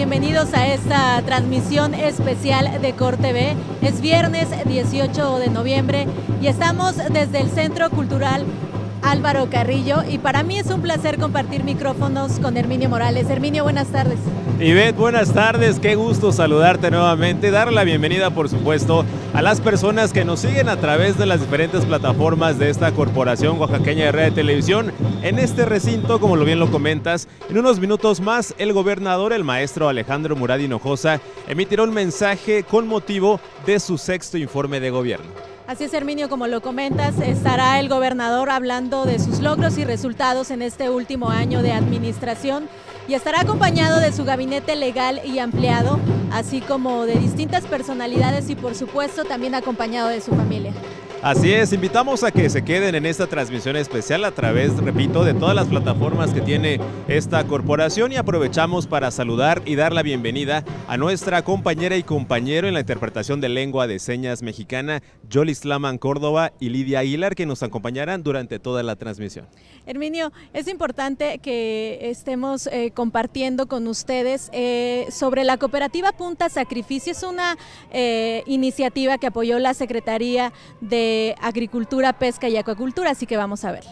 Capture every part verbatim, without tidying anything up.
bienvenidos a esta transmisión especial de Cor T V. Es viernes dieciocho de noviembre y estamos desde el Centro Cultural Álvaro Carrillo y para mí es un placer compartir micrófonos con Herminio Morales. Herminio, buenas tardes. Ivette, buenas tardes, qué gusto saludarte nuevamente, dar la bienvenida por supuesto a las personas que nos siguen a través de las diferentes plataformas de esta Corporación Oaxaqueña de Radio y Televisión. En este recinto, como lo bien lo comentas, en unos minutos más el gobernador, el maestro Alejandro Murat Hinojosa, emitirá un mensaje con motivo de su sexto informe de gobierno. Así es, Herminio, como lo comentas, estará el gobernador hablando de sus logros y resultados en este último año de administración y estará acompañado de su gabinete legal y ampliado, así como de distintas personalidades y por supuesto también acompañado de su familia. Así es, invitamos a que se queden en esta transmisión especial a través, repito, de todas las plataformas que tiene esta corporación y aprovechamos para saludar y dar la bienvenida a nuestra compañera y compañero en la interpretación de lengua de señas mexicana, Yolis Laman Córdoba y Lidia Aguilar, que nos acompañarán durante toda la transmisión. Herminio, es importante que estemos eh, compartiendo con ustedes eh, sobre la cooperativa Punta Sacrificio. Es una eh, iniciativa que apoyó la Secretaría de Agricultura, Pesca y Acuacultura, así que vamos a verla.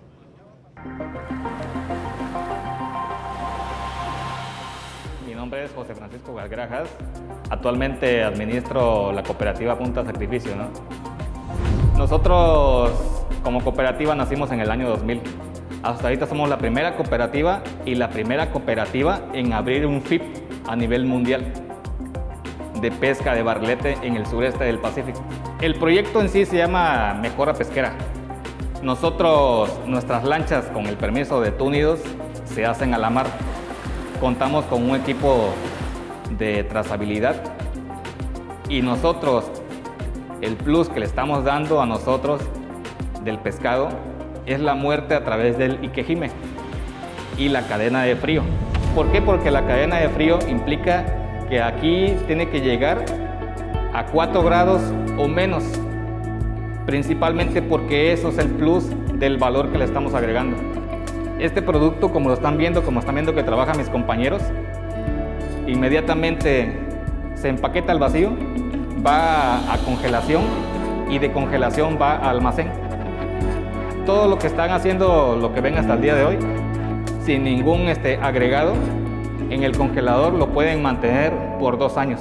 Mi nombre es José Francisco Valgrajas, actualmente administro la cooperativa Punta Sacrificio, ¿no? Nosotros como cooperativa nacimos en el año dos mil. Hasta ahorita somos la primera cooperativa y la primera cooperativa en abrir un F I P a nivel mundial de pesca de barrilete en el sureste del Pacífico. El proyecto en sí se llama Mejora Pesquera. Nosotros, nuestras lanchas con el permiso de Túnidos se hacen a la mar. Contamos con un equipo de trazabilidad y nosotros, el plus que le estamos dando a nosotros del pescado es la muerte a través del iquejime y la cadena de frío. ¿Por qué? Porque la cadena de frío implica que aquí tiene que llegar a cuatro grados o menos, principalmente porque eso es el plus del valor que le estamos agregando. Este producto, como lo están viendo, como están viendo que trabajan mis compañeros, inmediatamente se empaqueta al vacío, va a congelación y de congelación va a almacén. Todo lo que están haciendo, lo que ven hasta el día de hoy, sin ningún este, agregado, en el congelador lo pueden mantener por dos años.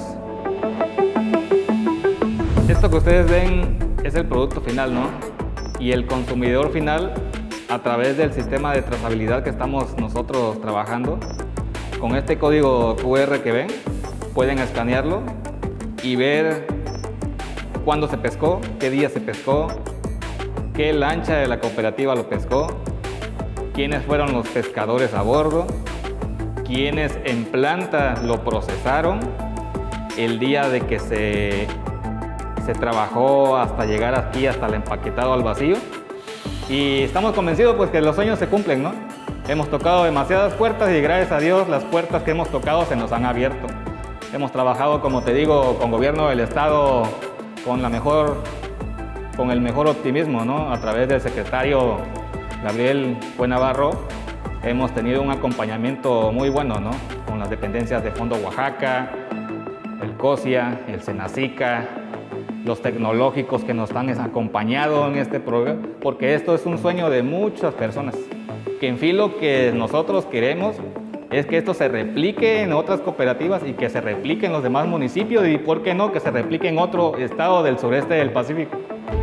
Esto que ustedes ven es el producto final, ¿no? Y el consumidor final, a través del sistema de trazabilidad que estamos nosotros trabajando, con este código Q R que ven, pueden escanearlo y ver cuándo se pescó, qué día se pescó, qué lancha de la cooperativa lo pescó, quiénes fueron los pescadores a bordo, quiénes en planta lo procesaron, el día de que se, se trabajó hasta llegar aquí, hasta el empaquetado al vacío. Y estamos convencidos pues que los sueños se cumplen, ¿no? Hemos tocado demasiadas puertas y gracias a Dios las puertas que hemos tocado se nos han abierto. Hemos trabajado, como te digo, con gobierno del estado con la mejor, con el mejor optimismo, ¿no? A través del secretario Gabriel Buenavarro hemos tenido un acompañamiento muy bueno, ¿no? Con las dependencias de Fondo Oaxaca, el COSIA, el SENACICA, los tecnológicos que nos han acompañado en este programa, porque esto es un sueño de muchas personas, que en fin lo que nosotros queremos es que esto se replique en otras cooperativas y que se replique en los demás municipios y, ¿por qué no?, que se replique en otro estado del sureste del Pacífico.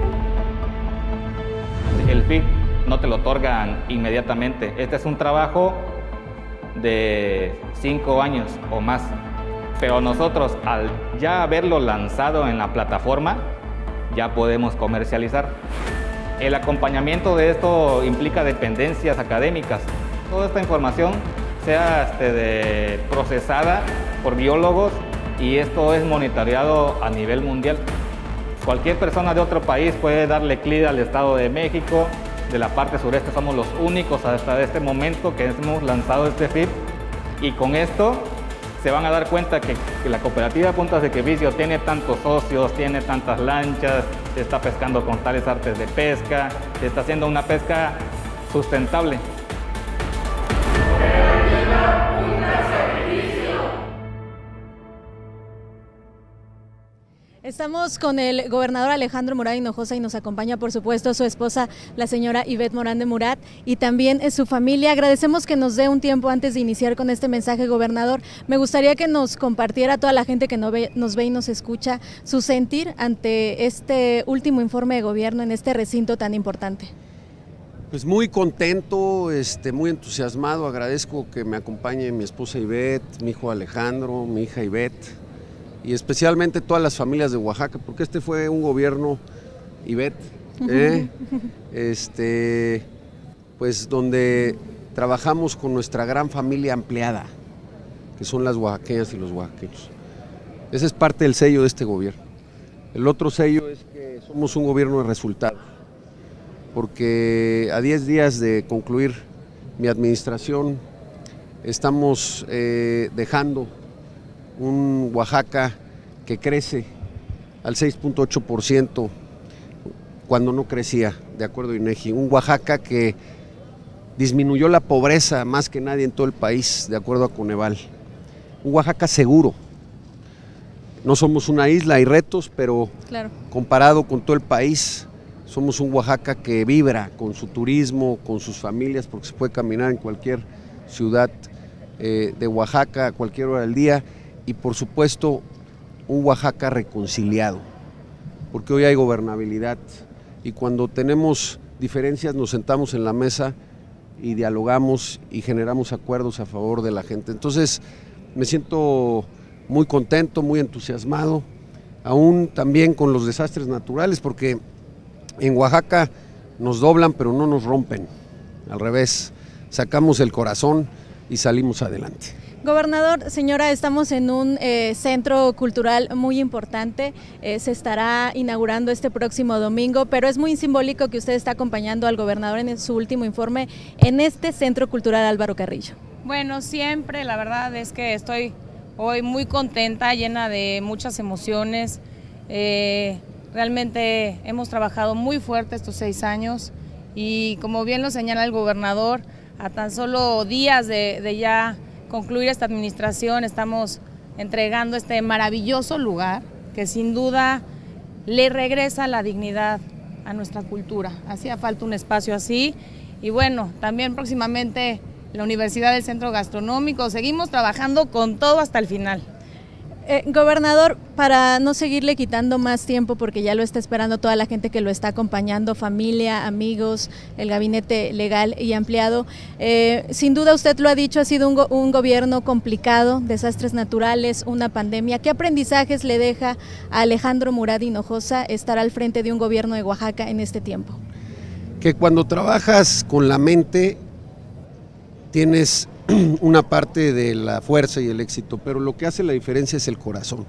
El F I P no te lo otorgan inmediatamente. Este es un trabajo de cinco años o más. Pero nosotros, al ya haberlo lanzado en la plataforma, ya podemos comercializar. El acompañamiento de esto implica dependencias académicas. Toda esta información sea este, de, procesada por biólogos y esto es monitoreado a nivel mundial. Cualquier persona de otro país puede darle clic al Estado de México. De la parte sureste somos los únicos hasta este momento que hemos lanzado este F I P y con esto se van a dar cuenta que, que la cooperativa Punta Sacrificio tiene tantos socios, tiene tantas lanchas, está pescando con tales artes de pesca, está haciendo una pesca sustentable. Estamos con el gobernador Alejandro Murat Hinojosa y nos acompaña, por supuesto, su esposa, la señora Ivette Morán de Murat, y también su familia. Agradecemos que nos dé un tiempo antes de iniciar con este mensaje, gobernador. Me gustaría que nos compartiera a toda la gente que nos ve, nos ve y nos escucha su sentir ante este último informe de gobierno en este recinto tan importante. Pues muy contento, este, muy entusiasmado. Agradezco que me acompañe mi esposa Ivette, mi hijo Alejandro, mi hija Ivette, y especialmente todas las familias de Oaxaca, porque este fue un gobierno, Ivette, ¿eh? este, pues donde trabajamos con nuestra gran familia ampliada, que son las oaxaqueñas y los oaxaqueños. Ese es parte del sello de este gobierno. El otro sello es que somos un gobierno de resultados, porque a diez días de concluir mi administración estamos eh, dejando un Oaxaca que crece al seis punto ocho por ciento cuando no crecía, de acuerdo a INEGI. Un Oaxaca que disminuyó la pobreza más que nadie en todo el país, de acuerdo a Coneval. Un Oaxaca seguro. No somos una isla, hay retos, pero claro, comparado con todo el país, somos un Oaxaca que vibra con su turismo, con sus familias, porque se puede caminar en cualquier ciudad eh, de Oaxaca a cualquier hora del día. Y por supuesto un Oaxaca reconciliado, porque hoy hay gobernabilidad y cuando tenemos diferencias nos sentamos en la mesa y dialogamos y generamos acuerdos a favor de la gente. Entonces me siento muy contento, muy entusiasmado, aún también con los desastres naturales, porque en Oaxaca nos doblan pero no nos rompen, al revés, sacamos el corazón y salimos adelante. Gobernador, señora, estamos en un eh, centro cultural muy importante, eh, se estará inaugurando este próximo domingo, pero es muy simbólico que usted está acompañando al gobernador en su último informe en este Centro Cultural Álvaro Carrillo. Bueno, siempre, la verdad es que estoy hoy muy contenta, llena de muchas emociones. Eh, realmente hemos trabajado muy fuerte estos seis años y como bien lo señala el gobernador, a tan solo días de, de ya concluir esta administración, estamos entregando este maravilloso lugar que sin duda le regresa la dignidad a nuestra cultura. Hacía falta un espacio así y bueno, también próximamente la Universidad del Centro Gastronómico. Seguimos trabajando con todo hasta el final. Eh, gobernador, para no seguirle quitando más tiempo, porque ya lo está esperando toda la gente que lo está acompañando, familia, amigos, el gabinete legal y ampliado, eh, sin duda usted lo ha dicho, ha sido un, go un gobierno complicado, desastres naturales, una pandemia. ¿Qué aprendizajes le deja a Alejandro Murat Hinojosa estar al frente de un gobierno de Oaxaca en este tiempo? Que cuando trabajas con la mente tienes una parte de la fuerza y el éxito, pero lo que hace la diferencia es el corazón.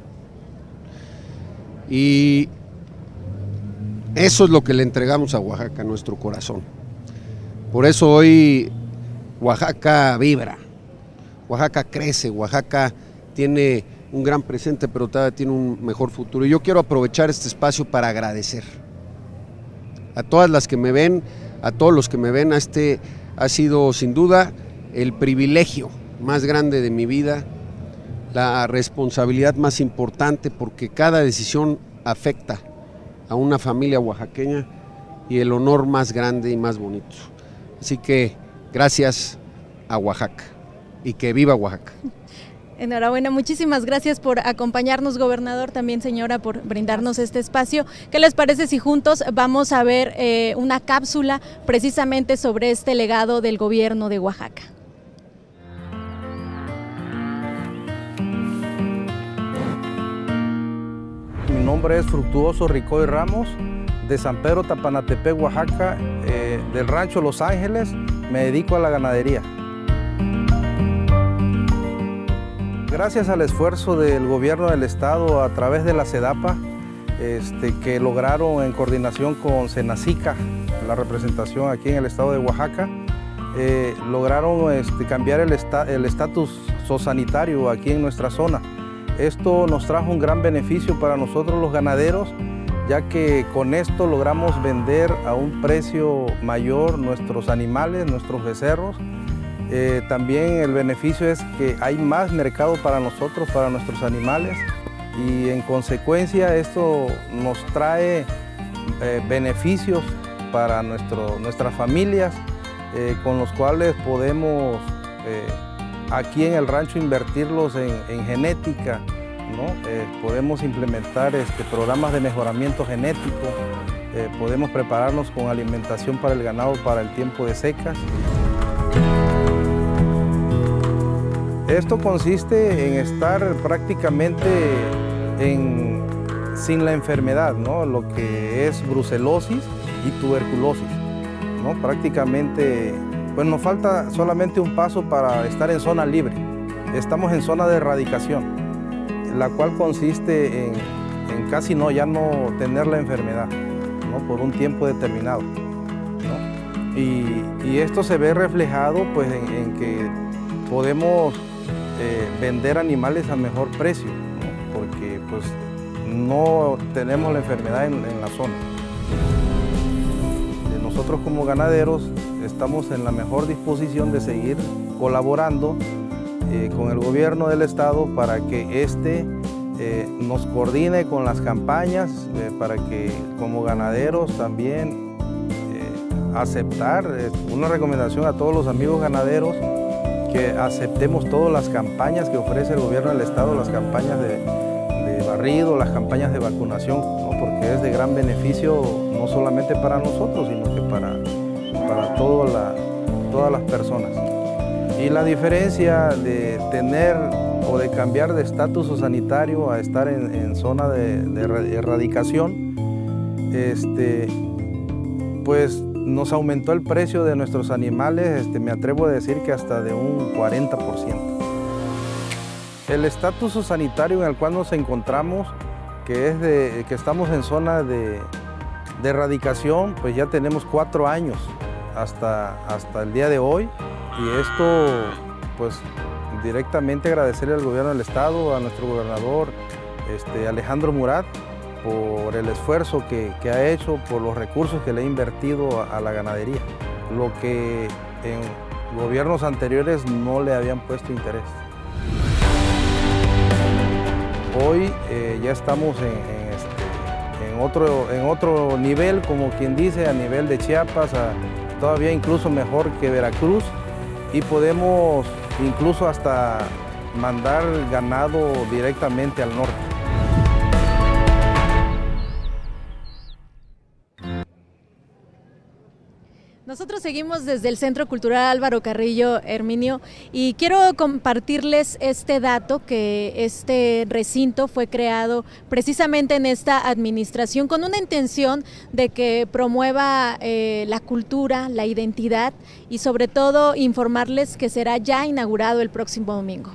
Y eso es lo que le entregamos a Oaxaca, nuestro corazón. Por eso hoy Oaxaca vibra, Oaxaca crece, Oaxaca tiene un gran presente, pero todavía tiene un mejor futuro. Y yo quiero aprovechar este espacio para agradecer a todas las que me ven, a todos los que me ven. Este ha sido sin duda el privilegio más grande de mi vida, la responsabilidad más importante, porque cada decisión afecta a una familia oaxaqueña, y el honor más grande y más bonito. Así que gracias a Oaxaca y que viva Oaxaca. Enhorabuena, muchísimas gracias por acompañarnos, gobernador, también señora por brindarnos este espacio. ¿Qué les parece si juntos vamos a ver eh, una cápsula precisamente sobre este legado del gobierno de Oaxaca? Mi nombre es Fructuoso Ricoy Ramos, de San Pedro Tapanatepec, Oaxaca, eh, del rancho Los Ángeles. Me dedico a la ganadería. Gracias al esfuerzo del gobierno del estado a través de la SEDAPA, este, que lograron en coordinación con Senacica, la representación aquí en el estado de Oaxaca, eh, lograron este, cambiar el estatus zoosanitario aquí en nuestra zona. Esto nos trajo un gran beneficio para nosotros los ganaderos, ya que con esto logramos vender a un precio mayor nuestros animales, nuestros becerros. Eh, también el beneficio es que hay más mercado para nosotros, para nuestros animales. y en consecuencia esto nos trae eh, beneficios para nuestro, nuestras familias, eh, con los cuales podemos eh, aquí en el rancho invertirlos en, en genética, ¿no? Eh, podemos implementar este, programas de mejoramiento genético, eh, podemos prepararnos con alimentación para el ganado para el tiempo de secas. Esto consiste en estar prácticamente en, sin la enfermedad, ¿no? Lo que es brucelosis y tuberculosis, ¿no? Prácticamente, pues nos falta solamente un paso para estar en zona libre. Estamos en zona de erradicación, la cual consiste en, en casi no, ya no tener la enfermedad, ¿no? Por un tiempo determinado, ¿no? Y, y esto se ve reflejado pues, en, en que podemos eh, vender animales a mejor precio, ¿no? Porque pues, no tenemos la enfermedad en, en la zona. Nosotros como ganaderos estamos en la mejor disposición de seguir colaborando eh, con el gobierno del estado para que éste eh, nos coordine con las campañas, eh, para que como ganaderos también eh, aceptar, eh, una recomendación a todos los amigos ganaderos, que aceptemos todas las campañas que ofrece el gobierno del estado, las campañas de, de barrido, las campañas de vacunación, ¿no? Porque es de gran beneficio no solamente para nosotros, sino que para, para todo la, todas las personas. Y la diferencia de tener o de cambiar de estatus sanitario a estar en, en zona de, de erradicación, este, pues nos aumentó el precio de nuestros animales, este, me atrevo a decir que hasta de un cuarenta por ciento. El estatus sanitario en el cual nos encontramos, que es de, que estamos en zona de, de erradicación, pues ya tenemos cuatro años hasta, hasta el día de hoy, y esto pues directamente agradecerle al gobierno del estado, a nuestro gobernador este, Alejandro Murat, por el esfuerzo que, que ha hecho, por los recursos que le ha invertido a, a la ganadería, lo que en gobiernos anteriores no le habían puesto interés. Hoy eh, ya estamos en, en, este, en, otro, en otro nivel, como quien dice, a nivel de Chiapas, a, todavía incluso mejor que Veracruz, y podemos incluso hasta mandar ganado directamente al norte. Nosotros seguimos desde el Centro Cultural Álvaro Carrillo, Herminio, y quiero compartirles este dato, que este recinto fue creado precisamente en esta administración con una intención de que promueva eh, la cultura, la identidad y sobre todo informarles que será ya inaugurado el próximo domingo.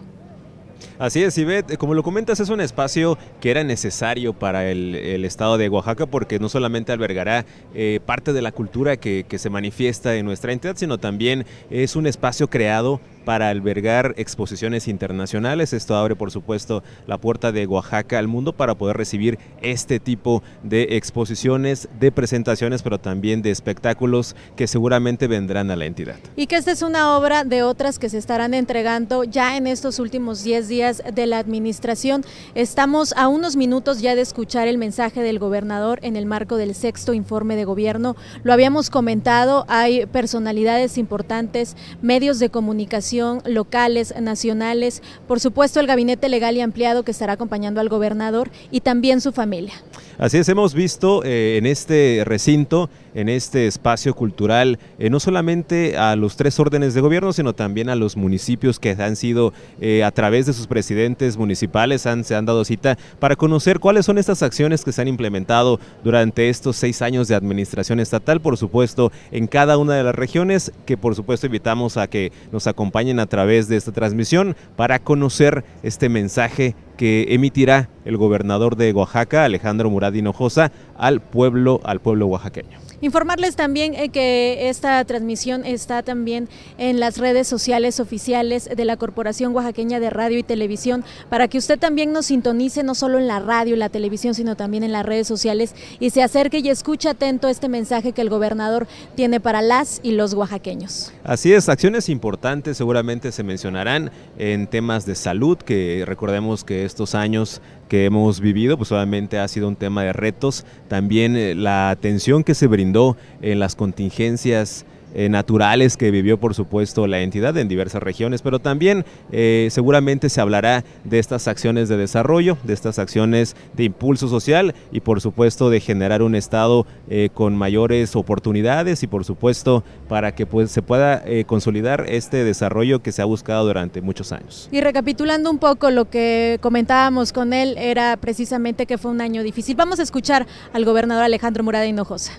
Así es, Ivette, como lo comentas, es un espacio que era necesario para el, el estado de Oaxaca, porque no solamente albergará eh, parte de la cultura que, que se manifiesta en nuestra entidad, sino también es un espacio creado para albergar exposiciones internacionales. Esto abre, por supuesto, la puerta de Oaxaca al mundo para poder recibir este tipo de exposiciones, de presentaciones, pero también de espectáculos que seguramente vendrán a la entidad. Y que esta es una obra de otras que se estarán entregando ya en estos últimos diez días de la administración. Estamos a unos minutos ya de escuchar el mensaje del gobernador en el marco del sexto informe de gobierno. Lo habíamos comentado, hay personalidades importantes, medios de comunicación locales, nacionales, por supuesto el gabinete legal y ampliado que estará acompañando al gobernador y también su familia. Así es, hemos visto eh, en este recinto, en este espacio cultural, eh, no solamente a los tres órdenes de gobierno, sino también a los municipios que han sido, eh, a través de sus presidentes municipales, han, se han dado cita para conocer cuáles son estas acciones que se han implementado durante estos seis años de administración estatal, por supuesto, en cada una de las regiones, que por supuesto invitamos a que nos acompañen a través de esta transmisión para conocer este mensaje que emitirá el gobernador de Oaxaca, Alejandro Murat Hinojosa, al pueblo, al pueblo oaxaqueño. Informarles también eh, que esta transmisión está también en las redes sociales oficiales de la Corporación Oaxaqueña de Radio y Televisión, para que usted también nos sintonice no solo en la radio y la televisión, sino también en las redes sociales y se acerque y escuche atento este mensaje que el gobernador tiene para las y los oaxaqueños. Así es, acciones importantes seguramente se mencionarán en temas de salud, que recordemos que estos años que hemos vivido, pues obviamente ha sido un tema de retos. También eh, la atención que se brindó en las contingencias Eh, naturales que vivió, por supuesto, la entidad en diversas regiones, pero también eh, seguramente se hablará de estas acciones de desarrollo, de estas acciones de impulso social y, por supuesto, de generar un estado eh, con mayores oportunidades y, por supuesto, para que pues, se pueda eh, consolidar este desarrollo que se ha buscado durante muchos años. Y recapitulando un poco lo que comentábamos con él, era precisamente que fue un año difícil. Vamos a escuchar al gobernador Alejandro Murat de Hinojosa.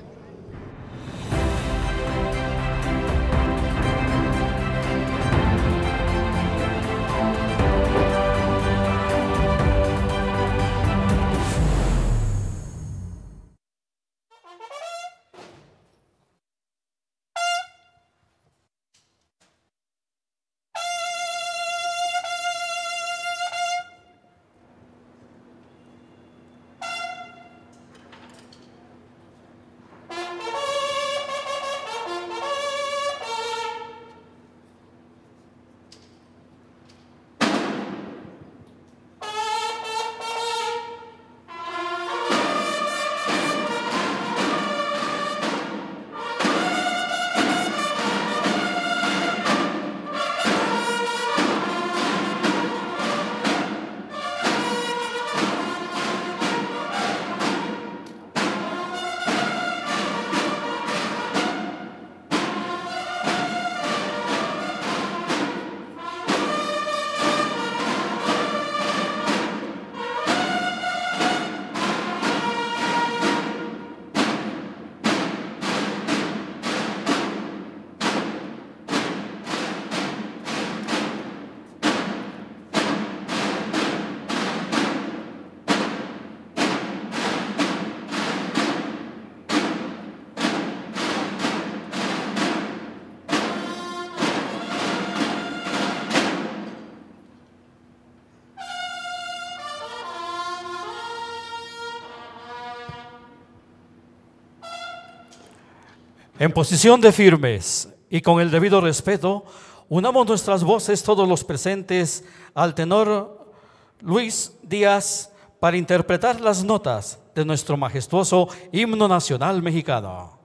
En posición de firmes y con el debido respeto, unamos nuestras voces todos los presentes al tenor Luis Díaz para interpretar las notas de nuestro majestuoso himno nacional mexicano.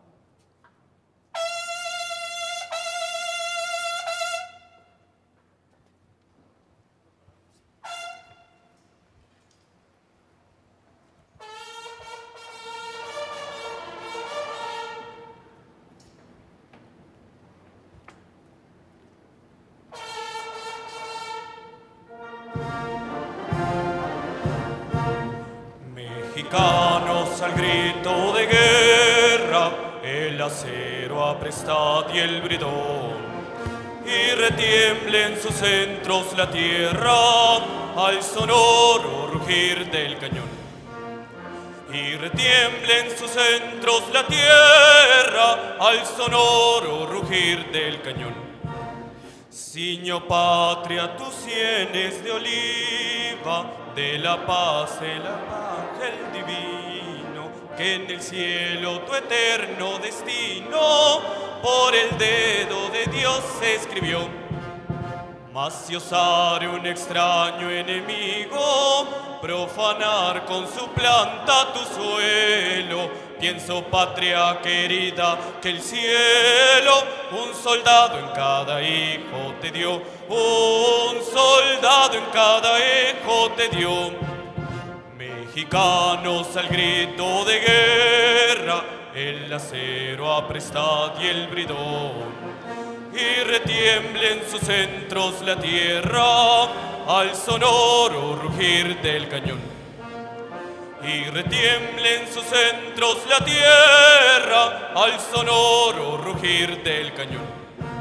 Mexicanos al grito de guerra, el acero aprestad y el bridón, y retiemble en sus centros la tierra al sonoro rugir del cañón. Y retiemble en sus centros la tierra al sonoro rugir del cañón. Ciño patria tus sienes de oliva, de la paz el ángel divino, que en el cielo tu eterno destino por el dedo de Dios se escribió. Mas si osare un extraño enemigo profanar con su planta tu suelo, pienso, patria querida, que el cielo un soldado en cada hijo te dio, un soldado en cada hijo te dio. Mexicanos al grito de guerra, el acero aprestad y el bridón, y retiemble en sus centros la tierra al sonoro rugir del cañón. Y retiemble en sus centros la tierra al sonoro rugir del cañón.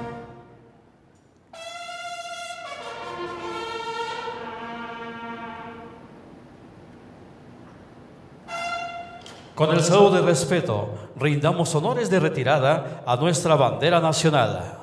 Con el saludo de respeto, rindamos honores de retirada a nuestra bandera nacional.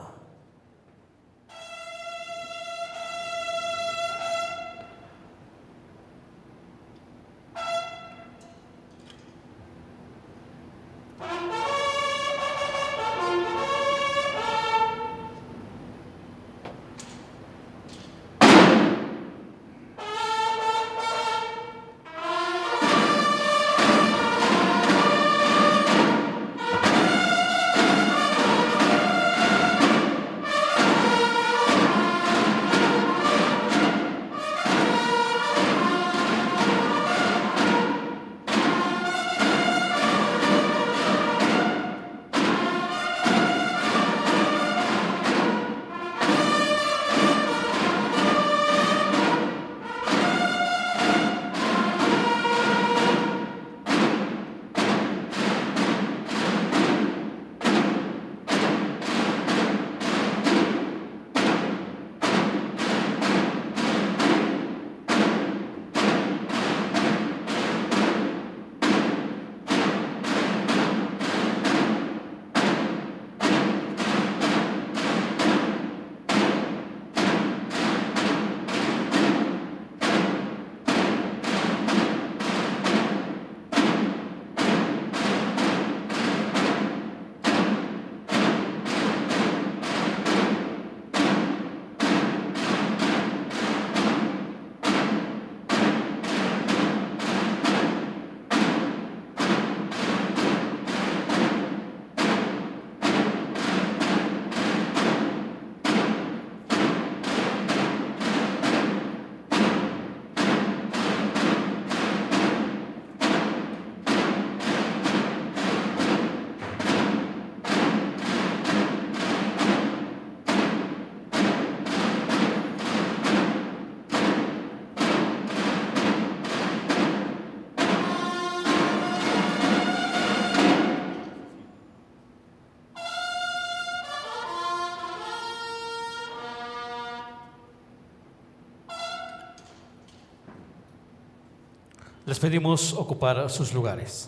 Les pedimos ocupar sus lugares.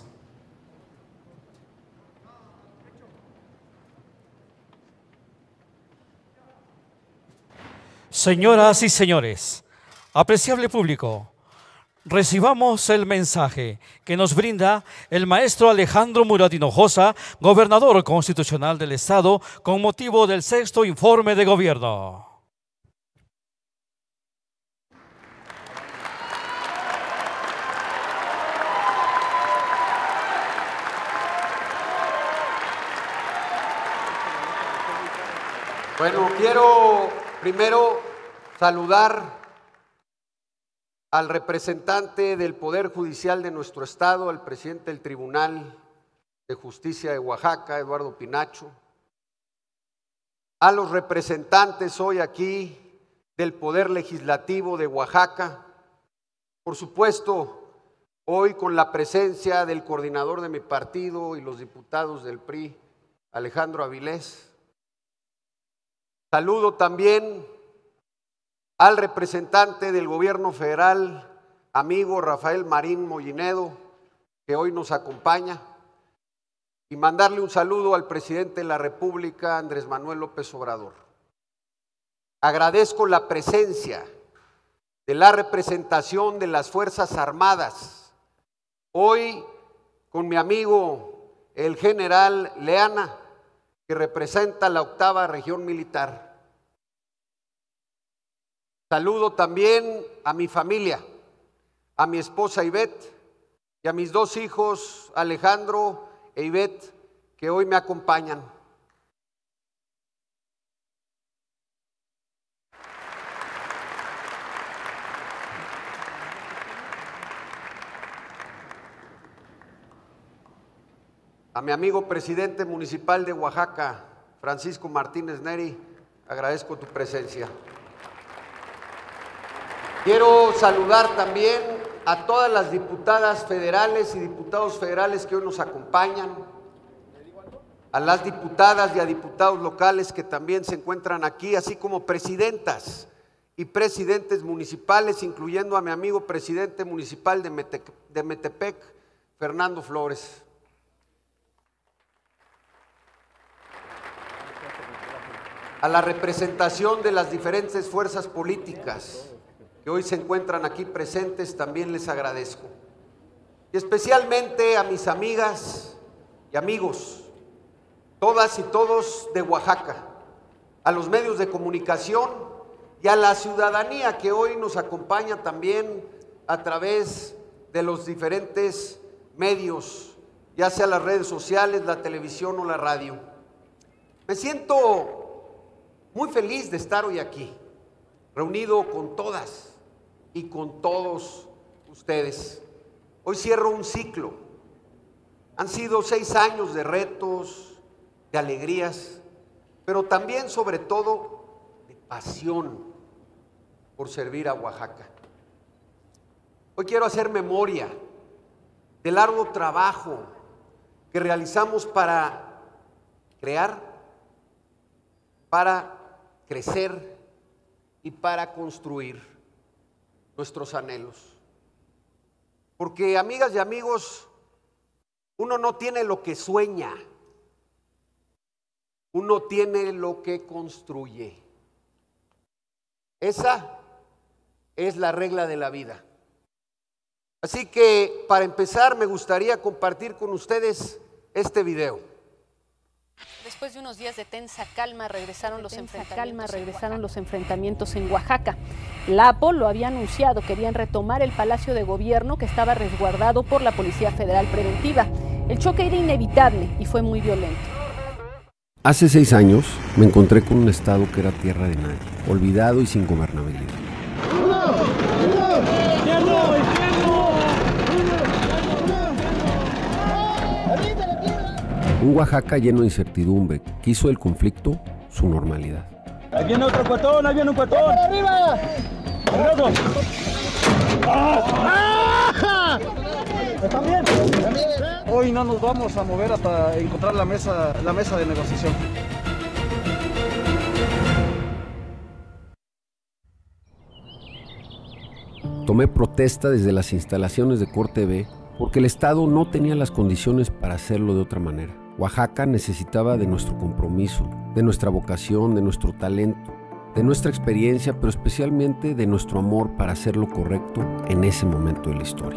Señoras y señores, apreciable público, recibamos el mensaje que nos brinda el maestro Alejandro Murat Hinojosa, gobernador constitucional del Estado, con motivo del sexto informe de gobierno. Bueno, quiero primero saludar al representante del Poder Judicial de nuestro Estado, al presidente del Tribunal de Justicia de Oaxaca, Eduardo Pinacho, a los representantes hoy aquí del Poder Legislativo de Oaxaca, por supuesto, hoy con la presencia del coordinador de mi partido y los diputados del P R I, Alejandro Avilés. Saludo también al representante del gobierno federal, amigo Rafael Marín Mollinedo, que hoy nos acompaña, y mandarle un saludo al presidente de la República, Andrés Manuel López Obrador. Agradezco la presencia de la representación de las Fuerzas Armadas, hoy con mi amigo el general Leana, que representa la octava región militar. Saludo también a mi familia, a mi esposa Ivette y a mis dos hijos Alejandro e Ivette, que hoy me acompañan. A mi amigo presidente municipal de Oaxaca, Francisco Martínez Neri, agradezco tu presencia. Quiero saludar también a todas las diputadas federales y diputados federales que hoy nos acompañan, a las diputadas y a diputados locales que también se encuentran aquí, así como presidentas y presidentes municipales, incluyendo a mi amigo presidente municipal de, Mete, de Metepec, Fernando Flores. A la representación de las diferentes fuerzas políticas que hoy se encuentran aquí presentes, también les agradezco. Y especialmente a mis amigas y amigos, todas y todos de Oaxaca, a los medios de comunicación y a la ciudadanía que hoy nos acompaña también a través de los diferentes medios, ya sea las redes sociales, la televisión o la radio. Me siento muy feliz de estar hoy aquí, reunido con todas y con todos ustedes. Hoy cierro un ciclo. Han sido seis años de retos, de alegrías, pero también, sobre todo, de pasión por servir a Oaxaca. Hoy quiero hacer memoria del largo trabajo que realizamos para crear, para crecer y para construir nuestros anhelos. Porque, amigas y amigos, uno no tiene lo que sueña, uno tiene lo que construye. Esa es la regla de la vida. Así que, para empezar, me gustaría compartir con ustedes este video. Después de unos días de tensa calma regresaron, los, tensa enfrentamientos calma, regresaron en los enfrentamientos en Oaxaca. La A P O lo había anunciado, querían retomar el Palacio de Gobierno que estaba resguardado por la Policía Federal Preventiva. El choque era inevitable y fue muy violento. Hace seis años me encontré con un estado que era tierra de nadie, olvidado y sin gobernabilidad. Un Oaxaca lleno de incertidumbre, que hizo del conflicto su normalidad. Ahí viene otro cuatón, ahí viene un cuatón. ¡Arriba! ¡Arriba! ¡Ah! ¿Están bien? Hoy no nos vamos a mover hasta encontrar la mesa, la mesa de negociación. tomé protesta desde las instalaciones de Cor T V porque el Estado no tenía las condiciones para hacerlo de otra manera. Oaxaca necesitaba de nuestro compromiso, de nuestra vocación, de nuestro talento, de nuestra experiencia, pero especialmente de nuestro amor para hacer lo correcto en ese momento de la historia.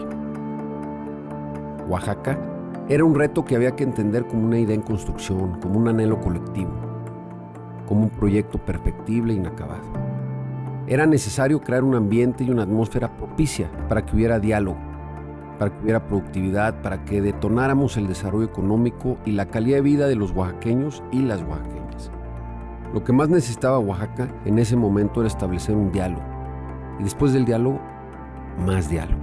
Oaxaca era un reto que había que entender como una idea en construcción, como un anhelo colectivo, como un proyecto perfectible e inacabado. Era necesario crear un ambiente y una atmósfera propicia para que hubiera diálogo, para que hubiera productividad, para que detonáramos el desarrollo económico y la calidad de vida de los oaxaqueños y las oaxaqueñas. Lo que más necesitaba Oaxaca en ese momento era establecer un diálogo, y después del diálogo, más diálogo.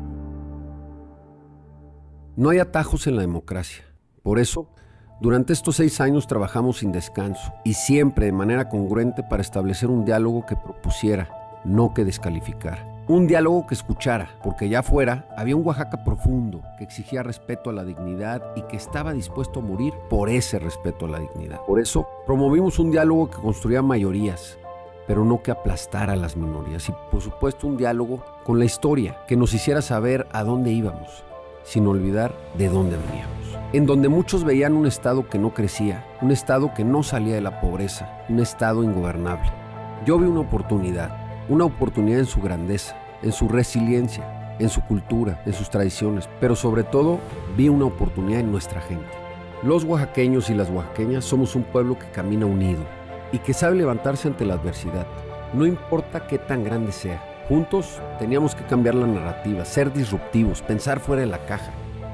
No hay atajos en la democracia. Por eso, durante estos seis años trabajamos sin descanso y siempre de manera congruente para establecer un diálogo que propusiera, no que descalificara. Un diálogo que escuchara, porque allá afuera había un Oaxaca profundo que exigía respeto a la dignidad y que estaba dispuesto a morir por ese respeto a la dignidad. Por eso, promovimos un diálogo que construía mayorías, pero no que aplastara a las minorías. Y por supuesto un diálogo con la historia que nos hiciera saber a dónde íbamos, sin olvidar de dónde veníamos. En donde muchos veían un Estado que no crecía, un Estado que no salía de la pobreza, un Estado ingobernable. Yo vi una oportunidad, una oportunidad en su grandeza, en su resiliencia, en su cultura, en sus tradiciones, pero sobre todo vi una oportunidad en nuestra gente. Los oaxaqueños y las oaxaqueñas somos un pueblo que camina unido y que sabe levantarse ante la adversidad, no importa qué tan grande sea. Juntos teníamos que cambiar la narrativa, ser disruptivos, pensar fuera de la caja.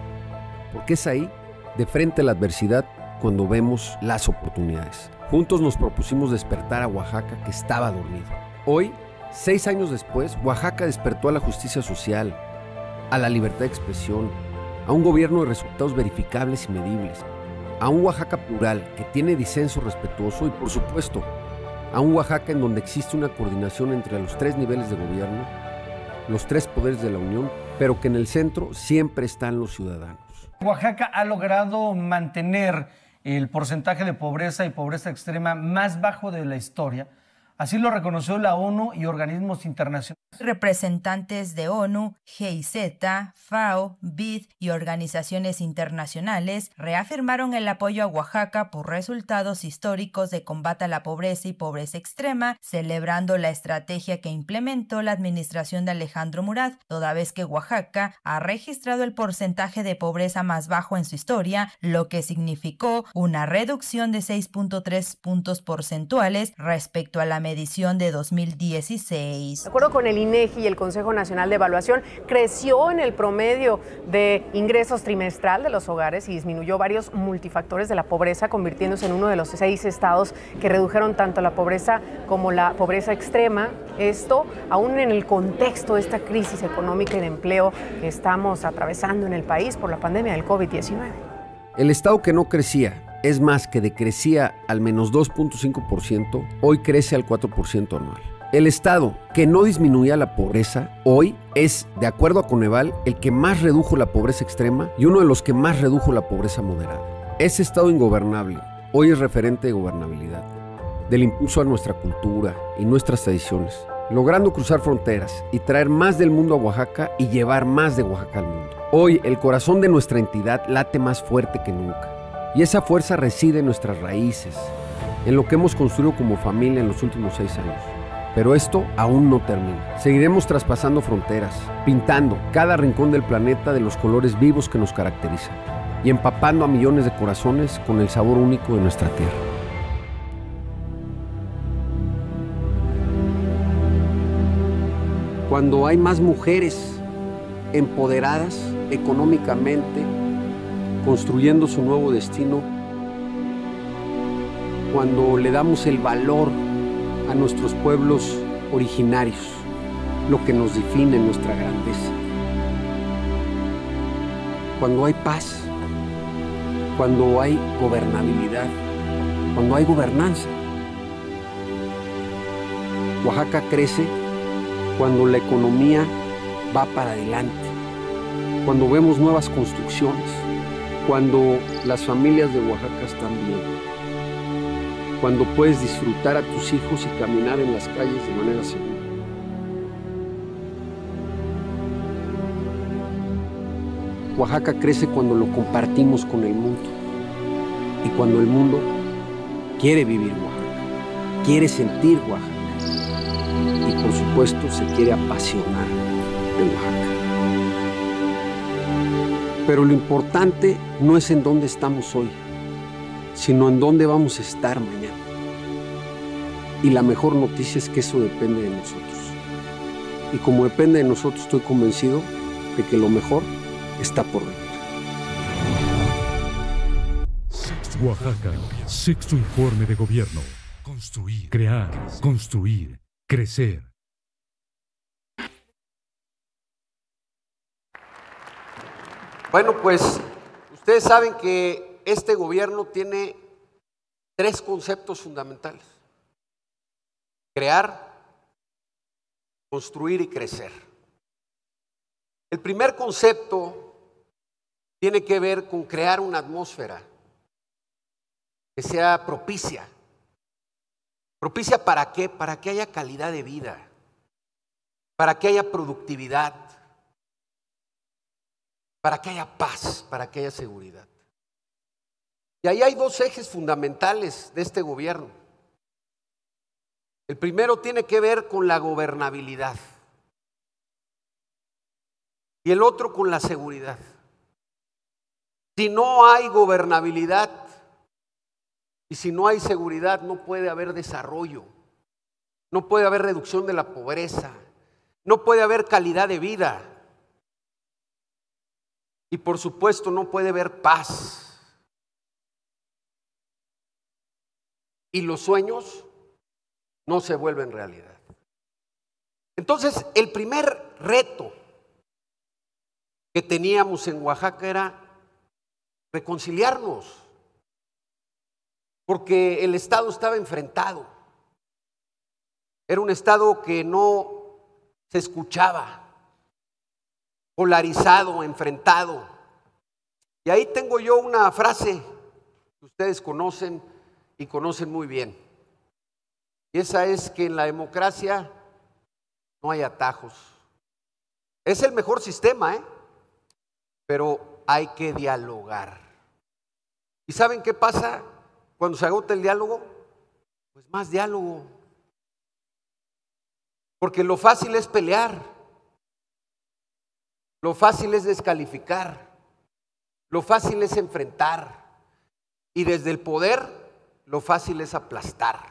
Porque es ahí, de frente a la adversidad, cuando vemos las oportunidades. Juntos nos propusimos despertar a Oaxaca que estaba dormido. Hoy, seis años después, Oaxaca despertó a la justicia social, a la libertad de expresión, a un gobierno de resultados verificables y medibles, a un Oaxaca plural que tiene disenso respetuoso y, por supuesto, a un Oaxaca en donde existe una coordinación entre los tres niveles de gobierno, los tres poderes de la Unión, pero que en el centro siempre están los ciudadanos. Oaxaca ha logrado mantener el porcentaje de pobreza y pobreza extrema más bajo de la historia. Así lo reconoció la ONU y organismos internacionales. Representantes de ONU, G I Z, FAO, B I D y organizaciones internacionales reafirmaron el apoyo a Oaxaca por resultados históricos de combate a la pobreza y pobreza extrema, celebrando la estrategia que implementó la administración de Alejandro Murat, toda vez que Oaxaca ha registrado el porcentaje de pobreza más bajo en su historia, lo que significó una reducción de seis punto tres puntos porcentuales respecto a la medición de dos mil dieciséis. De acuerdo con el INEGI y el Consejo Nacional de Evaluación, creció en el promedio de ingresos trimestral de los hogares y disminuyó varios multifactores de la pobreza, convirtiéndose en uno de los seis estados que redujeron tanto la pobreza como la pobreza extrema. Esto aún en el contexto de esta crisis económica y de empleo que estamos atravesando en el país por la pandemia del COVID diecinueve. El estado que no crecía, es más, que decrecía al menos dos punto cinco por ciento, hoy crece al cuatro por ciento anual. El estado que no disminuía la pobreza, hoy es, de acuerdo a Coneval, el que más redujo la pobreza extrema y uno de los que más redujo la pobreza moderada. Ese estado ingobernable, hoy es referente de gobernabilidad, del impulso a nuestra cultura y nuestras tradiciones, logrando cruzar fronteras y traer más del mundo a Oaxaca y llevar más de Oaxaca al mundo. Hoy, el corazón de nuestra entidad late más fuerte que nunca. Y esa fuerza reside en nuestras raíces, en lo que hemos construido como familia en los últimos seis años. Pero esto aún no termina. Seguiremos traspasando fronteras, pintando cada rincón del planeta de los colores vivos que nos caracterizan y empapando a millones de corazones con el sabor único de nuestra tierra. Cuando hay más mujeres empoderadas económicamente, construyendo su nuevo destino, cuando le damos el valor a nuestros pueblos originarios, lo que nos define nuestra grandeza. Cuando hay paz, cuando hay gobernabilidad, cuando hay gobernanza. Oaxaca crece cuando la economía va para adelante, cuando vemos nuevas construcciones, cuando las familias de Oaxaca están bien, cuando puedes disfrutar a tus hijos y caminar en las calles de manera segura. Oaxaca crece cuando lo compartimos con el mundo y cuando el mundo quiere vivir Oaxaca, quiere sentir Oaxaca y por supuesto se quiere apasionar de Oaxaca. Pero lo importante no es en dónde estamos hoy, sino en dónde vamos a estar mañana. Y la mejor noticia es que eso depende de nosotros. Y como depende de nosotros, estoy convencido de que lo mejor está por venir. Oaxaca, sexto informe de gobierno. Construir, crear, construir, crecer. Bueno, pues ustedes saben que este gobierno tiene tres conceptos fundamentales: crear, construir y crecer. El primer concepto tiene que ver con crear una atmósfera que sea propicia. ¿Propicia para qué? Para que haya calidad de vida, para que haya productividad, para que haya paz, para que haya seguridad. Y ahí hay dos ejes fundamentales de este gobierno. El primero tiene que ver con la gobernabilidad y el otro con la seguridad. Si no hay gobernabilidad y si no hay seguridad, no puede haber desarrollo, no puede haber reducción de la pobreza, no puede haber calidad de vida y por supuesto no puede haber paz. Y los sueños no se vuelven realidad. Entonces, el primer reto que teníamos en Oaxaca era reconciliarnos, porque el Estado estaba enfrentado. Era un Estado que no se escuchaba, polarizado, enfrentado. Y ahí tengo yo una frase que ustedes conocen y conocen muy bien. Y esa es que en la democracia no hay atajos. Es el mejor sistema, ¿eh? Pero hay que dialogar. ¿Y saben qué pasa cuando se agota el diálogo? Pues más diálogo. Porque lo fácil es pelear. Lo fácil es descalificar. Lo fácil es enfrentar. Y desde el poder, lo fácil es aplastar.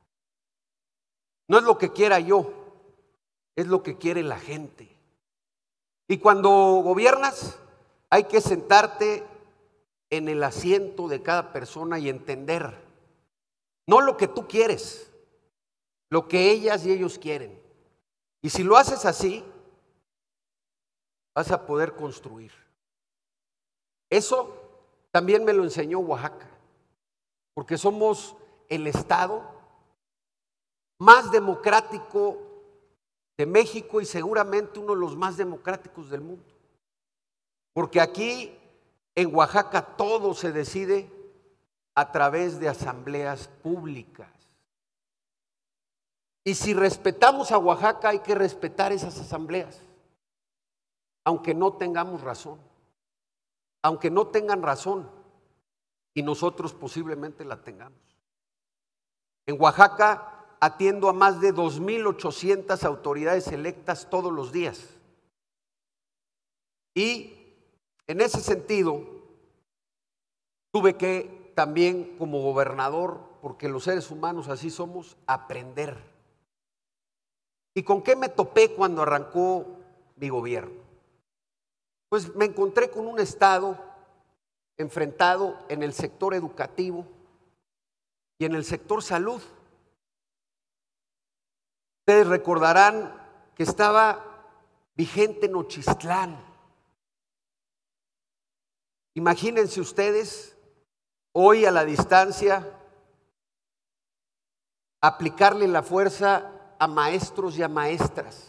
No es lo que quiera yo, es lo que quiere la gente. Y cuando gobiernas, hay que sentarte en el asiento de cada persona y entender, no lo que tú quieres, lo que ellas y ellos quieren. Y si lo haces así, vas a poder construir. Eso también me lo enseñó Oaxaca, porque somos el estado más democrático de México y seguramente uno de los más democráticos del mundo. Porque aquí en Oaxaca todo se decide a través de asambleas públicas. Y si respetamos a Oaxaca, hay que respetar esas asambleas, aunque no tengamos razón, aunque no tengan razón y nosotros posiblemente la tengamos. En Oaxaca atiendo a más de dos mil ochocientas autoridades electas todos los días. Y en ese sentido, tuve que también como gobernador, porque los seres humanos así somos, aprender. ¿Y con qué me topé cuando arrancó mi gobierno? Pues me encontré con un estado enfrentado en el sector educativo y en el sector salud. Ustedes recordarán que estaba vigente Nochistlán. Imagínense ustedes, hoy a la distancia, aplicarle la fuerza a maestros y a maestras.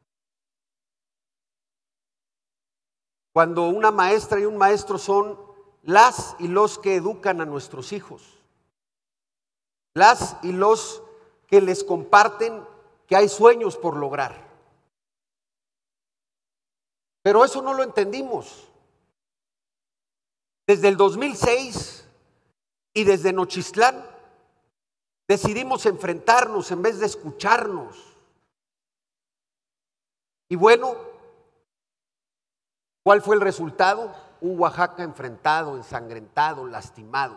Cuando una maestra y un maestro son las y los que educan a nuestros hijos, las y los que les comparten que hay sueños por lograr. Pero eso no lo entendimos. Desde el dos mil seis y desde Nochistlán decidimos enfrentarnos en vez de escucharnos. Y bueno, ¿cuál fue el resultado? Un Oaxaca enfrentado, ensangrentado, lastimado.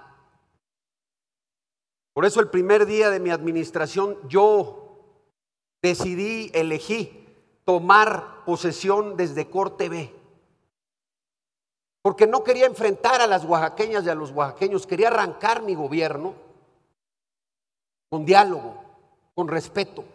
Por eso el primer día de mi administración yo decidí, elegí tomar posesión desde Corte B. Porque no quería enfrentar a las oaxaqueñas y a los oaxaqueños, quería arrancar mi gobierno con diálogo, con respeto.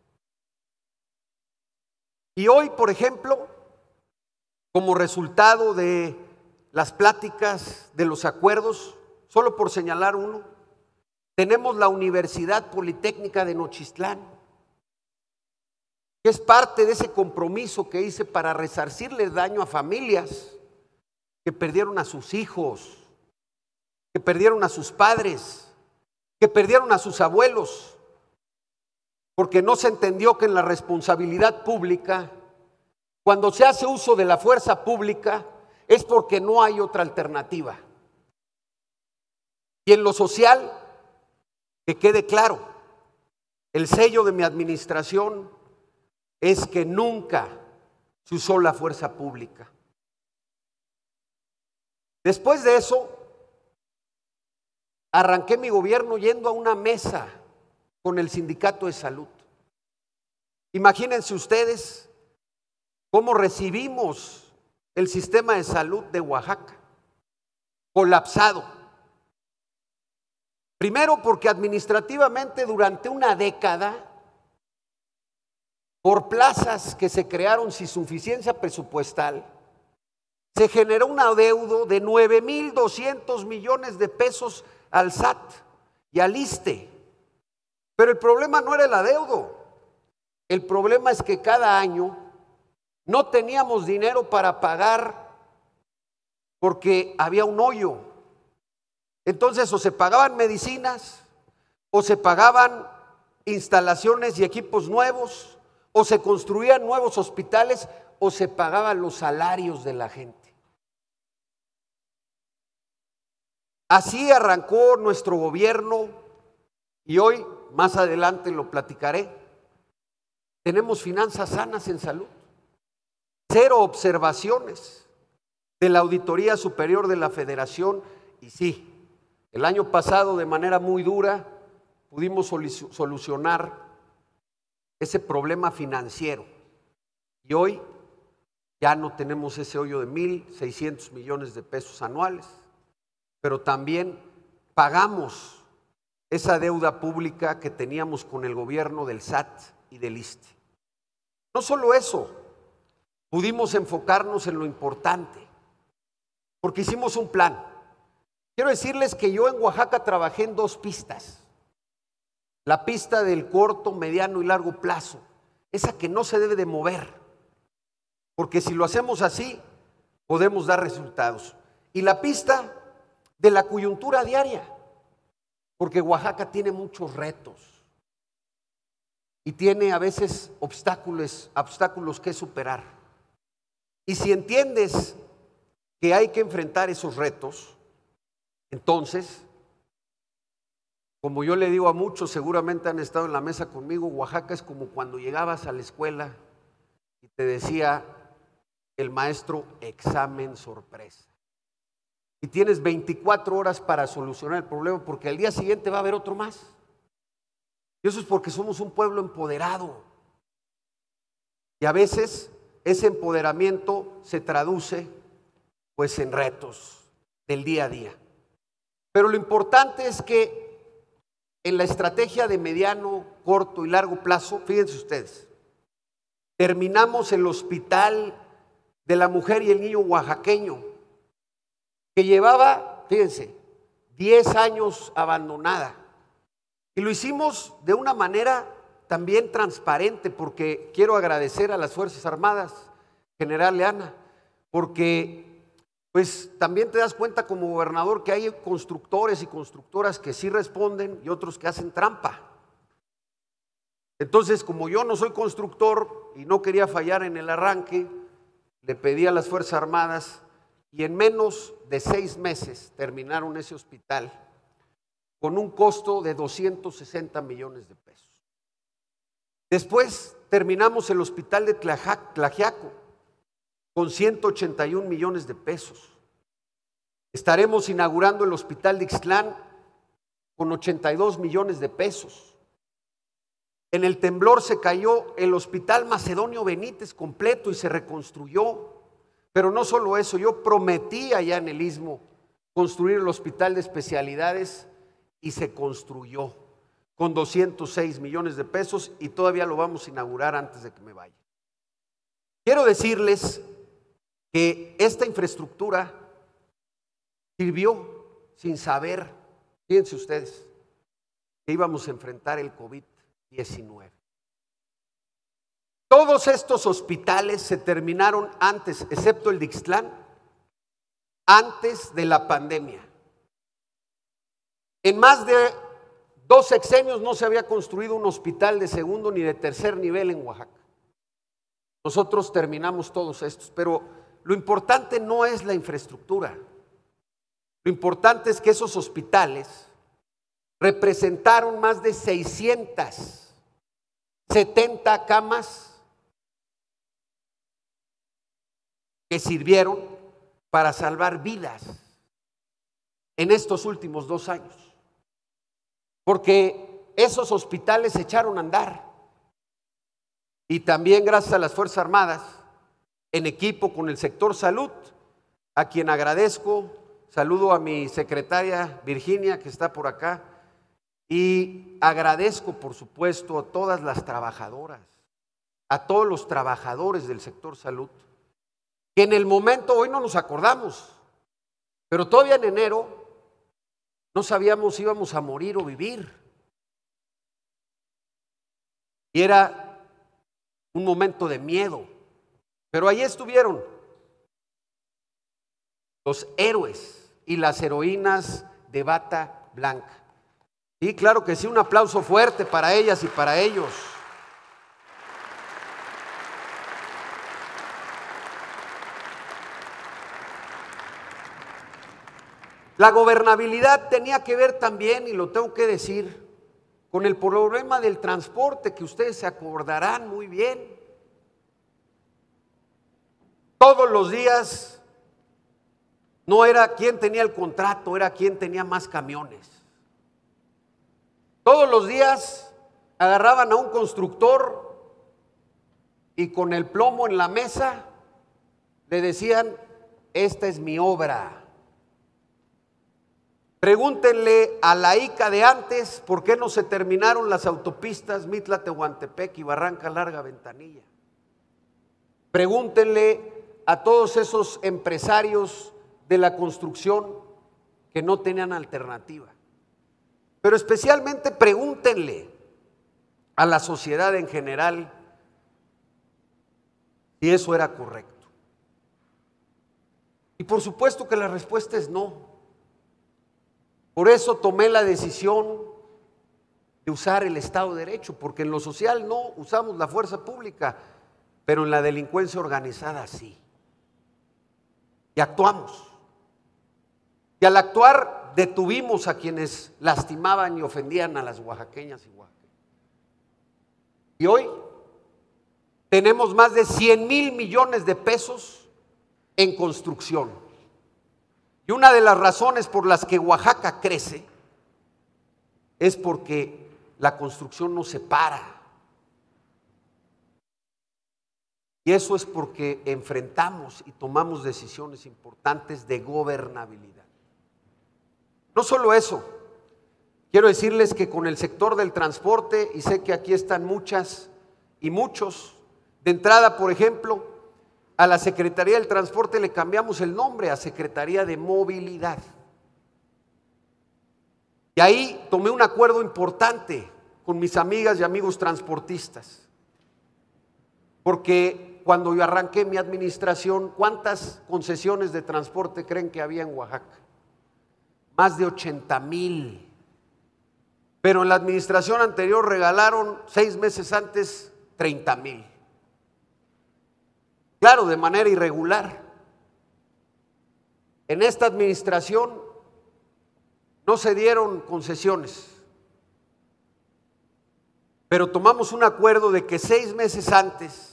Y hoy, por ejemplo, como resultado de las pláticas, de los acuerdos, solo por señalar uno, tenemos la Universidad Politécnica de Nochistlán, que es parte de ese compromiso que hice para resarcirle daño a familias que perdieron a sus hijos, que perdieron a sus padres, que perdieron a sus abuelos, porque no se entendió que en la responsabilidad pública, cuando se hace uso de la fuerza pública, es porque no hay otra alternativa. Y en lo social, que quede claro, el sello de mi administración es que nunca se usó la fuerza pública. Después de eso, arranqué mi gobierno yendo a una mesa con el Sindicato de Salud. Imagínense ustedes cómo recibimos el sistema de salud de Oaxaca, colapsado. Primero porque administrativamente durante una década, por plazas que se crearon sin suficiencia presupuestal, se generó un adeudo de nueve mil doscientos millones de pesos al S A T y al I S S S T E. Pero el problema no era el adeudo. El problema es que cada año no teníamos dinero para pagar porque había un hoyo. Entonces o se pagaban medicinas, o se pagaban instalaciones y equipos nuevos, o se construían nuevos hospitales, o se pagaban los salarios de la gente. Así arrancó nuestro gobierno y hoy, más adelante lo platicaré, tenemos finanzas sanas en salud, cero observaciones de la Auditoría Superior de la Federación y sí, el año pasado de manera muy dura pudimos solucionar ese problema financiero y hoy ya no tenemos ese hoyo de mil seiscientos millones de pesos anuales, pero también pagamos esa deuda pública que teníamos con el gobierno del S A T y del I S S S T E. No solo eso, pudimos enfocarnos en lo importante, porque hicimos un plan. Quiero decirles que yo en Oaxaca trabajé en dos pistas. La pista del corto, mediano y largo plazo, esa que no se debe de mover, porque si lo hacemos así, podemos dar resultados. Y la pista de la coyuntura diaria, porque Oaxaca tiene muchos retos y tiene a veces obstáculos, obstáculos que superar. Y si entiendes que hay que enfrentar esos retos, entonces, como yo le digo a muchos, seguramente han estado en la mesa conmigo, Oaxaca es como cuando llegabas a la escuela y te decía el maestro examen sorpresa. Y tienes veinticuatro horas para solucionar el problema porque al día siguiente va a haber otro más. Y eso es porque somos un pueblo empoderado. Y a veces ese empoderamiento se traduce pues en retos del día a día. Pero lo importante es que en la estrategia de mediano, corto y largo plazo, fíjense ustedes, terminamos el hospital de la mujer y el niño oaxaqueño, que llevaba, fíjense, diez años abandonada. Y lo hicimos de una manera también transparente, porque quiero agradecer a las Fuerzas Armadas, General Leana, porque pues también te das cuenta como gobernador que hay constructores y constructoras que sí responden y otros que hacen trampa. Entonces, como yo no soy constructor y no quería fallar en el arranque, le pedí a las Fuerzas Armadas y en menos de seis meses terminaron ese hospital con un costo de doscientos sesenta millones de pesos. Después terminamos el hospital de Tlaxiaco con ciento ochenta y un millones de pesos. Estaremos inaugurando el hospital de Ixtlán con ochenta y dos millones de pesos. En el temblor se cayó el hospital Macedonio Benítez completo y se reconstruyó. Pero no solo eso, yo prometí allá en el Istmo construir el hospital de especialidades y se construyó con doscientos seis millones de pesos y todavía lo vamos a inaugurar antes de que me vaya. Quiero decirles que esta infraestructura sirvió sin saber, fíjense ustedes, que íbamos a enfrentar el COVID diecinueve. Todos estos hospitales se terminaron antes, excepto el de Ixtlán, antes de la pandemia. En más de dos sexenios no se había construido un hospital de segundo ni de tercer nivel en Oaxaca. Nosotros terminamos todos estos, pero lo importante no es la infraestructura. Lo importante es que esos hospitales representaron más de seiscientas setenta camas que sirvieron para salvar vidas en estos últimos dos años. Porque esos hospitales se echaron a andar. Y también gracias a las Fuerzas Armadas, en equipo con el sector salud, a quien agradezco. Saludo a mi secretaria Virginia, que está por acá. Y agradezco, por supuesto, a todas las trabajadoras, a todos los trabajadores del sector salud, que en el momento, hoy no nos acordamos, pero todavía en enero no sabíamos si íbamos a morir o vivir. Y era un momento de miedo, pero ahí estuvieron los héroes y las heroínas de bata blanca. Y claro que sí, un aplauso fuerte para ellas y para ellos. La gobernabilidad tenía que ver también, y lo tengo que decir, con el problema del transporte, que ustedes se acordarán muy bien. Todos los días no era quien tenía el contrato, era quien tenía más camiones. Todos los días agarraban a un constructor y con el plomo en la mesa le decían: esta es mi obra. Pregúntenle a la I C A de antes por qué no se terminaron las autopistas Mitla-Tehuantepec y Barranca Larga-Ventanilla. Pregúntenle a todos esos empresarios de la construcción que no tenían alternativa. Pero especialmente pregúntenle a la sociedad en general si eso era correcto. Y por supuesto que la respuesta es no. Por eso tomé la decisión de usar el Estado de Derecho, porque en lo social no usamos la fuerza pública, pero en la delincuencia organizada sí. Y actuamos. Y al actuar detuvimos a quienes lastimaban y ofendían a las oaxaqueñas y oaxaqueños. Y hoy tenemos más de cien mil millones de pesos en construcción. Y una de las razones por las que Oaxaca crece es porque la construcción no se para. Y eso es porque enfrentamos y tomamos decisiones importantes de gobernabilidad. No solo eso, quiero decirles que con el sector del transporte, y sé que aquí están muchas y muchos, de entrada, por ejemplo, a la Secretaría del Transporte le cambiamos el nombre a Secretaría de Movilidad. Y ahí tomé un acuerdo importante con mis amigas y amigos transportistas. Porque cuando yo arranqué mi administración, ¿cuántas concesiones de transporte creen que había en Oaxaca? Más de ochenta mil. Pero en la administración anterior regalaron seis meses antes treinta mil. Claro, de manera irregular. en esta administración no se dieron concesiones, pero tomamos un acuerdo de que seis meses antes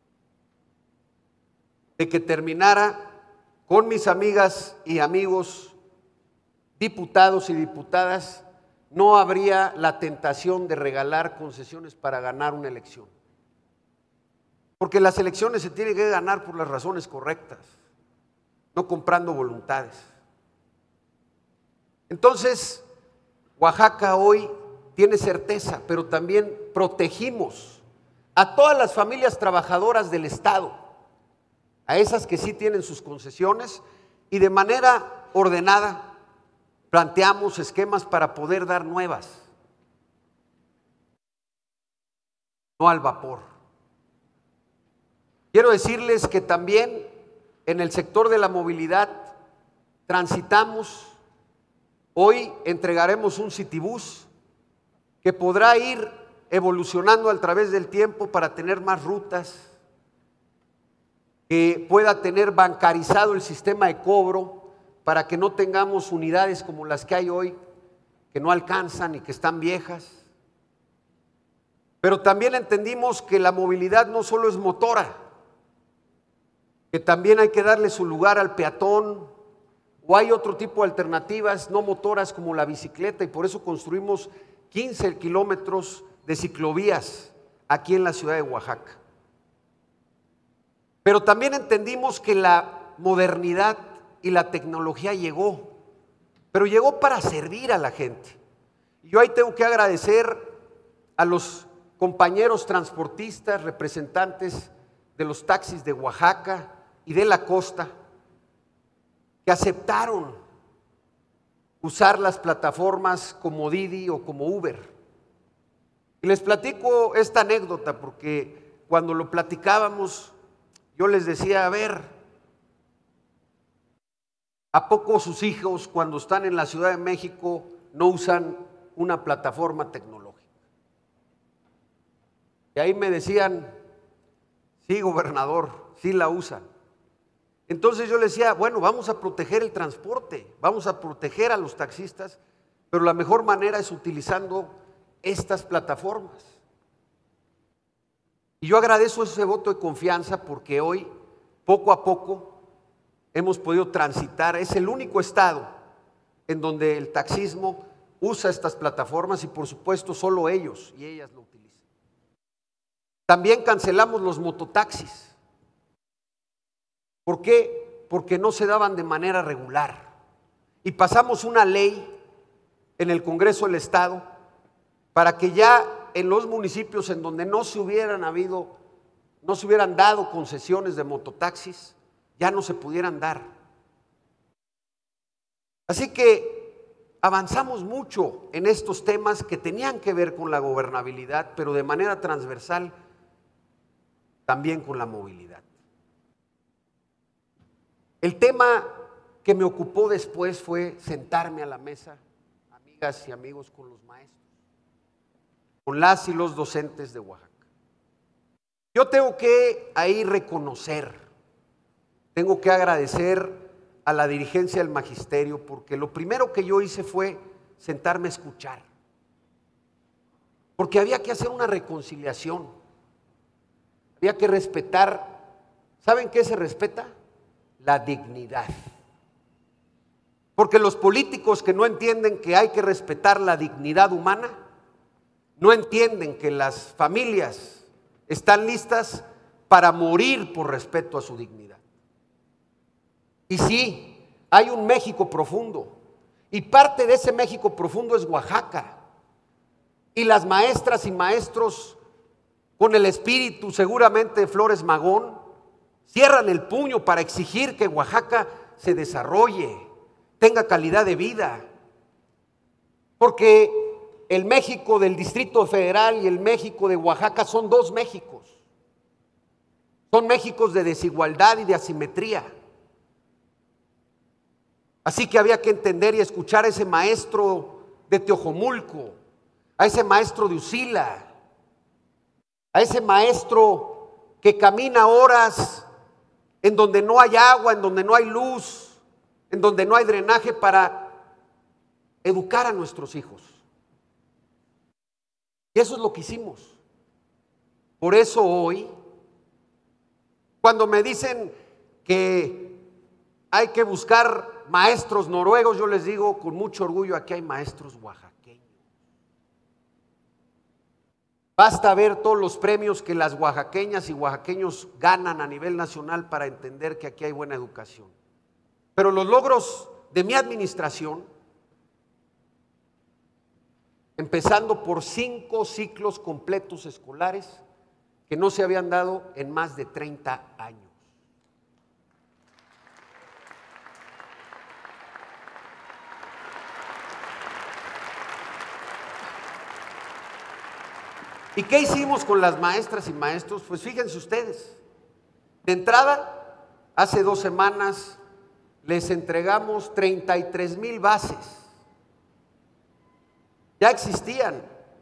de que terminara, con mis amigas y amigos diputados y diputadas, no habría la tentación de regalar concesiones para ganar una elección. Porque las elecciones se tienen que ganar por las razones correctas, no comprando voluntades. Entonces, Oaxaca hoy tiene certeza, pero también protegimos a todas las familias trabajadoras del Estado, a esas que sí tienen sus concesiones, y de manera ordenada planteamos esquemas para poder dar nuevas, no al vapor. Quiero decirles que también en el sector de la movilidad transitamos, hoy entregaremos un Citibús que podrá ir evolucionando a través del tiempo para tener más rutas, que pueda tener bancarizado el sistema de cobro para que no tengamos unidades como las que hay hoy, que no alcanzan y que están viejas. Pero también entendimos que la movilidad no solo es motora, que también hay que darle su lugar al peatón, o hay otro tipo de alternativas no motoras como la bicicleta, y por eso construimos quince kilómetros de ciclovías aquí en la ciudad de Oaxaca. Pero también entendimos que la modernidad y la tecnología llegó, pero llegó para servir a la gente. Y yo ahí tengo que agradecer a los compañeros transportistas, representantes de los taxis de Oaxaca y de la costa, que aceptaron usar las plataformas como Didi o como Uber. Y les platico esta anécdota porque cuando lo platicábamos, yo les decía, a ver, ¿a poco sus hijos cuando están en la Ciudad de México no usan una plataforma tecnológica? Y ahí me decían, sí, gobernador, sí la usan. Entonces yo les decía, bueno, vamos a proteger el transporte, vamos a proteger a los taxistas, pero la mejor manera es utilizando estas plataformas. Y yo agradezco ese voto de confianza porque hoy, poco a poco, hemos podido transitar. Es el único estado en donde el taxismo usa estas plataformas y por supuesto solo ellos y ellas lo utilizan. También cancelamos los mototaxis. ¿Por qué? Porque no se daban de manera regular. Y pasamos una ley en el Congreso del Estado para que ya en los municipios en donde no se hubieran habido, no se hubieran dado concesiones de mototaxis, ya no se pudieran dar. Así que avanzamos mucho en estos temas que tenían que ver con la gobernabilidad, pero de manera transversal también con la movilidad. El tema que me ocupó después fue sentarme a la mesa, amigas y amigos, con los maestros, con las y los docentes de Oaxaca. Yo tengo que ahí reconocer, tengo que agradecer a la dirigencia del magisterio, porque lo primero que yo hice fue sentarme a escuchar, porque había que hacer una reconciliación, había que respetar. ¿Saben qué se respeta? La dignidad. Porque los políticos que no entienden que hay que respetar la dignidad humana, no entienden que las familias están listas para morir por respeto a su dignidad. Y sí, hay un México profundo, y parte de ese México profundo es Oaxaca. Y las maestras y maestros, con el espíritu seguramente de Flores Magón, cierran el puño para exigir que Oaxaca se desarrolle, tenga calidad de vida. Porque el México del Distrito Federal y el México de Oaxaca son dos Méxicos. Son Méxicos de desigualdad y de asimetría. Así que había que entender y escuchar a ese maestro de Teojomulco, a ese maestro de Usila, a ese maestro que camina horas en donde no hay agua, en donde no hay luz, en donde no hay drenaje para educar a nuestros hijos. Y eso es lo que hicimos. Por eso hoy, cuando me dicen que hay que buscar maestros noruegos, yo les digo con mucho orgullo, aquí hay maestros oaxaqueños. Basta ver todos los premios que las oaxaqueñas y oaxaqueños ganan a nivel nacional para entender que aquí hay buena educación. Pero los logros de mi administración, empezando por cinco ciclos completos escolares que no se habían dado en más de treinta años. ¿Y qué hicimos con las maestras y maestros? Pues fíjense ustedes, de entrada, hace dos semanas les entregamos treinta y tres mil bases. Ya existían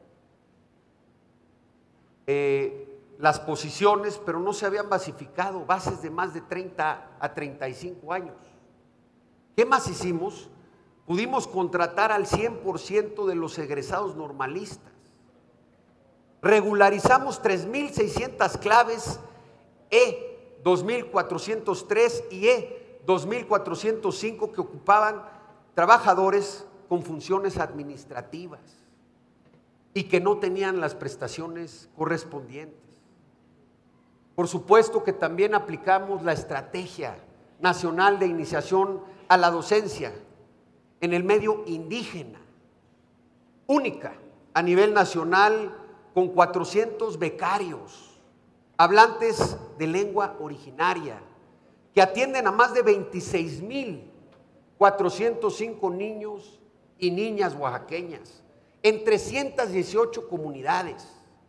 eh, las posiciones, pero no se habían basificado, bases de más de treinta a treinta y cinco años. ¿Qué más hicimos? Pudimos contratar al cien por ciento de los egresados normalistas. Regularizamos tres mil seiscientas claves E dos mil cuatrocientos tres y E dos mil cuatrocientos cinco que ocupaban trabajadores con funciones administrativas y que no tenían las prestaciones correspondientes. Por supuesto que también aplicamos la Estrategia Nacional de Iniciación a la Docencia en el medio indígena, única a nivel nacional, con cuatrocientos becarios, hablantes de lengua originaria, que atienden a más de veintiséis mil cuatrocientos cinco niños y niñas oaxaqueñas, en trescientas dieciocho comunidades.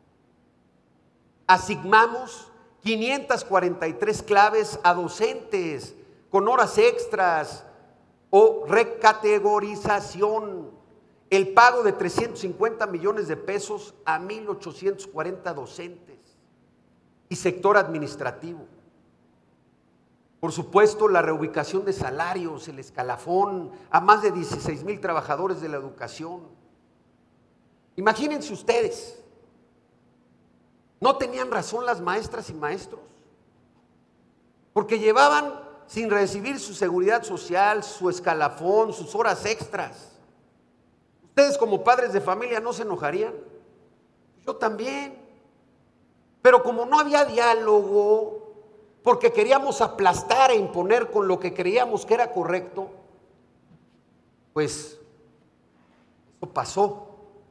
Asignamos quinientas cuarenta y tres claves a docentes con horas extras o recategorización. El pago de trescientos cincuenta millones de pesos a mil ochocientos cuarenta docentes y sector administrativo. Por supuesto, la reubicación de salarios, el escalafón a más de dieciséis mil trabajadores de la educación. Imagínense ustedes, ¿no tenían razón las maestras y maestros? Porque llevaban sin recibir su seguridad social, su escalafón, sus horas extras. Ustedes como padres de familia no se enojarían, yo también, pero como no había diálogo, porque queríamos aplastar e imponer con lo que creíamos que era correcto, pues eso pasó.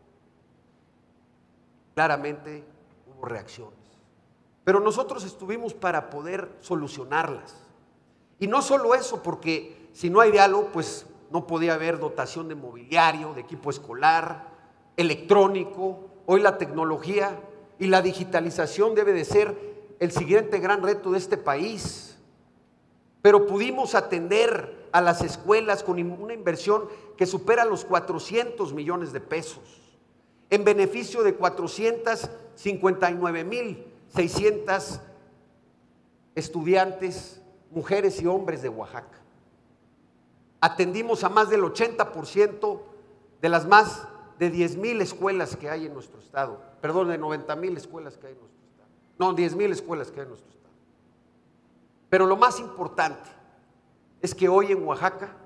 Claramente hubo reacciones, pero nosotros estuvimos para poder solucionarlas. Y no solo eso, porque si no hay diálogo, pues no podía haber dotación de mobiliario, de equipo escolar, electrónico. Hoy la tecnología y la digitalización debe de ser el siguiente gran reto de este país. Pero pudimos atender a las escuelas con una inversión que supera los cuatrocientos millones de pesos, en beneficio de cuatrocientas cincuenta y nueve mil seiscientos estudiantes, mujeres y hombres de Oaxaca. Atendimos a más del ochenta por ciento de las más de diez mil escuelas que hay en nuestro estado, perdón, de noventa mil escuelas que hay en nuestro estado, no, diez mil escuelas que hay en nuestro estado. Pero lo más importante es que hoy en Oaxaca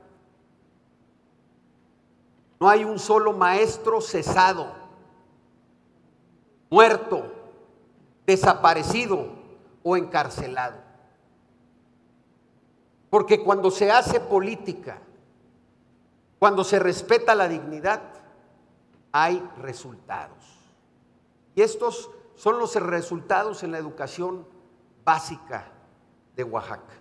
no hay un solo maestro cesado, muerto, desaparecido o encarcelado. Porque cuando se hace política, cuando se respeta la dignidad, hay resultados. Y estos son los resultados en la educación básica de Oaxaca.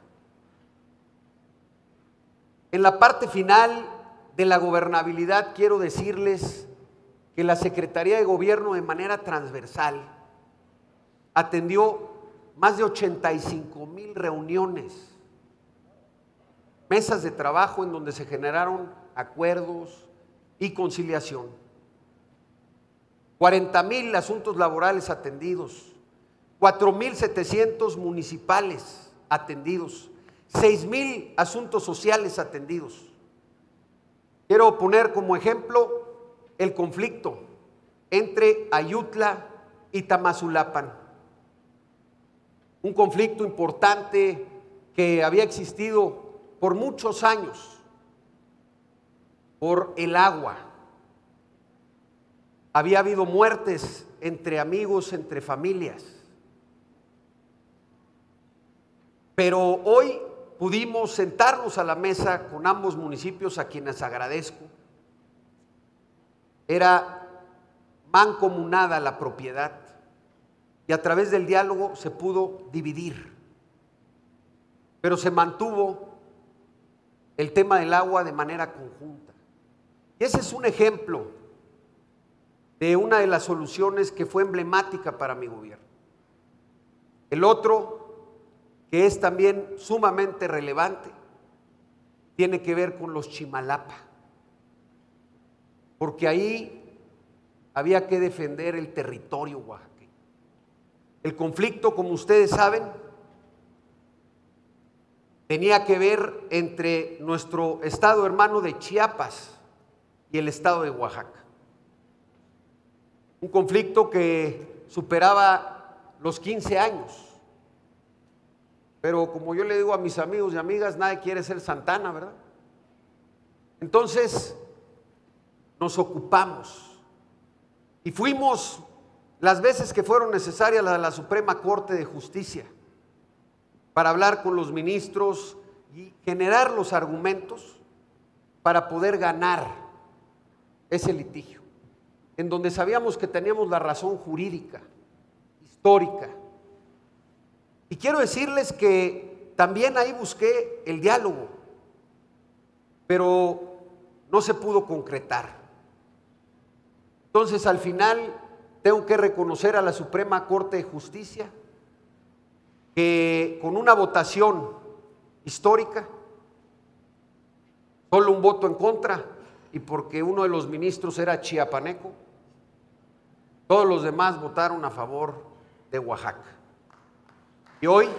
En la parte final de la gobernabilidad quiero decirles que la Secretaría de Gobierno de manera transversal atendió más de ochenta y cinco mil reuniones, mesas de trabajo en donde se generaron acuerdos y conciliación. cuarenta mil asuntos laborales atendidos, cuatro mil setecientos municipales atendidos, seis mil asuntos sociales atendidos. Quiero poner como ejemplo el conflicto entre Ayutla y Tamazulapan. Un conflicto importante que había existido por muchos años por el agua. Había habido muertes entre amigos, entre familias. Pero hoy pudimos sentarnos a la mesa con ambos municipios, a quienes agradezco. Era mancomunada la propiedad y a través del diálogo se pudo dividir, pero se mantuvo el tema del agua de manera conjunta. Y ese es un ejemplo de una de las soluciones que fue emblemática para mi gobierno. El otro, que es también sumamente relevante, tiene que ver con los Chimalapa, porque ahí había que defender el territorio oaxaqueño. El conflicto, como ustedes saben, tenía que ver entre nuestro estado hermano de Chiapas y el estado de Oaxaca. Un conflicto que superaba los quince años. Pero como yo le digo a mis amigos y amigas, nadie quiere ser Santana, ¿verdad? Entonces nos ocupamos y fuimos las veces que fueron necesarias a la Suprema Corte de Justicia para hablar con los ministros y generar los argumentos para poder ganar ese litigio, en donde sabíamos que teníamos la razón jurídica, histórica. Y quiero decirles que también ahí busqué el diálogo, pero no se pudo concretar. Entonces, al final, tengo que reconocer a la Suprema Corte de Justicia que con una votación histórica, solo un voto en contra, y porque uno de los ministros era chiapaneco, todos los demás votaron a favor de Oaxaca. Y hoy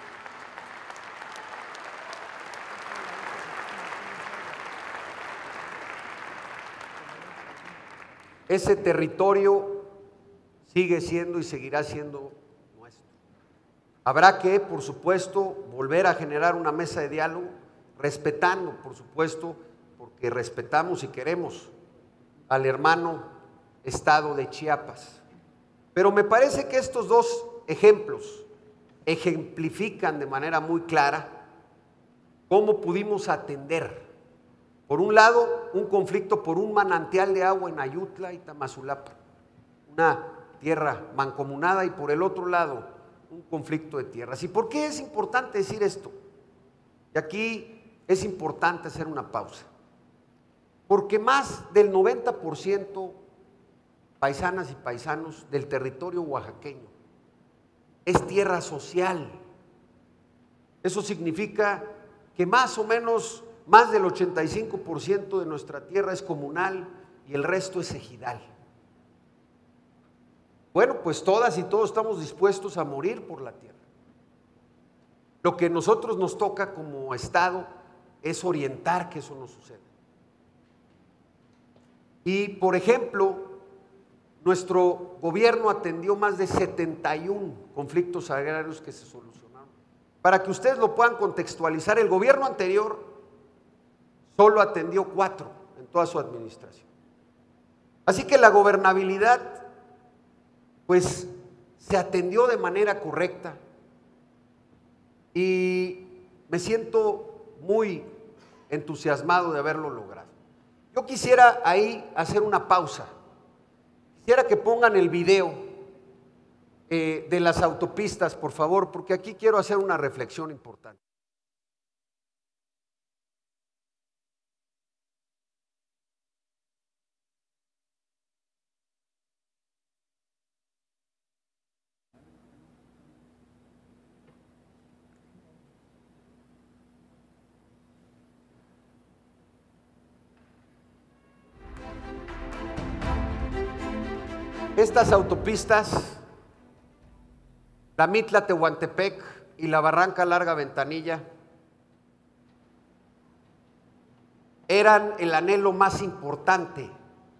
ese territorio sigue siendo y seguirá siendo nuestro. Habrá que, por supuesto, volver a generar una mesa de diálogo, respetando, por supuesto, porque respetamos y queremos al hermano estado de Chiapas. Pero me parece que estos dos ejemplos ejemplifican de manera muy clara cómo pudimos atender, por un lado, un conflicto por un manantial de agua en Ayutla y Tamazulapan, una tierra mancomunada, y por el otro lado, un conflicto de tierras. ¿Y por qué es importante decir esto? Y aquí es importante hacer una pausa, porque más del noventa por ciento, paisanas y paisanos, del territorio oaxaqueño es tierra social. Eso significa que más o menos más del ochenta y cinco por ciento de nuestra tierra es comunal y el resto es ejidal. Bueno, pues todas y todos estamos dispuestos a morir por la tierra. Lo que a nosotros nos toca como Estado es orientar que eso no suceda. Y, por ejemplo, nuestro gobierno atendió más de setenta y uno conflictos agrarios que se solucionaron. Para que ustedes lo puedan contextualizar, el gobierno anterior solo atendió cuatro en toda su administración. Así que la gobernabilidad, pues, se atendió de manera correcta y me siento muy entusiasmado de haberlo logrado. Yo quisiera ahí hacer una pausa. Quisiera que pongan el video eh, de las autopistas, por favor, porque aquí quiero hacer una reflexión importante. Estas autopistas, la Mitla-Tehuantepec y la Barranca Larga Ventanilla, eran el anhelo más importante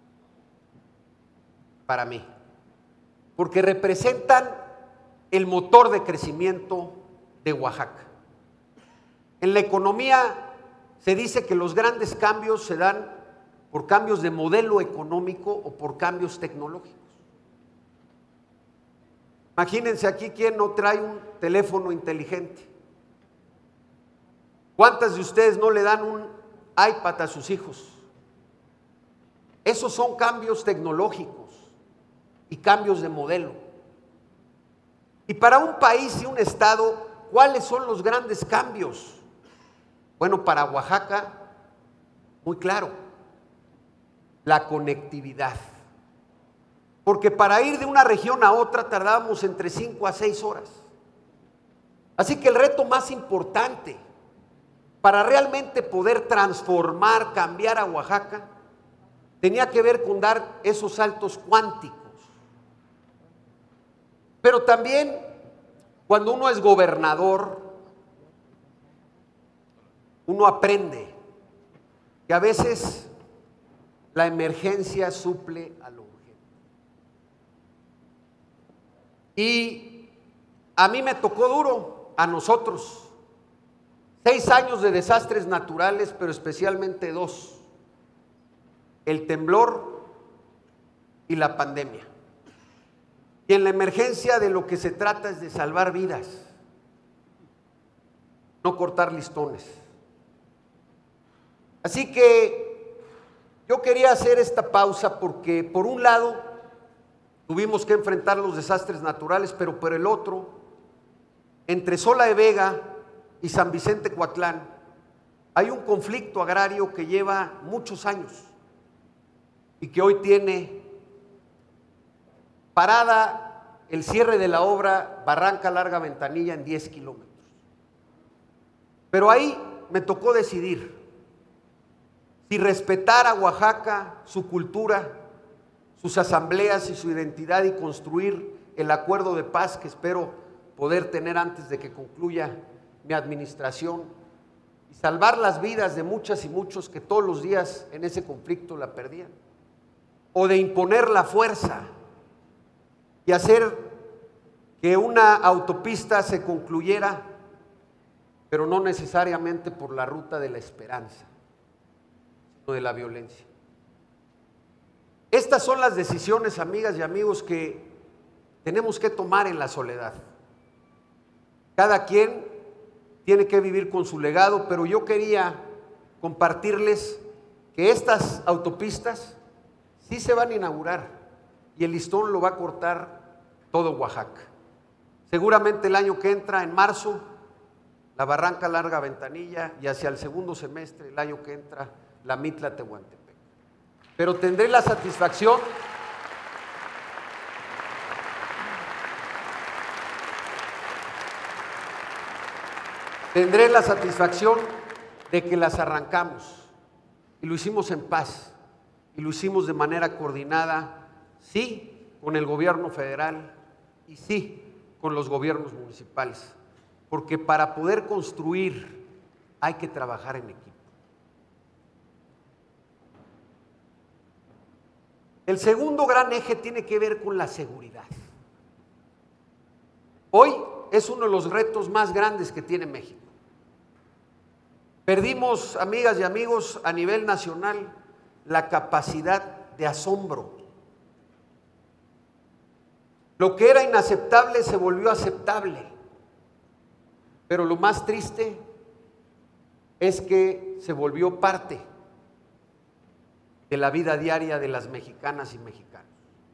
para mí, porque representan el motor de crecimiento de Oaxaca. En la economía se dice que los grandes cambios se dan por cambios de modelo económico o por cambios tecnológicos. Imagínense aquí quién no trae un teléfono inteligente. ¿Cuántas de ustedes no le dan un iPad a sus hijos? Esos son cambios tecnológicos y cambios de modelo. Y para un país y un estado, ¿cuáles son los grandes cambios? Bueno, para Oaxaca, muy claro, la conectividad. Porque para ir de una región a otra tardábamos entre cinco a seis horas. Así que el reto más importante para realmente poder transformar, cambiar a Oaxaca, tenía que ver con dar esos saltos cuánticos. Pero también, cuando uno es gobernador, uno aprende que a veces la emergencia suple a lo urgente. Y a mí me tocó duro, a nosotros, seis años de desastres naturales, pero especialmente dos: el temblor y la pandemia. Y en la emergencia de lo que se trata es de salvar vidas, no cortar listones. Así que yo quería hacer esta pausa porque, por un lado, tuvimos que enfrentar los desastres naturales, pero por el otro, entre Sola de Vega y San Vicente Coatlán, hay un conflicto agrario que lleva muchos años y que hoy tiene parada el cierre de la obra Barranca Larga Ventanilla en diez kilómetros. Pero ahí me tocó decidir si respetar a Oaxaca, su cultura, sus asambleas y su identidad, y construir el acuerdo de paz que espero poder tener antes de que concluya mi administración, y salvar las vidas de muchas y muchos que todos los días en ese conflicto la perdían, o de imponer la fuerza y hacer que una autopista se concluyera, pero no necesariamente por la ruta de la esperanza, sino de la violencia. Estas son las decisiones, amigas y amigos, que tenemos que tomar en la soledad. Cada quien tiene que vivir con su legado, pero yo quería compartirles que estas autopistas sí se van a inaugurar y el listón lo va a cortar todo Oaxaca. Seguramente el año que entra, en marzo, la Barranca Larga Ventanilla, y hacia el segundo semestre, el año que entra, la Mitla-Tehuantepec. Pero tendré la satisfacción tendré la satisfacción de que las arrancamos, y lo hicimos en paz, y lo hicimos de manera coordinada, sí, con el gobierno federal y sí, con los gobiernos municipales, porque para poder construir hay que trabajar en equipo. El segundo gran eje tiene que ver con la seguridad. Hoy es uno de los retos más grandes que tiene México. Perdimos, amigas y amigos, a nivel nacional la capacidad de asombro. Lo que era inaceptable se volvió aceptable. Pero lo más triste es que se volvió parte de la vida diaria de las mexicanas y mexicanos.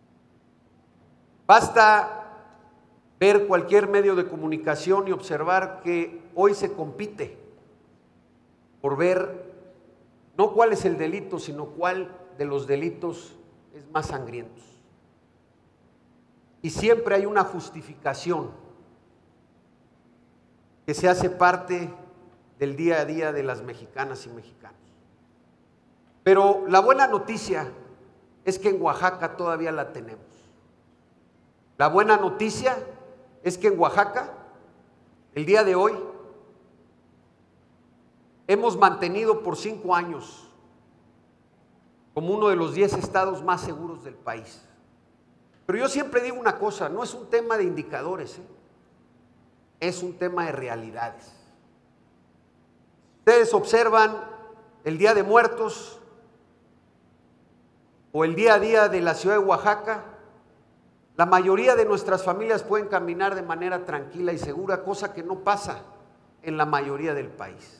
Basta ver cualquier medio de comunicación y observar que hoy se compite por ver no cuál es el delito, sino cuál de los delitos es más sangriento. Y siempre hay una justificación que se hace parte del día a día de las mexicanas y mexicanos. Pero la buena noticia es que en Oaxaca todavía la tenemos. La buena noticia es que en Oaxaca, el día de hoy, hemos mantenido por cinco años como uno de los diez estados más seguros del país. Pero yo siempre digo una cosa, no es un tema de indicadores, ¿eh? Es un tema de realidades. Ustedes observan el Día de Muertos o el día a día de la ciudad de Oaxaca, la mayoría de nuestras familias pueden caminar de manera tranquila y segura, cosa que no pasa en la mayoría del país.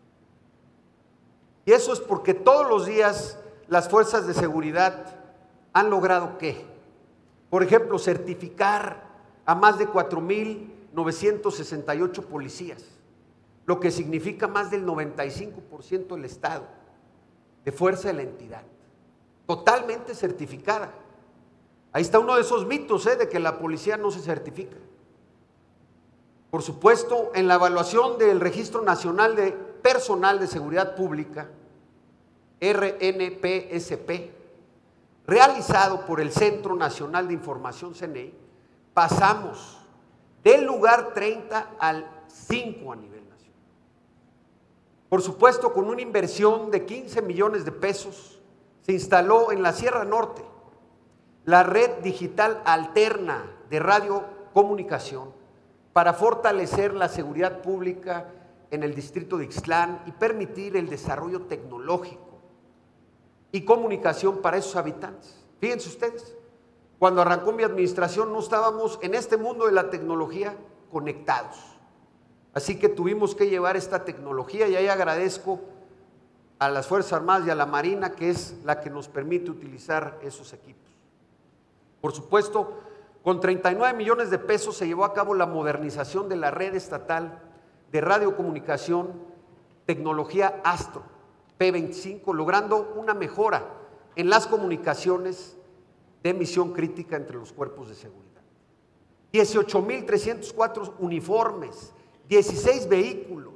Y eso es porque todos los días las fuerzas de seguridad han logrado ¿qué? Por ejemplo, certificar a más de cuatro mil novecientos sesenta y ocho policías, lo que significa más del noventa y cinco por ciento del estado de fuerza de la entidad, totalmente certificada. Ahí está uno de esos mitos, ¿eh? de que la policía no se certifica. Por supuesto, en la evaluación del Registro Nacional de Personal de Seguridad Pública, R N P S P, realizado por el Centro Nacional de Información C N I, pasamos del lugar treinta al cinco a nivel nacional. Por supuesto, con una inversión de quince millones de pesos, se instaló en la Sierra Norte la red digital alterna de radiocomunicación para fortalecer la seguridad pública en el distrito de Ixtlán y permitir el desarrollo tecnológico y comunicación para esos habitantes. Fíjense ustedes, cuando arrancó mi administración no estábamos en este mundo de la tecnología conectados, así que tuvimos que llevar esta tecnología y ahí agradezco a las Fuerzas Armadas y a la Marina, que es la que nos permite utilizar esos equipos. Por supuesto, con treinta y nueve millones de pesos se llevó a cabo la modernización de la red estatal de radiocomunicación, tecnología Astro P veinticinco, logrando una mejora en las comunicaciones de emisión crítica entre los cuerpos de seguridad. dieciocho mil trescientos cuatro uniformes, dieciséis vehículos,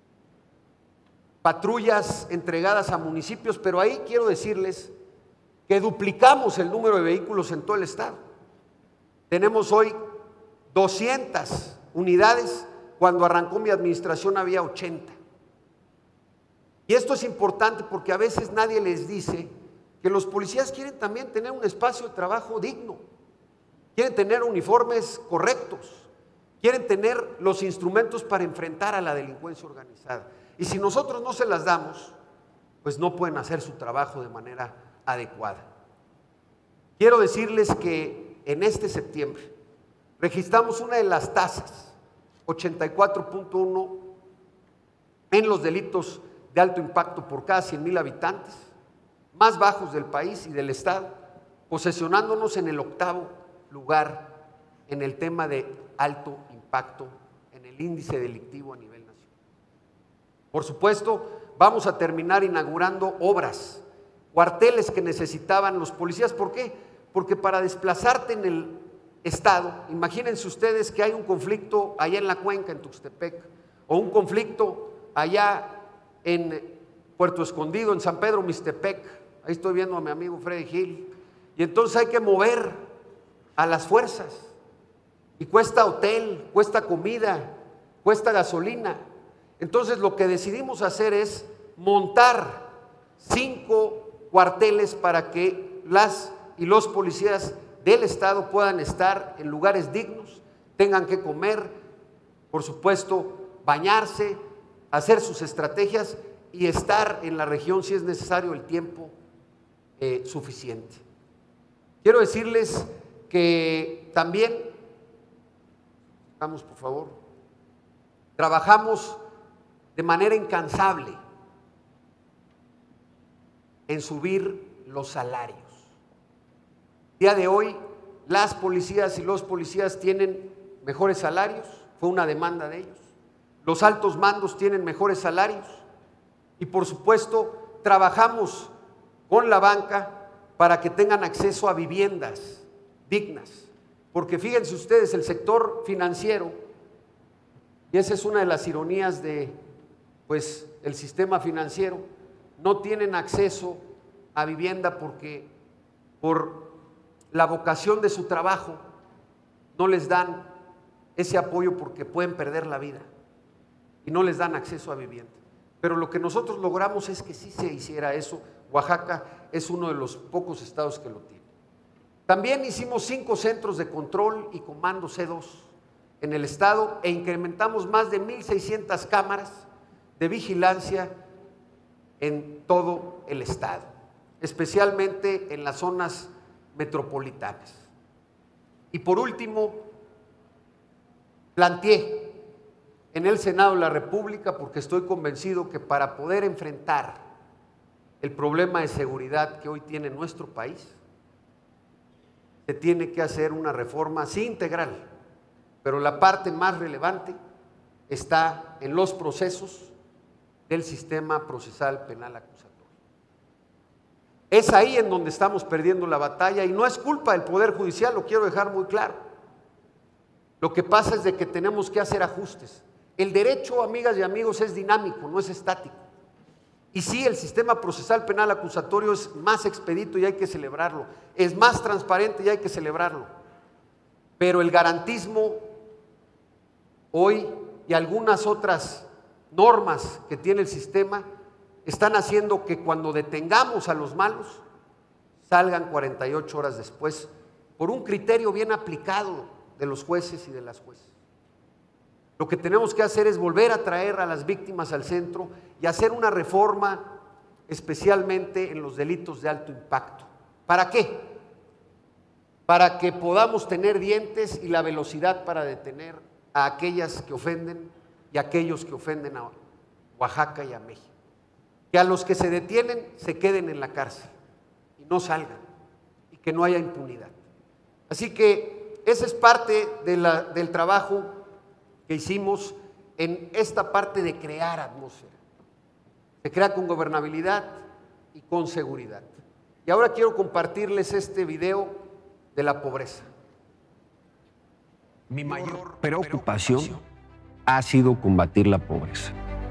patrullas entregadas a municipios, pero ahí quiero decirles que duplicamos el número de vehículos en todo el estado. Tenemos hoy doscientas unidades, cuando arrancó mi administración había ochenta. Y esto es importante porque a veces nadie les dice que los policías quieren también tener un espacio de trabajo digno, quieren tener uniformes correctos, quieren tener los instrumentos para enfrentar a la delincuencia organizada. Y si nosotros no se las damos, pues no pueden hacer su trabajo de manera adecuada. Quiero decirles que en este septiembre registramos una de las tasas, ochenta y cuatro punto uno, en los delitos de alto impacto por cada cien mil habitantes, más bajos del país y del estado, posesionándonos en el octavo lugar en el tema de alto impacto en el índice delictivo a nivel nacional. Por supuesto, vamos a terminar inaugurando obras, cuarteles que necesitaban los policías. ¿Por qué? Porque para desplazarte en el estado, imagínense ustedes que hay un conflicto allá en la Cuenca, en Tuxtepec, o un conflicto allá en Puerto Escondido, en San Pedro Mixtepec, ahí estoy viendo a mi amigo Freddy Gil, y entonces hay que mover a las fuerzas, y cuesta hotel, cuesta comida, cuesta gasolina. Entonces lo que decidimos hacer es montar cinco cuarteles para que las y los policías del estado puedan estar en lugares dignos, tengan que comer, por supuesto, bañarse, hacer sus estrategias y estar en la región si es necesario el tiempo eh, suficiente. Quiero decirles que también, vamos por favor, trabajamos de manera incansable en subir los salarios. El día de hoy las policías y los policías tienen mejores salarios, fue una demanda de ellos. Los altos mandos tienen mejores salarios y por supuesto trabajamos con la banca para que tengan acceso a viviendas dignas, porque fíjense ustedes, el sector financiero, y esa es una de las ironías de pues el sistema financiero, no tienen acceso a vivienda porque por la vocación de su trabajo no les dan ese apoyo porque pueden perder la vida y no les dan acceso a vivienda. Pero lo que nosotros logramos es que sí se hiciera eso, Oaxaca es uno de los pocos estados que lo tiene. También hicimos cinco centros de control y comando C dos en el estado e incrementamos más de mil seiscientas cámaras de vigilancia en todo el estado, especialmente en las zonas metropolitanas. Y por último, planteé en el Senado de la República, porque estoy convencido que para poder enfrentar el problema de seguridad que hoy tiene nuestro país, se tiene que hacer una reforma, sí integral, pero la parte más relevante está en los procesos del sistema procesal penal acusatorio. Es ahí en donde estamos perdiendo la batalla y no es culpa del Poder Judicial, lo quiero dejar muy claro. Lo que pasa es de que tenemos que hacer ajustes. El derecho, amigas y amigos, es dinámico, no es estático. Y sí, el sistema procesal penal acusatorio es más expedito y hay que celebrarlo, es más transparente y hay que celebrarlo. Pero el garantismo hoy y algunas otras normas que tiene el sistema están haciendo que cuando detengamos a los malos salgan cuarenta y ocho horas después por un criterio bien aplicado de los jueces y de las jueces. Lo que tenemos que hacer es volver a traer a las víctimas al centro y hacer una reforma especialmente en los delitos de alto impacto. ¿Para qué? Para que podamos tener dientes y la velocidad para detener a aquellas que ofenden y a aquellos que ofenden a Oaxaca y a México. Que a los que se detienen se queden en la cárcel y no salgan y que no haya impunidad. Así que esa es parte de la, del trabajo que hicimos en esta parte de crear atmósfera. Se crea con gobernabilidad y con seguridad. Y ahora quiero compartirles este video de la pobreza. Mi mayor preocupación ha sido combatir la pobreza.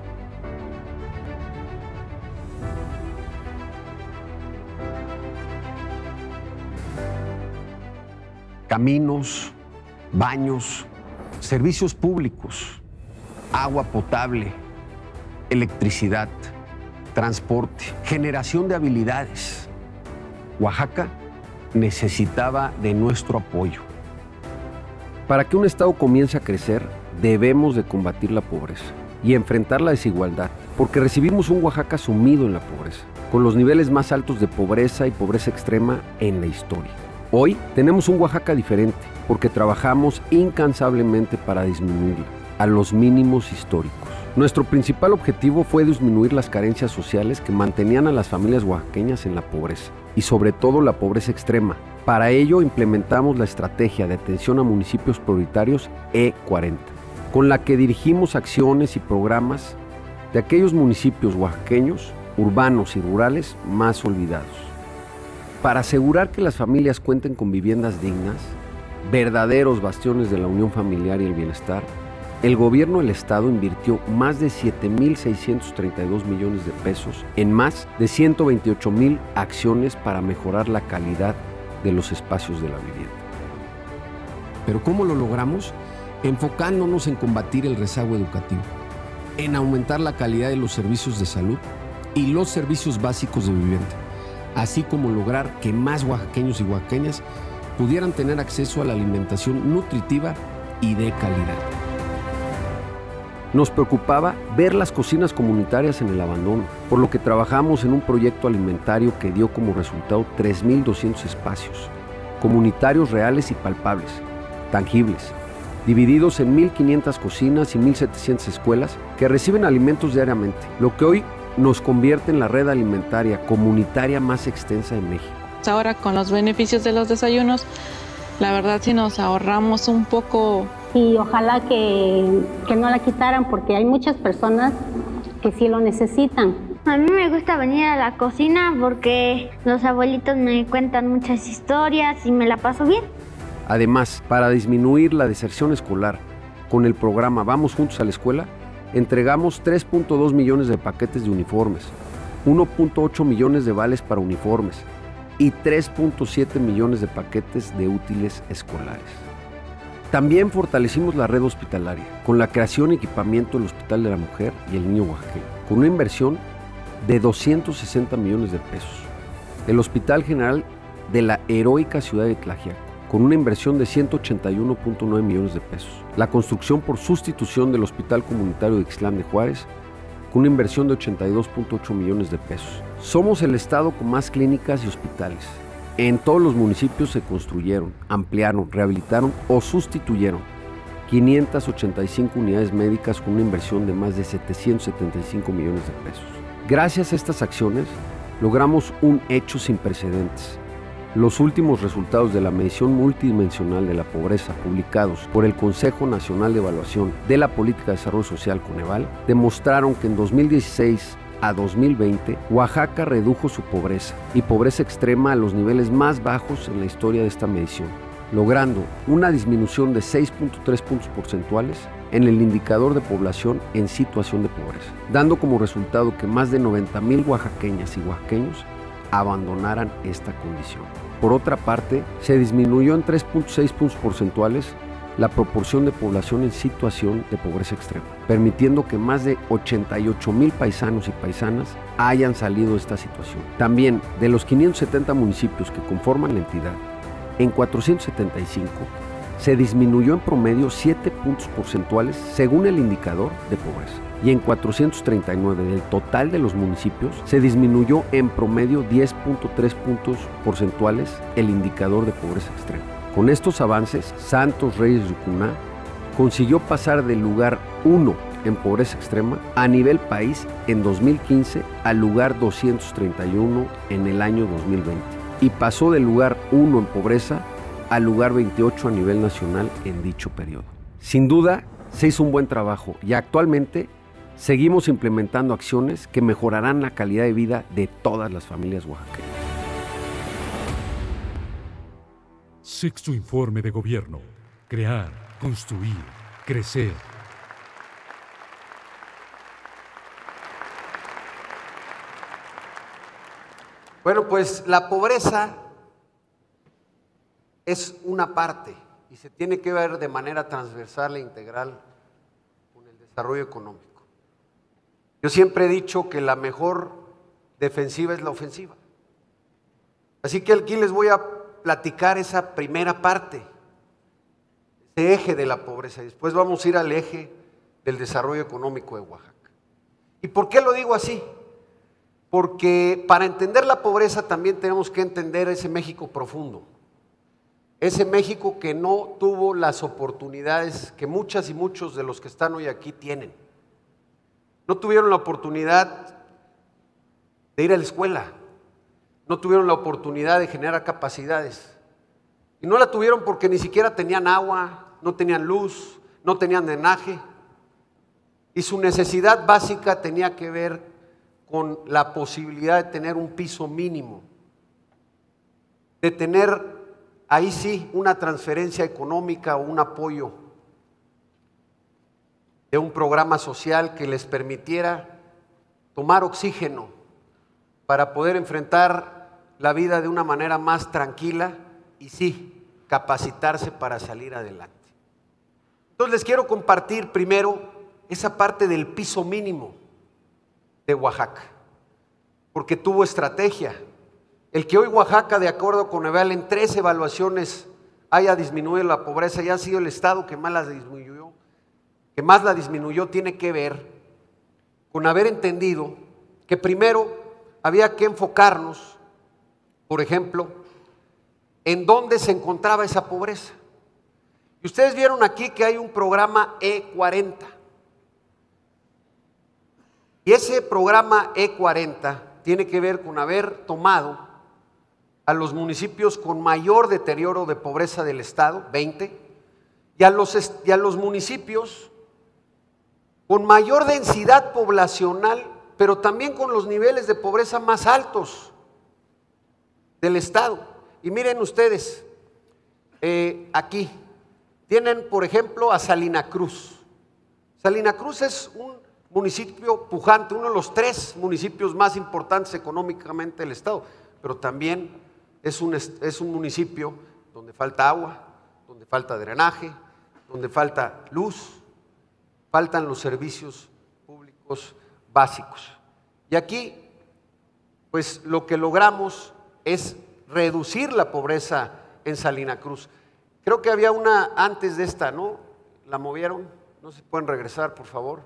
Caminos, baños, servicios públicos, agua potable, electricidad, transporte, generación de habilidades. Oaxaca necesitaba de nuestro apoyo. Para que un estado comience a crecer, debemos de combatir la pobreza y enfrentar la desigualdad, porque recibimos un Oaxaca sumido en la pobreza, con los niveles más altos de pobreza y pobreza extrema en la historia. Hoy tenemos un Oaxaca diferente, porque trabajamos incansablemente para disminuirla a los mínimos históricos. Nuestro principal objetivo fue disminuir las carencias sociales que mantenían a las familias oaxaqueñas en la pobreza, y sobre todo la pobreza extrema. Para ello implementamos la estrategia de atención a municipios prioritarios E cuarenta, con la que dirigimos acciones y programas de aquellos municipios oaxaqueños, urbanos y rurales más olvidados. Para asegurar que las familias cuenten con viviendas dignas, verdaderos bastiones de la unión familiar y el bienestar, el gobierno del estado invirtió más de siete mil seiscientos treinta y dos millones de pesos en más de ciento veintiocho mil acciones para mejorar la calidad de los espacios de la vivienda. ¿Pero cómo lo logramos? Enfocándonos en combatir el rezago educativo, en aumentar la calidad de los servicios de salud y los servicios básicos de vivienda, así como lograr que más oaxaqueños y oaxaqueñas pudieran tener acceso a la alimentación nutritiva y de calidad. Nos preocupaba ver las cocinas comunitarias en el abandono, por lo que trabajamos en un proyecto alimentario que dio como resultado tres mil doscientos espacios, comunitarios reales y palpables, tangibles, divididos en mil quinientas cocinas y mil setecientas escuelas que reciben alimentos diariamente, lo que hoy nos convierte en la red alimentaria comunitaria más extensa de México. Ahora con los beneficios de los desayunos, la verdad sí nos ahorramos un poco. Y ojalá que, que no la quitaran porque hay muchas personas que sí lo necesitan. A mí me gusta venir a la cocina porque los abuelitos me cuentan muchas historias y me la paso bien. Además, para disminuir la deserción escolar, con el programa Vamos Juntos a la Escuela, entregamos tres punto dos millones de paquetes de uniformes, uno punto ocho millones de vales para uniformes y tres punto siete millones de paquetes de útiles escolares. También fortalecimos la red hospitalaria, con la creación y equipamiento del Hospital de la Mujer y el Niño Oaxaqueño, con una inversión de doscientos sesenta millones de pesos. El Hospital General de la heroica ciudad de Tlaxiaco, con una inversión de ciento ochenta y uno punto nueve millones de pesos. La construcción por sustitución del Hospital Comunitario de Ixtlán de Juárez, con una inversión de ochenta y dos punto ocho millones de pesos. Somos el estado con más clínicas y hospitales. En todos los municipios se construyeron, ampliaron, rehabilitaron o sustituyeron quinientas ochenta y cinco unidades médicas con una inversión de más de setecientos setenta y cinco millones de pesos. Gracias a estas acciones, logramos un hecho sin precedentes. Los últimos resultados de la medición multidimensional de la pobreza publicados por el Consejo Nacional de Evaluación de la Política de Desarrollo Social, Coneval, demostraron que en dos mil dieciséis a dos mil veinte, Oaxaca redujo su pobreza y pobreza extrema a los niveles más bajos en la historia de esta medición, logrando una disminución de seis punto tres puntos porcentuales en el indicador de población en situación de pobreza, dando como resultado que más de noventa mil oaxaqueñas y oaxaqueños abandonaran esta condición. Por otra parte, se disminuyó en tres punto seis puntos porcentuales la proporción de población en situación de pobreza extrema, permitiendo que más de ochenta y ocho mil paisanos y paisanas hayan salido de esta situación. También, de los quinientos setenta municipios que conforman la entidad, en cuatrocientos setenta y cinco se disminuyó en promedio siete puntos porcentuales según el indicador de pobreza. Y en cuatrocientos treinta y nueve del total de los municipios se disminuyó en promedio diez punto tres puntos porcentuales el indicador de pobreza extrema. Con estos avances, Santos Reyes Yucuná consiguió pasar del lugar uno en pobreza extrema a nivel país en dos mil quince al lugar doscientos treinta y uno en el año dos mil veinte y pasó del lugar uno en pobreza al lugar veintiocho a nivel nacional en dicho periodo. Sin duda, se hizo un buen trabajo y actualmente seguimos implementando acciones que mejorarán la calidad de vida de todas las familias oaxaqueñas. Sexto Informe de Gobierno. Crear, construir, crecer. Bueno, pues la pobreza es una parte y se tiene que ver de manera transversal e integral con el desarrollo económico. Yo siempre he dicho que la mejor defensiva es la ofensiva. Así que aquí les voy a platicar esa primera parte, ese eje de la pobreza. Después vamos a ir al eje del desarrollo económico de Oaxaca. ¿Y por qué lo digo así? Porque para entender la pobreza también tenemos que entender ese México profundo, ese México que no tuvo las oportunidades que muchas y muchos de los que están hoy aquí tienen. No tuvieron la oportunidad de ir a la escuela, no tuvieron la oportunidad de generar capacidades. Y no la tuvieron porque ni siquiera tenían agua, no tenían luz, no tenían drenaje. Y su necesidad básica tenía que ver con la posibilidad de tener un piso mínimo, de tener ahí sí una transferencia económica o un apoyo de un programa social que les permitiera tomar oxígeno para poder enfrentar la vida de una manera más tranquila y sí, capacitarse para salir adelante. Entonces les quiero compartir primero esa parte del piso mínimo de Oaxaca, porque tuvo estrategia. El que hoy Oaxaca, de acuerdo con Coneval, en tres evaluaciones haya disminuido la pobreza y ha sido el estado que más la disminuyó, que más la disminuyó, tiene que ver con haber entendido que primero había que enfocarnos, por ejemplo, en dónde se encontraba esa pobreza. Y ustedes vieron aquí que hay un programa E cuarenta. Y ese programa E cuarenta tiene que ver con haber tomado a los municipios con mayor deterioro de pobreza del estado, veinte, y a los, y a los municipios con mayor densidad poblacional, pero también con los niveles de pobreza más altos del estado. Y miren ustedes, eh, aquí tienen, por ejemplo, a Salina Cruz. Salina Cruz es un municipio pujante, uno de los tres municipios más importantes económicamente del estado, pero también es un, es un municipio donde falta agua, donde falta drenaje, donde falta luz, faltan los servicios públicos básicos. Y aquí pues lo que logramos es reducir la pobreza en Salina Cruz. Creo que había una antes de esta, ¿no? ¿La movieron? No se pueden regresar, por favor.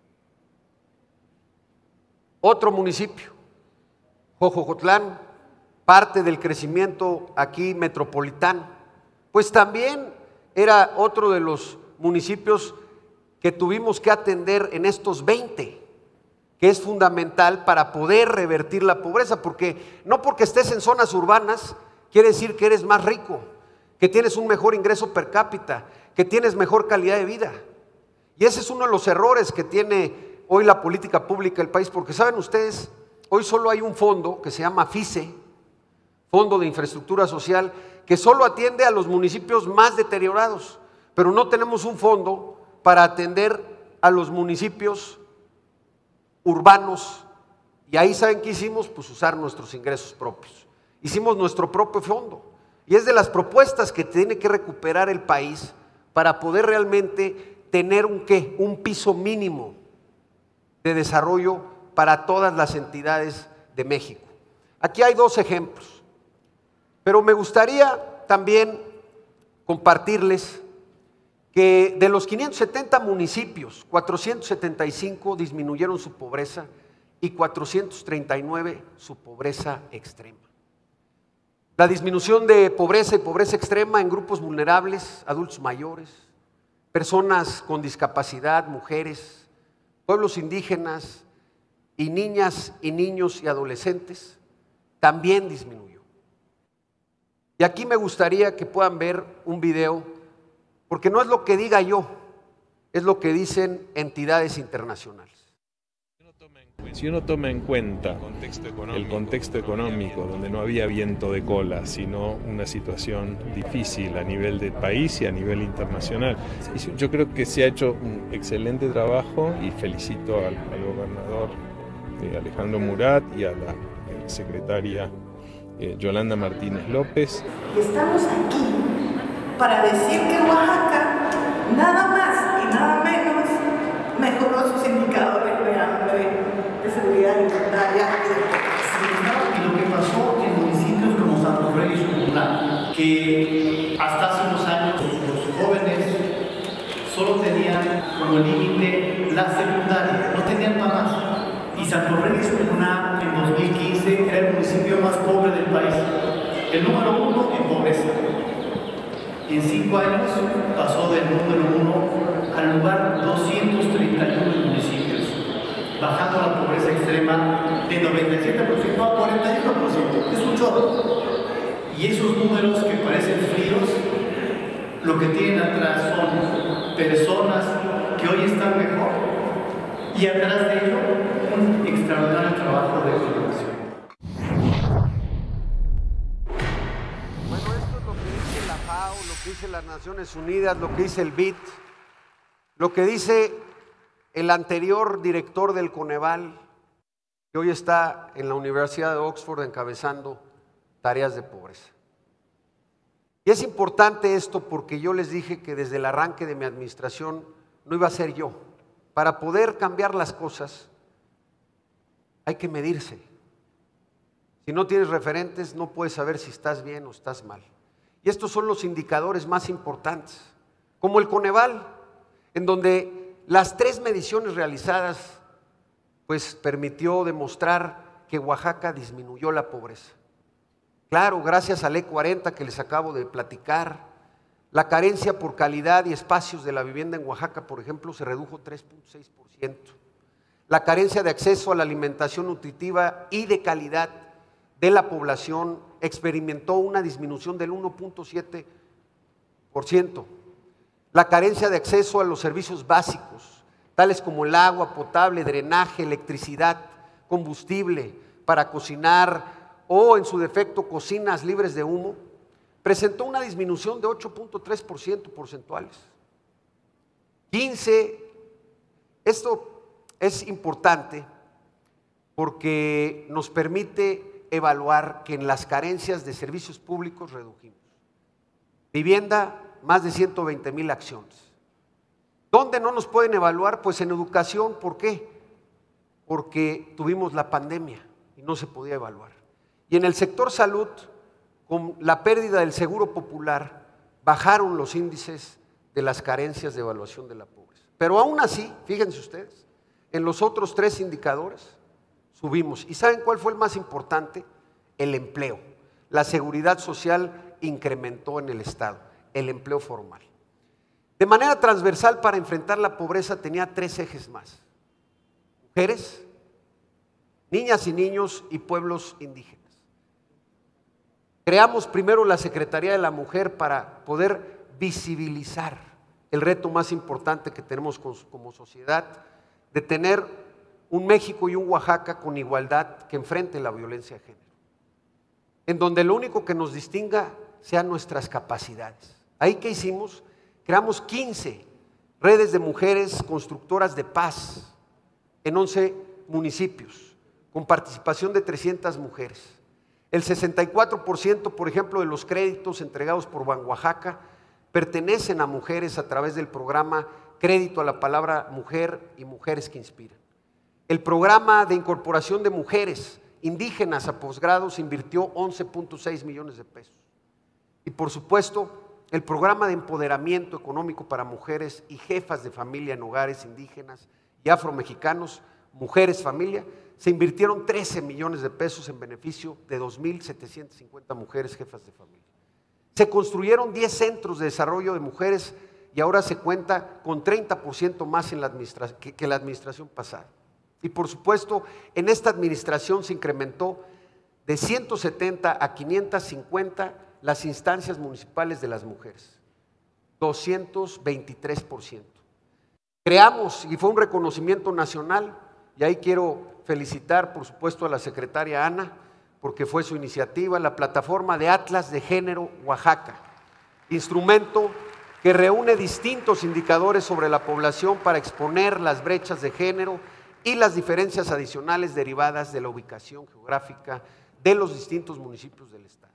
Otro municipio, Jojocotlán, parte del crecimiento aquí metropolitano, pues también era otro de los municipios que tuvimos que atender en estos veinte, que es fundamental para poder revertir la pobreza, porque no porque estés en zonas urbanas quiere decir que eres más rico, que tienes un mejor ingreso per cápita, que tienes mejor calidad de vida. Y ese es uno de los errores que tiene hoy la política pública del país, porque saben ustedes, hoy solo hay un fondo que se llama FICE, Fondo de Infraestructura Social, que solo atiende a los municipios más deteriorados, pero no tenemos un fondo para atender a los municipios urbanos. Y ahí, ¿saben qué hicimos? Pues usar nuestros ingresos propios. Hicimos nuestro propio fondo. Y es de las propuestas que tiene que recuperar el país para poder realmente tener un ¿qué? Un piso mínimo de desarrollo para todas las entidades de México. Aquí hay dos ejemplos, pero me gustaría también compartirles que de los quinientos setenta municipios, cuatrocientos setenta y cinco disminuyeron su pobreza y cuatrocientos treinta y nueve su pobreza extrema. La disminución de pobreza y pobreza extrema en grupos vulnerables, adultos mayores, personas con discapacidad, mujeres, pueblos indígenas y niñas y niños y adolescentes, también disminuyó. Y aquí me gustaría que puedan ver un video, porque no es lo que diga yo, es lo que dicen entidades internacionales. Si uno toma en cuenta el contexto económico, donde no había viento de cola, sino una situación difícil a nivel del país y a nivel internacional, yo creo que se ha hecho un excelente trabajo y felicito al, al gobernador eh, Alejandro Murat y a la eh, secretaria eh, Yolanda Martínez López. Estamos aquí para decir que Oaxaca nada más y nada menos mejoró sus indicadores de hambre, de seguridad alimentaria y de pobreza. Y lo que pasó en municipios como Santo Fe y Xucután, que hasta hace unos años los jóvenes solo tenían como límite la secundaria, no tenían para más. Y Santo Fe y Xucután en dos mil quince era el municipio más pobre del país, el número uno en pobreza. Y en cinco años pasó del número uno al lugar doscientos treinta y uno municipios, bajando la pobreza extrema de noventa y siete por ciento a cuarenta y uno por ciento. Es un chorro. Y esos números que parecen fríos, lo que tienen atrás son personas que hoy están mejor y atrás de ello un extraordinario trabajo de coordinación. Bueno, esto es lo que dice la FAO, lo que dice las Naciones Unidas, lo que dice el B I D, lo que dice el anterior director del Coneval, que hoy está en la Universidad de Oxford encabezando tareas de pobreza. Y es importante esto porque yo les dije que desde el arranque de mi administración no iba a ser yo. Para poder cambiar las cosas hay que medirse. Si no tienes referentes no puedes saber si estás bien o estás mal. Y estos son los indicadores más importantes, como el Coneval, en donde las tres mediciones realizadas pues permitió demostrar que Oaxaca disminuyó la pobreza. Claro, gracias al E cuarenta que les acabo de platicar, la carencia por calidad y espacios de la vivienda en Oaxaca, por ejemplo, se redujo tres punto seis por ciento. La carencia de acceso a la alimentación nutritiva y de calidad de la población experimentó una disminución del uno punto siete por ciento. La carencia de acceso a los servicios básicos, tales como el agua potable, drenaje, electricidad, combustible para cocinar o en su defecto cocinas libres de humo, presentó una disminución de ocho punto tres por ciento porcentuales. quince, esto es importante porque nos permite evaluar que en las carencias de servicios públicos redujimos. Vivienda, más de ciento veinte mil acciones. ¿Dónde no nos pueden evaluar? Pues en educación. ¿Por qué? Porque tuvimos la pandemia y no se podía evaluar. Y en el sector salud, con la pérdida del seguro popular, bajaron los índices de las carencias de evaluación de la pobreza. Pero aún así, fíjense ustedes, en los otros tres indicadores subimos. ¿Y saben cuál fue el más importante? El empleo. La seguridad social incrementó en el Estado, el empleo formal. De manera transversal, para enfrentar la pobreza tenía tres ejes más: mujeres, niñas y niños y pueblos indígenas. Creamos primero la Secretaría de la Mujer para poder visibilizar el reto más importante que tenemos como sociedad, de tener un México y un Oaxaca con igualdad que enfrente la violencia de género, en donde lo único que nos distinga sean nuestras capacidades. Ahí, ¿qué hicimos? Creamos quince redes de mujeres constructoras de paz en once municipios, con participación de trescientas mujeres. El sesenta y cuatro por ciento, por ejemplo, de los créditos entregados por Ban Oaxaca pertenecen a mujeres a través del programa Crédito a la Palabra Mujer y Mujeres que Inspiran. El programa de incorporación de mujeres indígenas a posgrados invirtió once punto seis millones de pesos. Y por supuesto, el programa de empoderamiento económico para mujeres y jefas de familia en hogares indígenas y afromexicanos, Mujeres Familia, se invirtieron trece millones de pesos en beneficio de dos mil setecientas cincuenta mujeres jefas de familia. Se construyeron diez centros de desarrollo de mujeres y ahora se cuenta con treinta por ciento más en la administración, que, que la administración pasada. Y por supuesto, en esta administración se incrementó de ciento setenta a quinientas cincuenta las instancias municipales de las mujeres, doscientos veintitrés por ciento. Creamos, y fue un reconocimiento nacional, y ahí quiero felicitar por supuesto a la secretaria Ana, porque fue su iniciativa, la plataforma de Atlas de Género Oaxaca, instrumento que reúne distintos indicadores sobre la población para exponer las brechas de género y las diferencias adicionales derivadas de la ubicación geográfica de los distintos municipios del Estado.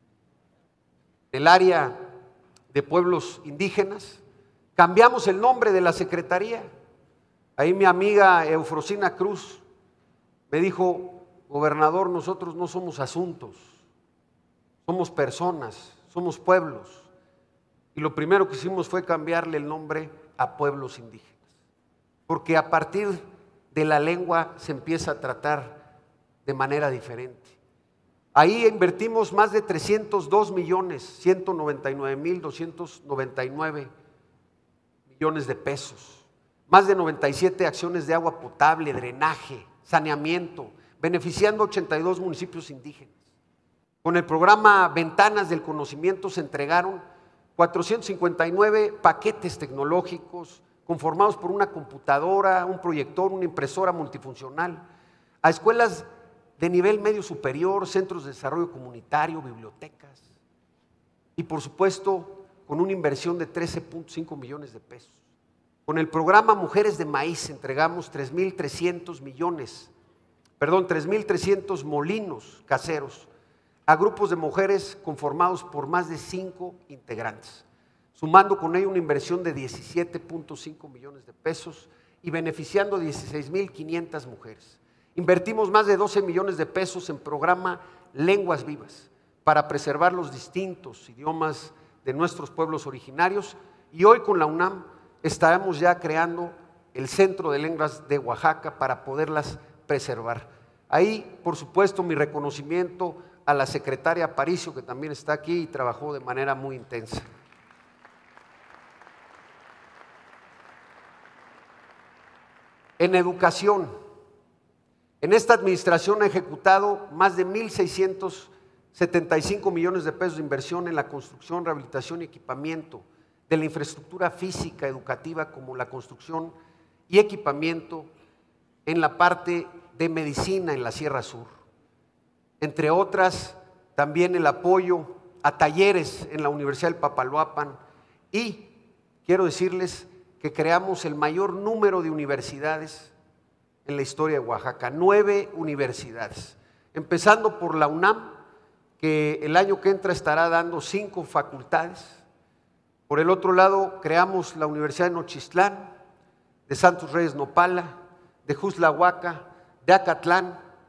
En el área de pueblos indígenas, cambiamos el nombre de la secretaría. Ahí mi amiga Eufrosina Cruz me dijo: gobernador, nosotros no somos asuntos, somos personas, somos pueblos. Y lo primero que hicimos fue cambiarle el nombre a pueblos indígenas, porque a partir de la lengua se empieza a tratar de manera diferente. Ahí invertimos más de trescientos dos millones, ciento noventa y nueve mil doscientos noventa y nueve millones de pesos, más de noventa y siete acciones de agua potable, drenaje, saneamiento, beneficiando ochenta y dos municipios indígenas. Con el programa Ventanas del Conocimiento se entregaron cuatrocientos cincuenta y nueve paquetes tecnológicos conformados por una computadora, un proyector, una impresora multifuncional, a escuelas de nivel medio superior, centros de desarrollo comunitario, bibliotecas, y por supuesto con una inversión de trece punto cinco millones de pesos. Con el programa Mujeres de Maíz entregamos tres mil trescientos millones, perdón, tres mil trescientos molinos caseros a grupos de mujeres conformados por más de cinco integrantes, sumando con ello una inversión de diecisiete punto cinco millones de pesos y beneficiando a dieciséis mil quinientas mujeres. Invertimos más de doce millones de pesos en programa Lenguas Vivas para preservar los distintos idiomas de nuestros pueblos originarios, y hoy con la UNAM estaremos ya creando el Centro de Lenguas de Oaxaca para poderlas preservar. Ahí, por supuesto, mi reconocimiento a la secretaria Aparicio, que también está aquí y trabajó de manera muy intensa. En educación, en esta administración ha ejecutado más de mil seiscientos setenta y cinco millones de pesos de inversión en la construcción, rehabilitación y equipamiento de la infraestructura física educativa, como la construcción y equipamiento en la parte de medicina en la Sierra Sur. Entre otras, también el apoyo a talleres en la Universidad del Papaloapan, y quiero decirles que creamos el mayor número de universidades en la historia de Oaxaca, nueve universidades, empezando por la UNAM, que el año que entra estará dando cinco facultades. Por el otro lado, creamos la Universidad de Nochistlán, de Santos Reyes Nopala, de Juzlahuaca, de Acatlán,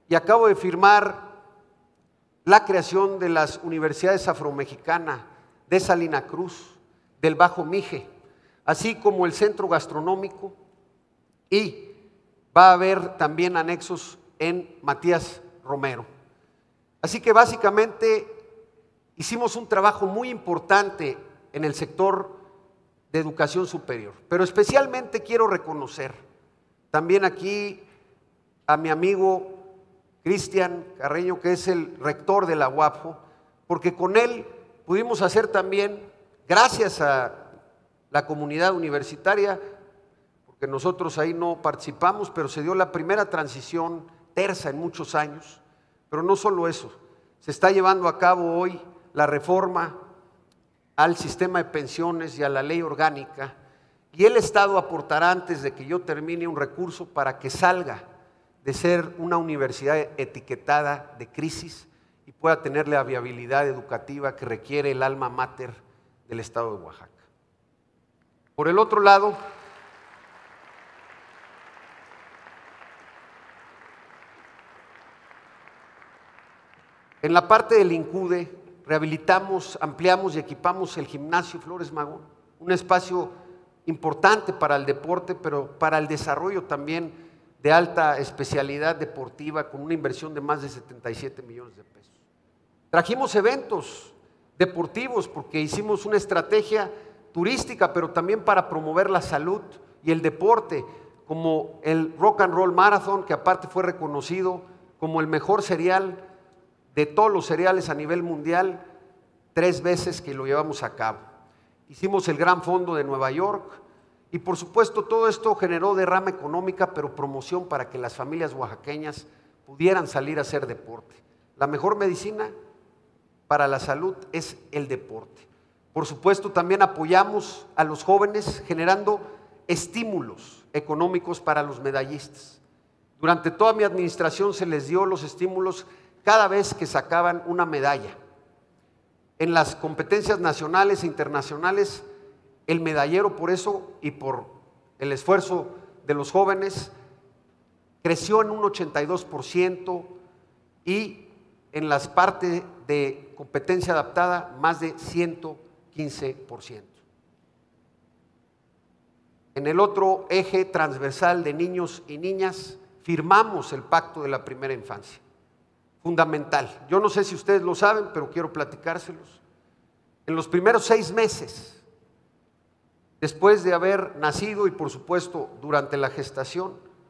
y acabo de firmar la creación de las universidades afromexicana de Salina Cruz, del Bajo Mije, así como el centro gastronómico, y va a haber también anexos en Matías Romero. Así que básicamente hicimos un trabajo muy importante en el sector de educación superior, pero especialmente quiero reconocer también aquí a mi amigo Cristian Carreño, que es el rector de la U A P J O, porque con él pudimos hacer también, gracias a la comunidad universitaria, porque nosotros ahí no participamos, pero se dio la primera transición tersa en muchos años. Pero no solo eso, se está llevando a cabo hoy la reforma al sistema de pensiones y a la ley orgánica, y el Estado aportará antes de que yo termine un recurso para que salga de ser una universidad etiquetada de crisis y pueda tener la viabilidad educativa que requiere el alma mater del Estado de Oaxaca. Por el otro lado, en la parte del INCUDE, rehabilitamos, ampliamos y equipamos el gimnasio Flores Magón, un espacio importante para el deporte, pero para el desarrollo también de alta especialidad deportiva, con una inversión de más de setenta y siete millones de pesos. Trajimos eventos deportivos porque hicimos una estrategia turística, pero también para promover la salud y el deporte, como el Rock and Roll Marathon, que aparte fue reconocido como el mejor cereal de todos los cereales a nivel mundial, tres veces que lo llevamos a cabo. Hicimos el Gran Fondo de Nueva York y por supuesto todo esto generó derrama económica, pero promoción para que las familias oaxaqueñas pudieran salir a hacer deporte. La mejor medicina para la salud es el deporte. Por supuesto también apoyamos a los jóvenes generando estímulos económicos para los medallistas. Durante toda mi administración se les dio los estímulos cada vez que sacaban una medalla. En las competencias nacionales e internacionales, el medallero por eso y por el esfuerzo de los jóvenes creció en un ochenta y dos por ciento y en las partes de competencia adaptada más de ciento quince por ciento. En el otro eje transversal de niños y niñas firmamos el Pacto de la Primera Infancia. Fundamental. Yo no sé si ustedes lo saben, pero quiero platicárselos. En los primeros seis meses, después de haber nacido y por supuesto durante la gestación,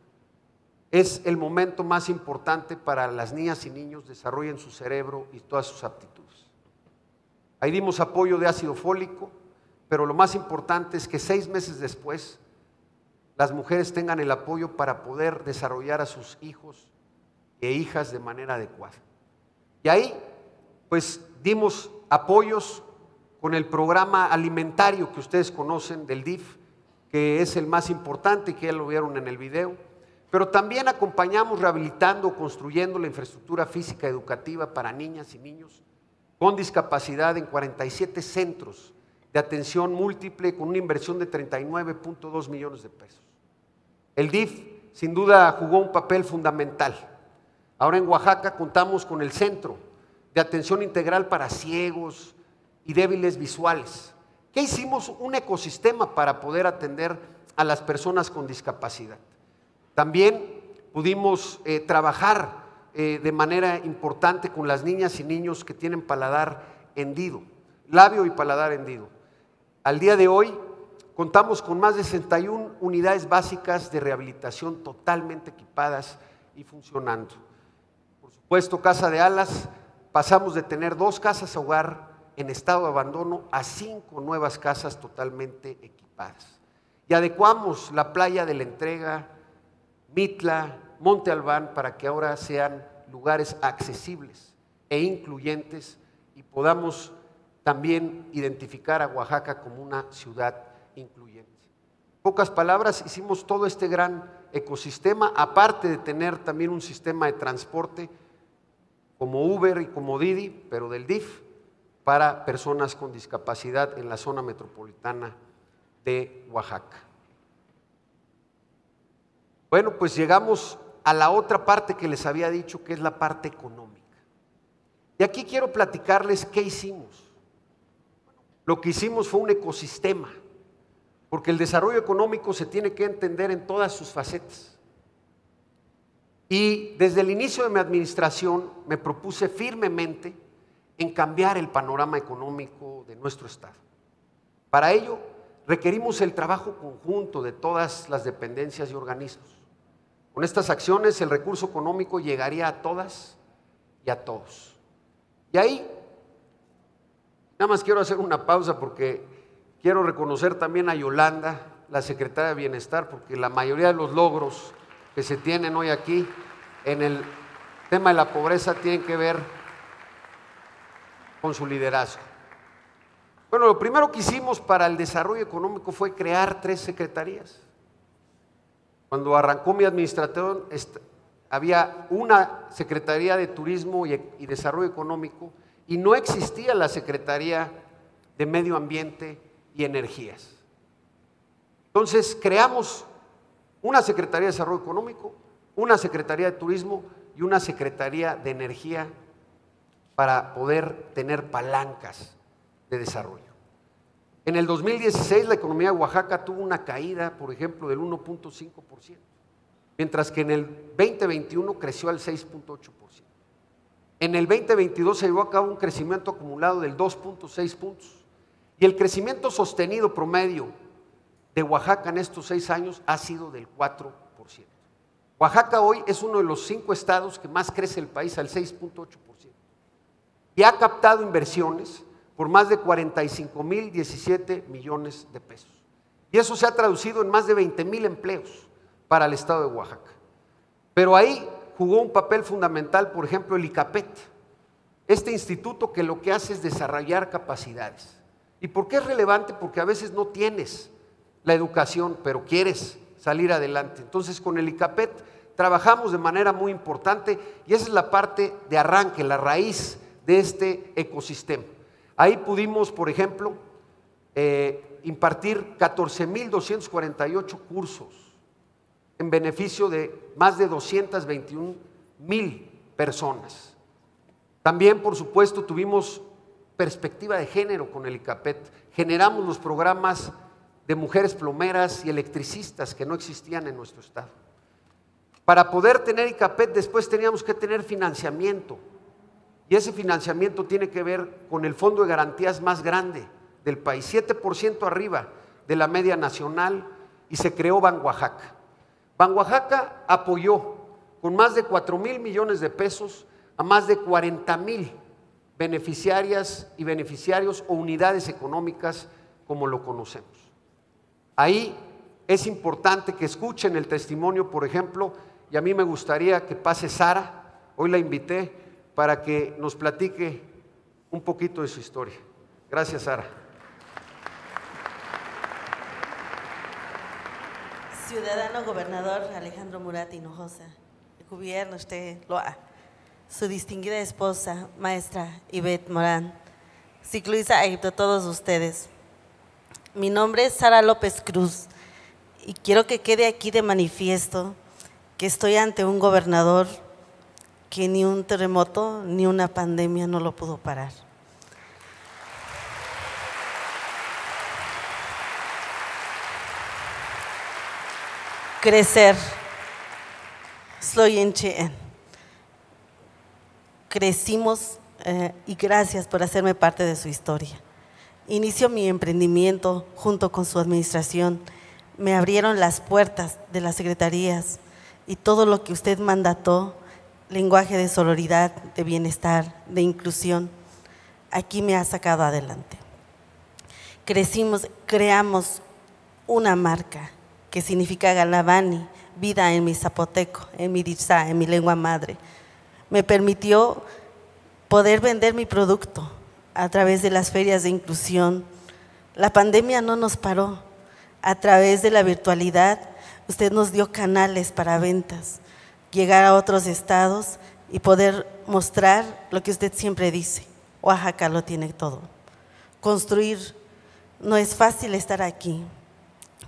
es el momento más importante para las niñas y niños desarrollen su cerebro y todas sus aptitudes. Ahí dimos apoyo de ácido fólico, pero lo más importante es que seis meses después las mujeres tengan el apoyo para poder desarrollar a sus hijos e hijas de manera adecuada. Y ahí pues dimos apoyos con el programa alimentario que ustedes conocen del D I F, que es el más importante y que ya lo vieron en el video, pero también acompañamos rehabilitando, construyendo la infraestructura física educativa para niñas y niños con discapacidad en cuarenta y siete centros de atención múltiple con una inversión de treinta y nueve punto dos millones de pesos. El D I F sin duda jugó un papel fundamental. Ahora en Oaxaca contamos con el Centro de Atención Integral para Ciegos y Débiles Visuales. ¿Qué hicimos? Un ecosistema para poder atender a las personas con discapacidad. También pudimos eh, trabajar eh, de manera importante con las niñas y niños que tienen paladar hendido, labio y paladar hendido. Al día de hoy contamos con más de sesenta y una unidades básicas de rehabilitación totalmente equipadas y funcionando. Por supuesto, Casa de Alas, pasamos de tener dos casas hogar en estado de abandono a cinco nuevas casas totalmente equipadas. Y adecuamos la playa de la Entrega, Mitla, Monte Albán, para que ahora sean lugares accesibles e incluyentes y podamos también identificar a Oaxaca como una ciudad incluyente. En pocas palabras, hicimos todo este gran ecosistema, aparte de tener también un sistema de transporte como Uber y como Didi, pero del D I F, para personas con discapacidad en la zona metropolitana de Oaxaca. Bueno, pues llegamos a la otra parte que les había dicho, que es la parte económica. Y aquí quiero platicarles qué hicimos. Lo que hicimos fue un ecosistema, porque el desarrollo económico se tiene que entender en todas sus facetas. Y desde el inicio de mi administración me propuse firmemente en cambiar el panorama económico de nuestro estado. Para ello requerimos el trabajo conjunto de todas las dependencias y organismos. Con estas acciones el recurso económico llegaría a todas y a todos. Y ahí, nada más quiero hacer una pausa porque quiero reconocer también a Yolanda, la secretaria de Bienestar, porque la mayoría de los logros que se tienen hoy aquí en el tema de la pobreza tienen que ver con su liderazgo. Bueno, lo primero que hicimos para el desarrollo económico fue crear tres secretarías. Cuando arrancó mi administración, había una Secretaría de Turismo y Desarrollo Económico y no existía la Secretaría de Medio Ambiente y Energías. Entonces creamos una Secretaría de Desarrollo Económico, una Secretaría de Turismo y una Secretaría de Energía para poder tener palancas de desarrollo. En el dos mil dieciséis la economía de Oaxaca tuvo una caída, por ejemplo, del uno punto cinco por ciento, mientras que en el veinte veintiuno creció al seis punto ocho por ciento. En el veinte veintidós se llevó a cabo un crecimiento acumulado del dos punto seis puntos y el crecimiento sostenido promedio de Oaxaca en estos seis años ha sido del cuatro por ciento. Oaxaca hoy es uno de los cinco estados que más crece el país, al seis punto ocho por ciento, y ha captado inversiones por más de cuarenta y cinco mil diecisiete millones de pesos. Y eso se ha traducido en más de veinte mil empleos para el estado de Oaxaca. Pero ahí jugó un papel fundamental, por ejemplo, el ICAPET, este instituto que lo que hace es desarrollar capacidades. ¿Y por qué es relevante? Porque a veces no tienes la educación, pero quieres salir adelante. Entonces, con el ICAPET trabajamos de manera muy importante y esa es la parte de arranque, la raíz de este ecosistema. Ahí pudimos, por ejemplo, eh, impartir catorce mil doscientos cuarenta y ocho cursos en beneficio de más de doscientas veintiún mil personas. También, por supuesto, tuvimos perspectiva de género con el ICAPET. Generamos los programas de mujeres plomeras y electricistas que no existían en nuestro estado. Para poder tener ICAPET después teníamos que tener financiamiento. Y ese financiamiento tiene que ver con el fondo de garantías más grande del país, siete por ciento arriba de la media nacional, y se creó Ban Oaxaca. Ban Oaxaca apoyó con más de cuatro mil millones de pesos a más de cuarenta mil beneficiarias y beneficiarios o unidades económicas como lo conocemos. Ahí es importante que escuchen el testimonio, por ejemplo, y a mí me gustaría que pase Sara, hoy la invité, para que nos platique un poquito de su historia. Gracias, Sara. Ciudadano gobernador Alejandro Murat Hinojosa, el gobierno usted lo ha, su distinguida esposa, maestra Ivette Morán, ciclista Egipto, todos ustedes. Mi nombre es Sara López Cruz y quiero que quede aquí de manifiesto que estoy ante un gobernador que ni un terremoto ni una pandemia no lo pudo parar. Crecer. Soy en Chien. Crecimos eh, y gracias por hacerme parte de su historia. Inicio mi emprendimiento junto con su administración. Me abrieron las puertas de las secretarías y todo lo que usted mandató, lenguaje de sororidad, de bienestar, de inclusión, aquí me ha sacado adelante. Crecimos, creamos una marca que significa Galavani, vida en mi zapoteco, en mi ditzá, en mi lengua madre. Me permitió poder vender mi producto a través de las ferias de inclusión. La pandemia no nos paró. A través de la virtualidad, usted nos dio canales para ventas, llegar a otros estados y poder mostrar lo que usted siempre dice. Oaxaca lo tiene todo. Construir, no es fácil estar aquí.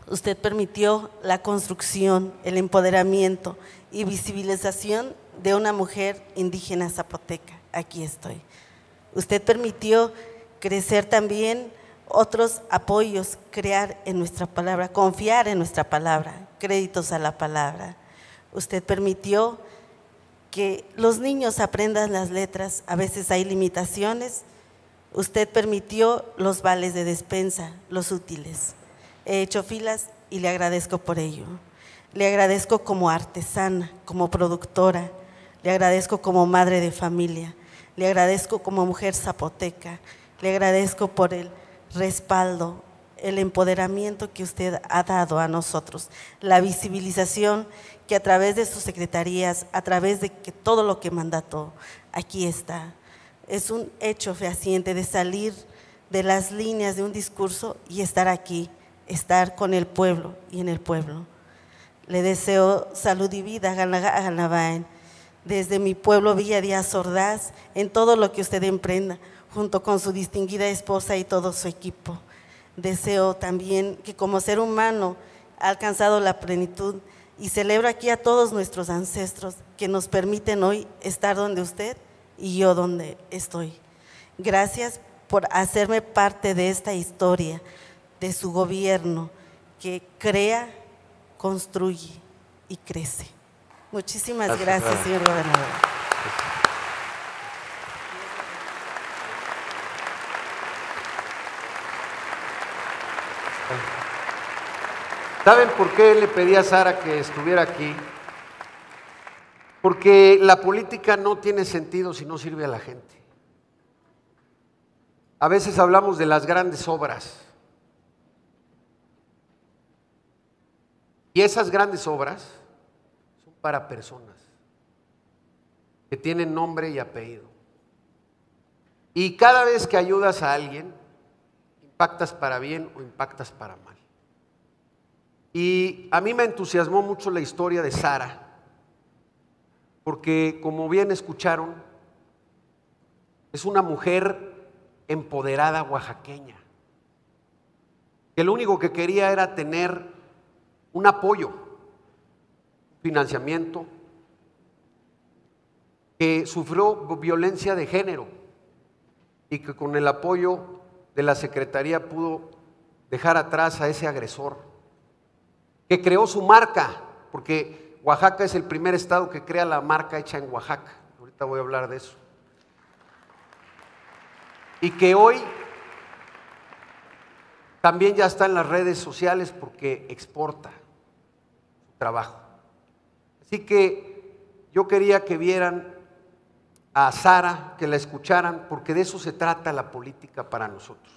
Usted permitió la construcción, el empoderamiento y visibilización de una mujer indígena zapoteca. Aquí estoy. Usted permitió crecer también otros apoyos, crear en nuestra palabra, confiar en nuestra palabra, créditos a la palabra. Usted permitió que los niños aprendan las letras, a veces hay limitaciones. Usted permitió los vales de despensa, los útiles. He hecho filas y le agradezco por ello. Le agradezco como artesana, como productora, le agradezco como madre de familia, le agradezco como mujer zapoteca, le agradezco por el respaldo, el empoderamiento que usted ha dado a nosotros, la visibilización que a través de sus secretarías, a través de que todo lo que mandató, aquí está. Es un hecho fehaciente de salir de las líneas de un discurso y estar aquí, estar con el pueblo y en el pueblo. Le deseo salud y vida, Ganabaen, desde mi pueblo Villa Díaz Ordaz, en todo lo que usted emprenda, junto con su distinguida esposa y todo su equipo. Deseo también que como ser humano ha alcanzado la plenitud y celebro aquí a todos nuestros ancestros que nos permiten hoy estar donde usted y yo donde estoy. Gracias por hacerme parte de esta historia, de su gobierno que crea, construye y crece. Muchísimas gracias, gracias señor gobernador. ¿Saben por qué le pedí a Sara que estuviera aquí? Porque la política no tiene sentido si no sirve a la gente. A veces hablamos de las grandes obras. Y esas grandes obras son para personas que tienen nombre y apellido. Y cada vez que ayudas a alguien, impactas para bien o impactas para mal. Y a mí me entusiasmó mucho la historia de Sara, porque como bien escucharon, es una mujer empoderada oaxaqueña, que lo único que quería era tener un apoyo, financiamiento, que sufrió violencia de género y que con el apoyo de la Secretaría pudo dejar atrás a ese agresor, que creó su marca, porque Oaxaca es el primer estado que crea la marca hecha en Oaxaca. Ahorita voy a hablar de eso. Y que hoy también ya está en las redes sociales porque exporta su trabajo. Así que yo quería que vieran a Sara, que la escucharan, porque de eso se trata la política para nosotros.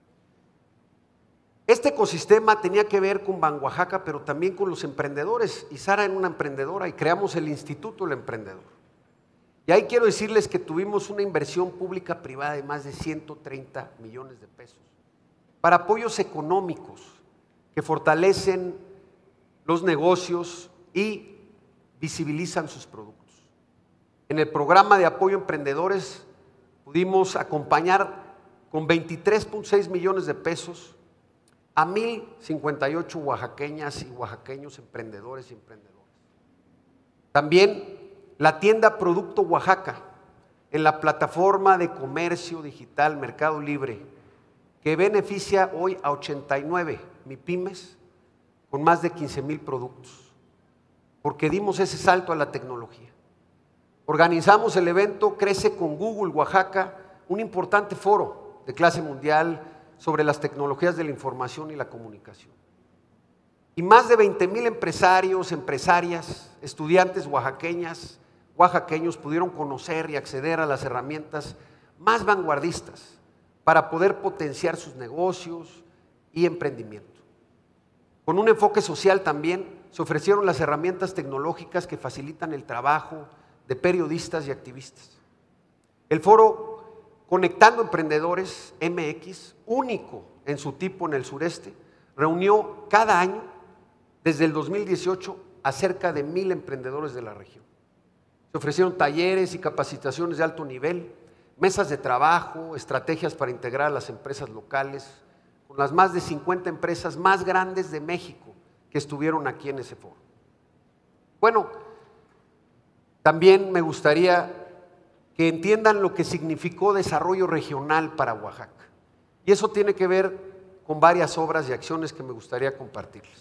Este ecosistema tenía que ver con Ban Oaxaca, pero también con los emprendedores, y Sara era una emprendedora y creamos el Instituto del Emprendedor. Y ahí quiero decirles que tuvimos una inversión pública privada de más de ciento treinta millones de pesos para apoyos económicos que fortalecen los negocios y visibilizan sus productos. En el programa de apoyo a emprendedores pudimos acompañar con veintitrés punto seis millones de pesos a mil cincuenta y ocho oaxaqueñas y oaxaqueños emprendedores y emprendedoras. También la tienda Producto Oaxaca en la plataforma de comercio digital Mercado Libre, que beneficia hoy a ochenta y nueve MIPYMES con más de quince mil productos, porque dimos ese salto a la tecnología. Organizamos el evento Crece con Google Oaxaca, un importante foro de clase mundial sobre las tecnologías de la información y la comunicación. Y más de veinte mil empresarios, empresarias, estudiantes oaxaqueñas, oaxaqueños pudieron conocer y acceder a las herramientas más vanguardistas para poder potenciar sus negocios y emprendimiento. Con un enfoque social también se ofrecieron las herramientas tecnológicas que facilitan el trabajo de periodistas y activistas. El foro Conectando Emprendedores M X, único en su tipo en el sureste, reunió cada año desde el dos mil dieciocho a cerca de mil emprendedores de la región. Se ofrecieron talleres y capacitaciones de alto nivel, mesas de trabajo, estrategias para integrar a las empresas locales, con las más de cincuenta empresas más grandes de México que estuvieron aquí en ese foro. Bueno, también me gustaría que entiendan lo que significó desarrollo regional para Oaxaca. Y eso tiene que ver con varias obras y acciones que me gustaría compartirles.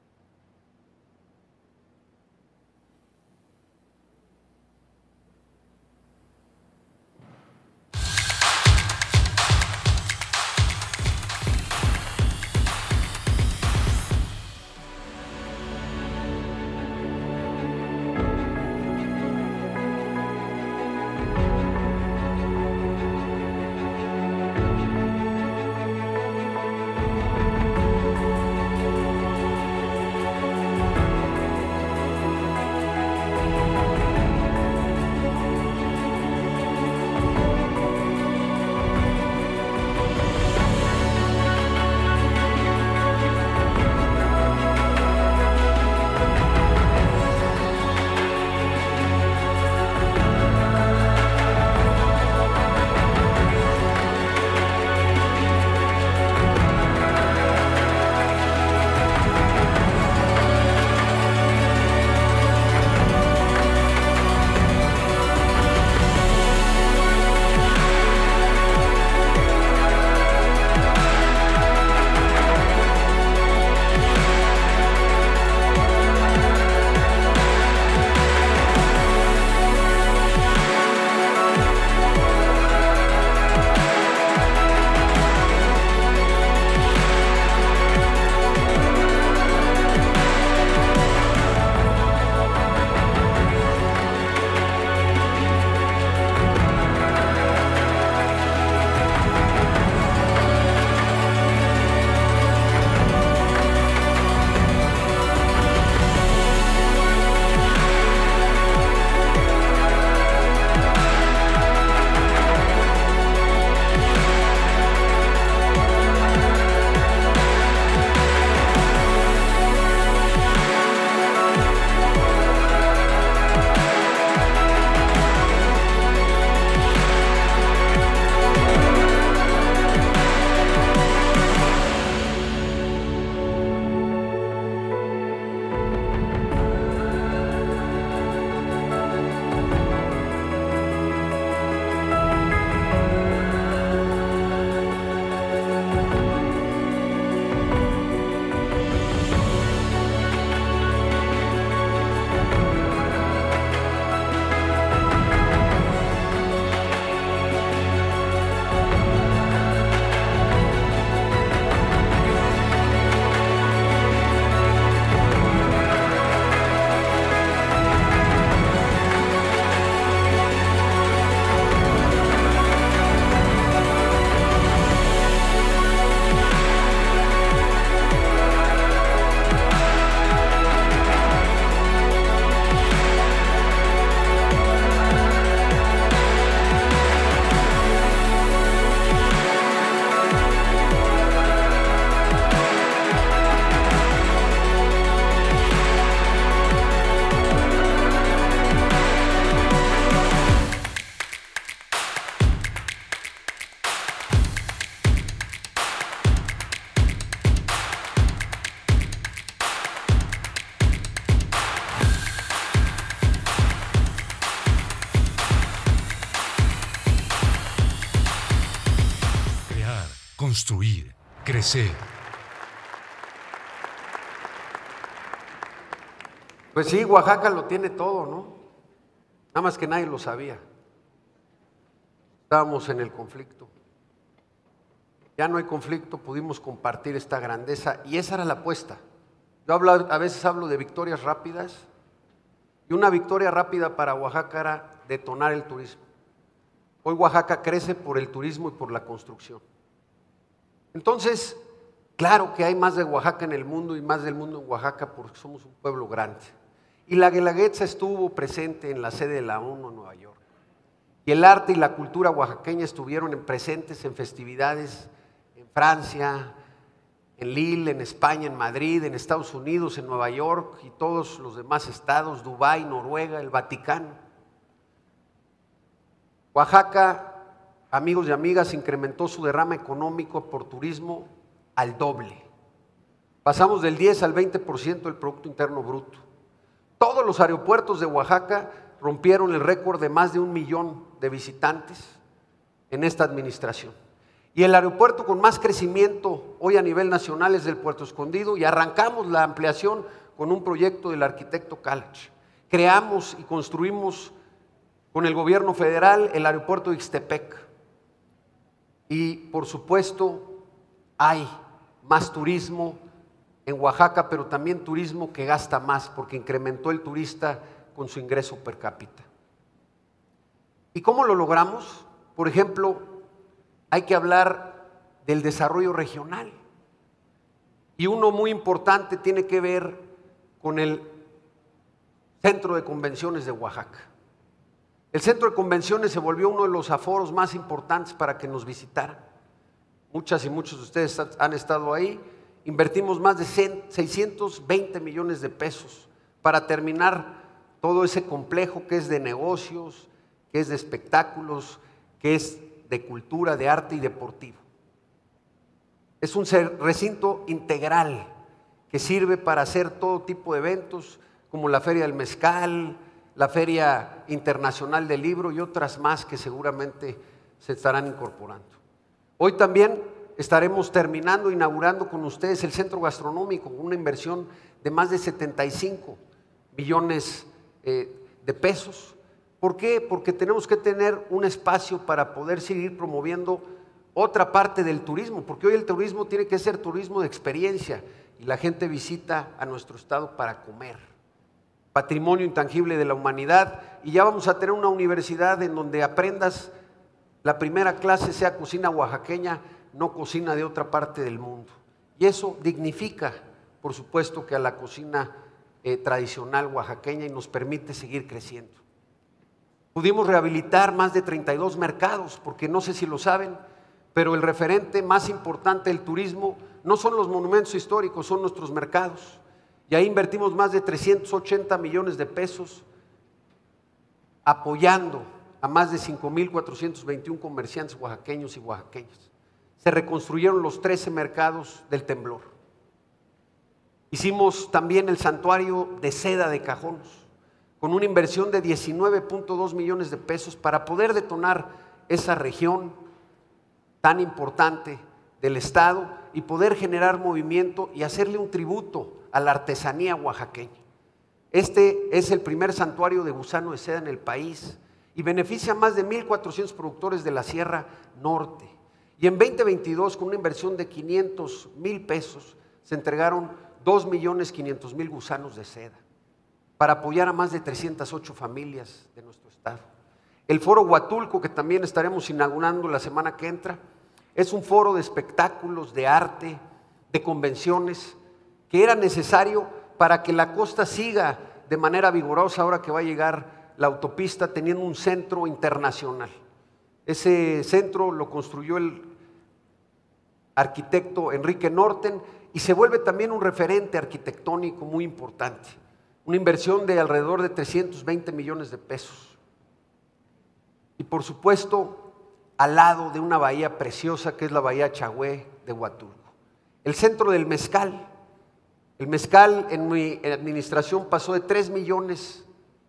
construir, crecer. Pues sí, Oaxaca lo tiene todo, ¿no? Nada más que nadie lo sabía. Estábamos en el conflicto. Ya no hay conflicto, pudimos compartir esta grandeza y esa era la apuesta. Yo hablo, a veces hablo de victorias rápidas y una victoria rápida para Oaxaca era detonar el turismo. Hoy Oaxaca crece por el turismo y por la construcción. Entonces, claro que hay más de Oaxaca en el mundo y más del mundo en Oaxaca porque somos un pueblo grande. Y la Guelaguetza estuvo presente en la sede de la ONU en Nueva York. Y el arte y la cultura oaxaqueña estuvieron presentes en festividades en Francia, en Lille, en España, en Madrid, en Estados Unidos, en Nueva York y todos los demás estados, Dubái, Noruega, el Vaticano. Oaxaca, amigos y amigas, incrementó su derrama económico por turismo al doble. Pasamos del diez al veinte por ciento del Producto Interno Bruto. Todos los aeropuertos de Oaxaca rompieron el récord de más de un millón de visitantes en esta administración. Y el aeropuerto con más crecimiento hoy a nivel nacional es del Puerto Escondido, y arrancamos la ampliación con un proyecto del arquitecto Kalach. Creamos y construimos con el gobierno federal el aeropuerto de Ixtepec. Y por supuesto hay más turismo en Oaxaca, pero también turismo que gasta más porque incrementó el turista con su ingreso per cápita. ¿Y cómo lo logramos? Por ejemplo, hay que hablar del desarrollo regional. Y uno muy importante tiene que ver con el Centro de Convenciones de Oaxaca. El Centro de Convenciones se volvió uno de los aforos más importantes para que nos visitaran. Muchas y muchos de ustedes han estado ahí. Invertimos más de seiscientos veinte millones de pesos para terminar todo ese complejo que es de negocios, que es de espectáculos, que es de cultura, de arte y deportivo. Es un recinto integral que sirve para hacer todo tipo de eventos, como la Feria del Mezcal, la Feria Internacional del Libro y otras más que seguramente se estarán incorporando. Hoy también estaremos terminando, inaugurando con ustedes el Centro Gastronómico, con una inversión de más de setenta y cinco millones eh, de pesos. ¿Por qué? Porque tenemos que tener un espacio para poder seguir promoviendo otra parte del turismo, porque hoy el turismo tiene que ser turismo de experiencia y la gente visita a nuestro estado para comer. Patrimonio intangible de la humanidad, y ya vamos a tener una universidad en donde aprendas, la primera clase sea cocina oaxaqueña, no cocina de otra parte del mundo. Y eso dignifica, por supuesto, que a la cocina eh, tradicional oaxaqueña y nos permite seguir creciendo. Pudimos rehabilitar más de treinta y dos mercados, porque no sé si lo saben, pero el referente más importante del turismo no son los monumentos históricos, son nuestros mercados. Y ahí invertimos más de trescientos ochenta millones de pesos apoyando a más de cinco mil cuatrocientos veintiún comerciantes oaxaqueños y oaxaqueñas. Se reconstruyeron los trece mercados del temblor. Hicimos también el santuario de seda de Cajonos, con una inversión de diecinueve punto dos millones de pesos para poder detonar esa región tan importante del estado y poder generar movimiento y hacerle un tributo a la artesanía oaxaqueña. Este es el primer santuario de gusano de seda en el país y beneficia a más de mil cuatrocientos productores de la Sierra Norte. Y en veinte veintidós, con una inversión de quinientos mil pesos, se entregaron dos millones quinientos mil gusanos de seda para apoyar a más de trescientas ocho familias de nuestro estado. El Foro Huatulco, que también estaremos inaugurando la semana que entra, es un foro de espectáculos, de arte, de convenciones, que era necesario para que la costa siga de manera vigorosa ahora que va a llegar la autopista, teniendo un centro internacional. Ese centro lo construyó el arquitecto Enrique Norten y se vuelve también un referente arquitectónico muy importante. Una inversión de alrededor de trescientos veinte millones de pesos. Y por supuesto, al lado de una bahía preciosa que es la Bahía Chagüe de Huatulco. El centro del mezcal. El mezcal en mi administración pasó de tres millones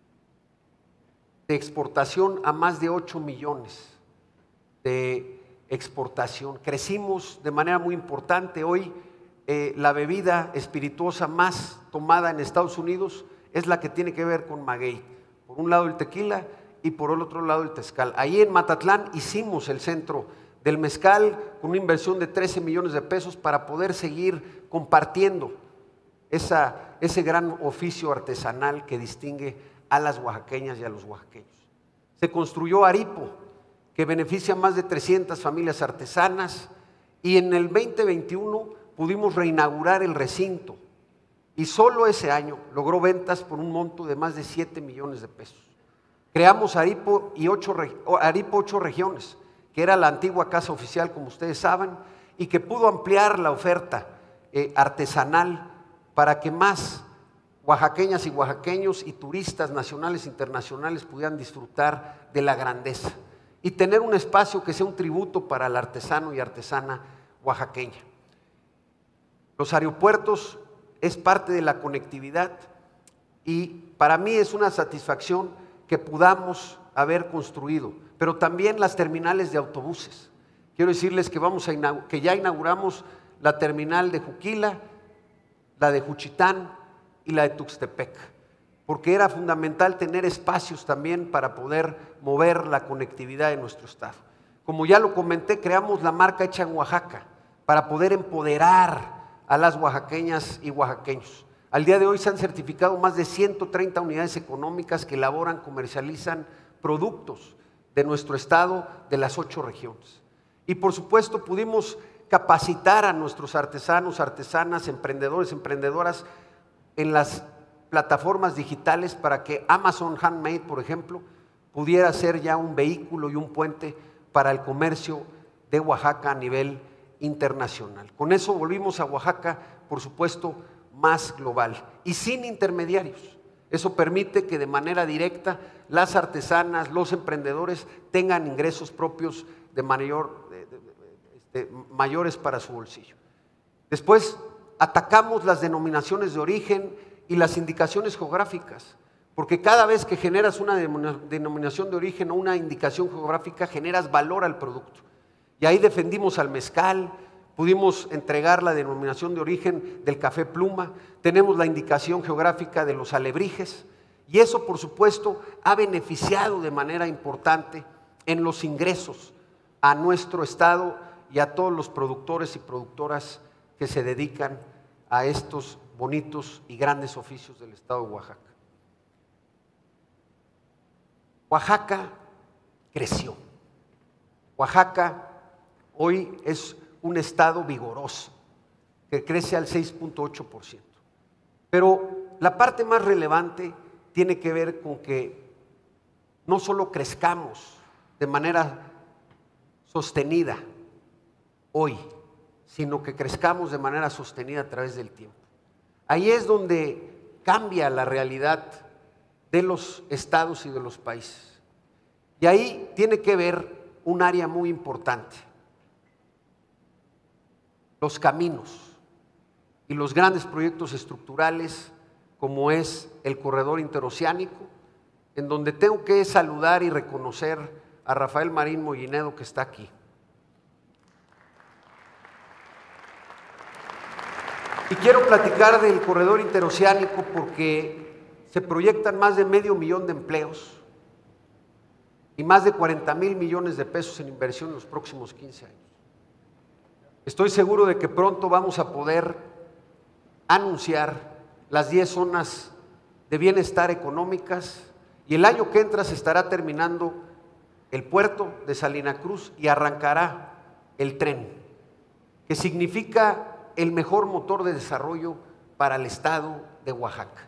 de exportación a más de ocho millones de exportación. Crecimos de manera muy importante. Hoy eh, la bebida espirituosa más tomada en Estados Unidos es la que tiene que ver con maguey. Por un lado el tequila y por el otro lado el tezcal. Ahí en Matatlán hicimos el centro del mezcal con una inversión de trece millones de pesos para poder seguir compartiendo esa, ese gran oficio artesanal que distingue a las oaxaqueñas y a los oaxaqueños. Se construyó Aripo, que beneficia a más de trescientas familias artesanas, y en el veinte veintiuno pudimos reinaugurar el recinto y solo ese año logró ventas por un monto de más de siete millones de pesos. Creamos Aripo y ocho, Aripo ocho regiones, que era la antigua casa oficial, como ustedes saben, y que pudo ampliar la oferta eh, artesanal para que más oaxaqueñas y oaxaqueños y turistas nacionales e internacionales pudieran disfrutar de la grandeza y tener un espacio que sea un tributo para el artesano y artesana oaxaqueña. Los aeropuertos es parte de la conectividad y para mí es una satisfacción que podamos haber construido, pero también las terminales de autobuses. Quiero decirles que, vamos a que ya inauguramos la terminal de Juquila, la de Juchitán y la de Tuxtepec, porque era fundamental tener espacios también para poder mover la conectividad de nuestro estado. Como ya lo comenté, creamos la marca Hecha en Oaxaca para poder empoderar a las oaxaqueñas y oaxaqueños. Al día de hoy se han certificado más de ciento treinta unidades económicas que elaboran, comercializan productos de nuestro estado, de las ocho regiones. Y por supuesto pudimos capacitar a nuestros artesanos, artesanas, emprendedores, emprendedoras en las plataformas digitales para que Amazon Handmade, por ejemplo, pudiera ser ya un vehículo y un puente para el comercio de Oaxaca a nivel internacional. Con eso volvimos a Oaxaca, por supuesto, más global y sin intermediarios. Eso permite que de manera directa las artesanas, los emprendedores tengan ingresos propios de mayor, de, de, de, de, mayores para su bolsillo. Después atacamos las denominaciones de origen y las indicaciones geográficas, porque cada vez que generas una denominación de origen o una indicación geográfica, generas valor al producto. Y ahí defendimos al mezcal, pudimos entregar la denominación de origen del café pluma, tenemos la indicación geográfica de los alebrijes, y eso por supuesto ha beneficiado de manera importante en los ingresos a nuestro estado y a todos los productores y productoras que se dedican a estos bonitos y grandes oficios del estado de Oaxaca. Oaxaca creció. Oaxaca hoy es un estado vigoroso que crece al seis punto ocho por ciento. Pero la parte más relevante tiene que ver con que no solo crezcamos de manera sostenida hoy, sino que crezcamos de manera sostenida a través del tiempo. Ahí es donde cambia la realidad de los estados y de los países. Y ahí tiene que ver un área muy importante: los caminos y los grandes proyectos estructurales como es el corredor interoceánico, en donde tengo que saludar y reconocer a Rafael Marín Mollinedo, que está aquí. Y quiero platicar del corredor interoceánico porque se proyectan más de medio millón de empleos y más de cuarenta mil millones de pesos en inversión en los próximos quince años. Estoy seguro de que pronto vamos a poder anunciar las diez zonas de bienestar económicas y el año que entra se estará terminando el puerto de Salina Cruz y arrancará el tren, que significa el mejor motor de desarrollo para el estado de Oaxaca.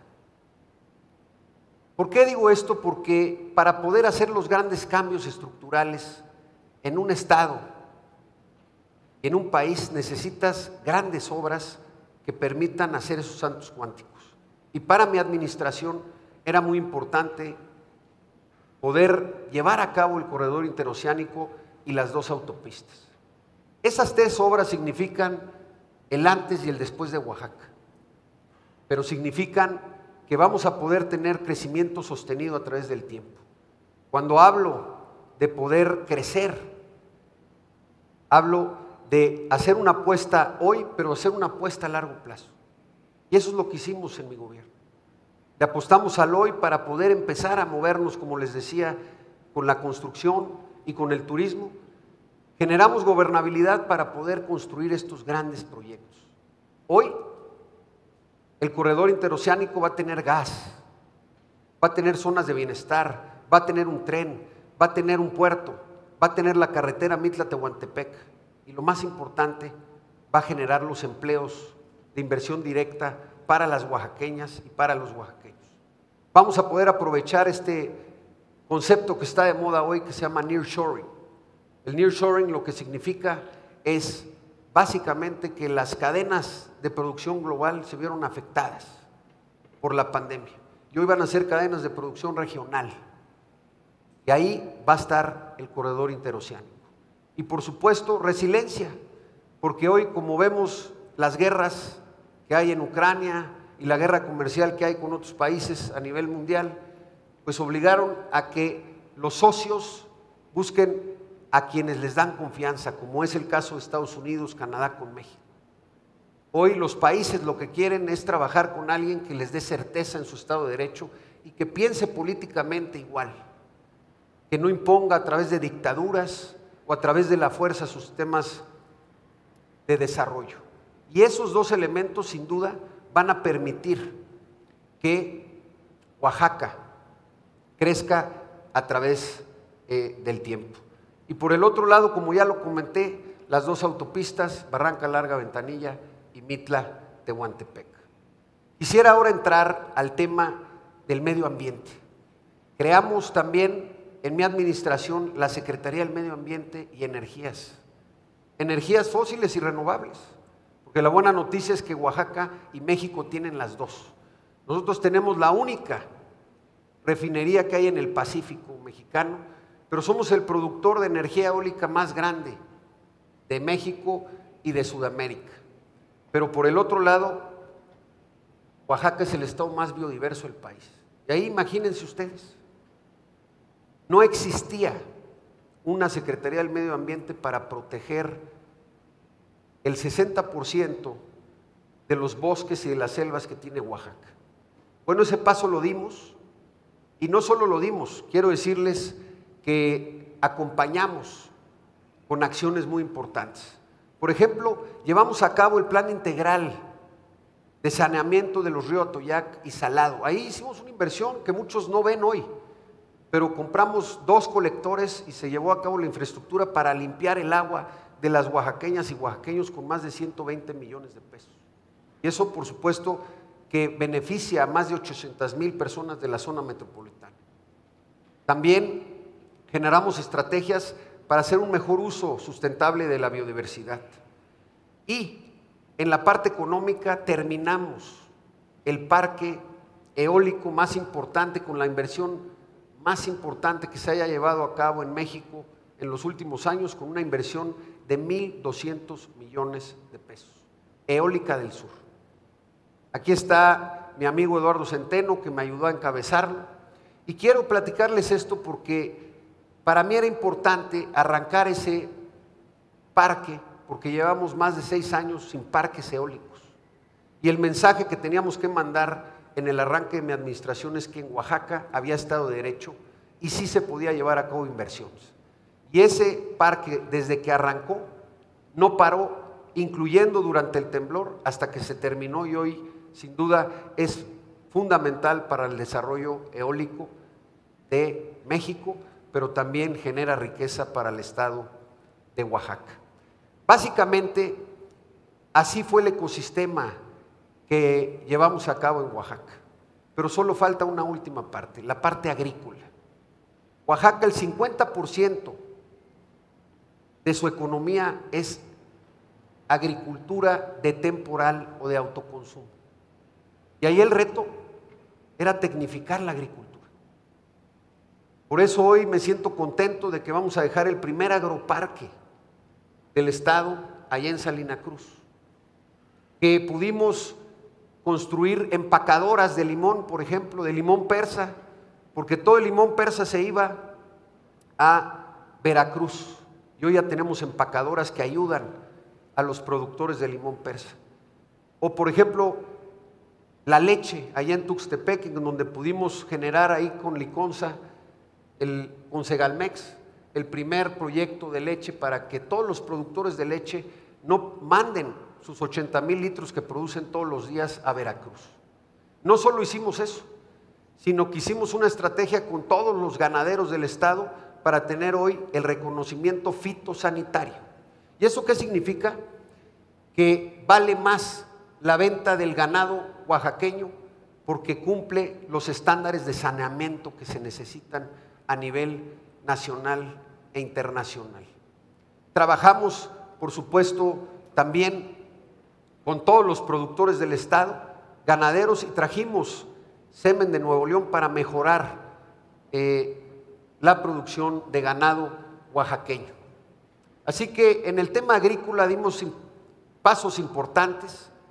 ¿Por qué digo esto? Porque para poder hacer los grandes cambios estructurales en un estado, en un país, necesitas grandes obras que permitan hacer esos saltos cuánticos. Y para mi administración era muy importante poder llevar a cabo el corredor interoceánico y las dos autopistas. Esas tres obras significan el antes y el después de Oaxaca, pero significan que vamos a poder tener crecimiento sostenido a través del tiempo. Cuando hablo de poder crecer, hablo de hacer una apuesta hoy, pero hacer una apuesta a largo plazo. Y eso es lo que hicimos en mi gobierno. Le apostamos al hoy para poder empezar a movernos, como les decía, con la construcción y con el turismo. Generamos gobernabilidad para poder construir estos grandes proyectos. Hoy, el corredor interoceánico va a tener gas, va a tener zonas de bienestar, va a tener un tren, va a tener un puerto, va a tener la carretera Mitla-Tehuantepec y lo más importante, va a generar los empleos de inversión directa para las oaxaqueñas y para los oaxaqueños. Vamos a poder aprovechar este concepto que está de moda hoy que se llama nearshoring. El nearshoring lo que significa es básicamente que las cadenas de producción global se vieron afectadas por la pandemia y hoy van a ser cadenas de producción regional y ahí va a estar el corredor interoceánico. Y por supuesto resiliencia, porque hoy como vemos las guerras que hay en Ucrania y la guerra comercial que hay con otros países a nivel mundial, pues obligaron a que los socios busquen a quienes les dan confianza, como es el caso de Estados Unidos, Canadá con México. Hoy los países lo que quieren es trabajar con alguien que les dé certeza en su Estado de Derecho y que piense políticamente igual, que no imponga a través de dictaduras o a través de la fuerza sus temas de desarrollo. Y esos dos elementos sin duda van a permitir que Oaxaca crezca a través eh, del tiempo. Y por el otro lado, como ya lo comenté, las dos autopistas, Barranca Larga, Ventanilla y Mitla, Tehuantepec. Quisiera ahora entrar al tema del medio ambiente. Creamos también en mi administración la Secretaría del Medio Ambiente y Energías. Energías fósiles y renovables, porque la buena noticia es que Oaxaca y México tienen las dos. Nosotros tenemos la única refinería que hay en el Pacífico mexicano, pero somos el productor de energía eólica más grande de México y de Sudamérica. Pero por el otro lado, Oaxaca es el estado más biodiverso del país. Y ahí imagínense ustedes, no existía una Secretaría del Medio Ambiente para proteger el sesenta por ciento de los bosques y de las selvas que tiene Oaxaca. Bueno, ese paso lo dimos, y no solo lo dimos, quiero decirles que acompañamos con acciones muy importantes. Por ejemplo, llevamos a cabo el plan integral de saneamiento de los ríos Atoyac y Salado. Ahí hicimos una inversión que muchos no ven hoy, pero compramos dos colectores y se llevó a cabo la infraestructura para limpiar el agua de las oaxaqueñas y oaxaqueños con más de ciento veinte millones de pesos. Y eso, por supuesto, que beneficia a más de ochocientas mil personas de la zona metropolitana. También generamos estrategias para hacer un mejor uso sustentable de la biodiversidad. Y en la parte económica terminamos el parque eólico más importante, con la inversión más importante que se haya llevado a cabo en México en los últimos años, con una inversión de mil doscientos millones de pesos. Eólica del Sur. Aquí está mi amigo Eduardo Centeno, que me ayudó a encabezarlo, y quiero platicarles esto porque para mí era importante arrancar ese parque, porque llevamos más de seis años sin parques eólicos, y el mensaje que teníamos que mandar en el arranque de mi administración es que en Oaxaca había Estado de Derecho y sí se podía llevar a cabo inversiones. Y ese parque, desde que arrancó, no paró, incluyendo durante el temblor, hasta que se terminó, y hoy sin duda es fundamental para el desarrollo eólico de México, pero también genera riqueza para el estado de Oaxaca. Básicamente, así fue el ecosistema que llevamos a cabo en Oaxaca, pero solo falta una última parte, la parte agrícola. Oaxaca, el cincuenta por ciento de su economía es agricultura de temporal o de autoconsumo. Y ahí el reto era tecnificar la agricultura. Por eso hoy me siento contento de que vamos a dejar el primer agroparque del estado allá en Salina Cruz, que pudimos construir empacadoras de limón, por ejemplo, de limón persa, porque todo el limón persa se iba a Veracruz, y hoy ya tenemos empacadoras que ayudan a los productores de limón persa. O por ejemplo, la leche allá en Tuxtepec, en donde pudimos generar ahí con Liconza, el, con Segalmex, el primer proyecto de leche para que todos los productores de leche no manden sus ochenta mil litros que producen todos los días a Veracruz. No solo hicimos eso, sino que hicimos una estrategia con todos los ganaderos del estado para tener hoy el reconocimiento fitosanitario. ¿Y eso qué significa? Que vale más la venta del ganado oaxaqueño porque cumple los estándares de saneamiento que se necesitan a nivel nacional e internacional. Trabajamos, por supuesto, también con todos los productores del estado, ganaderos, y trajimos semen de Nuevo León para mejorar eh, la producción de ganado oaxaqueño. Así que en el tema agrícola dimos pasos importantes.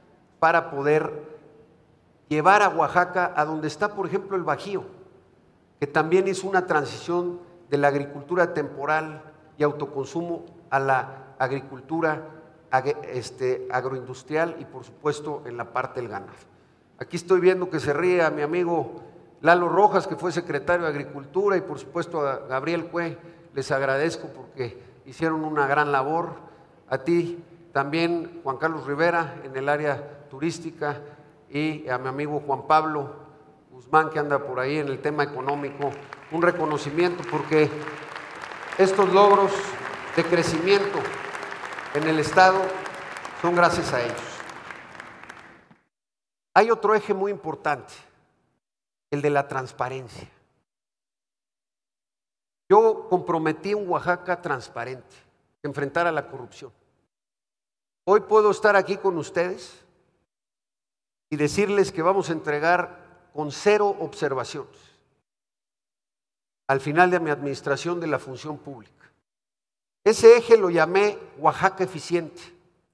para poder llevar a Oaxaca a donde está, por ejemplo, el Bajío, que también hizo una transición de la agricultura temporal y autoconsumo a la agricultura este, agroindustrial y, por supuesto, en la parte del ganado. Aquí estoy viendo que se ríe a mi amigo Lalo Rojas, que fue secretario de Agricultura, y por supuesto a Gabriel Cue, les agradezco porque hicieron una gran labor. A ti también, Juan Carlos Rivera, en el área turística, y a mi amigo Juan Pablo Guzmán, que anda por ahí en el tema económico, un reconocimiento porque estos logros de crecimiento en el Estado son gracias a ellos. Hay otro eje muy importante, el de la transparencia. Yo comprometí un Oaxaca transparente, que enfrentara la corrupción. Hoy puedo estar aquí con ustedes y decirles que vamos a entregar con cero observaciones al final de mi administración de la función pública. Ese eje lo llamé Oaxaca eficiente.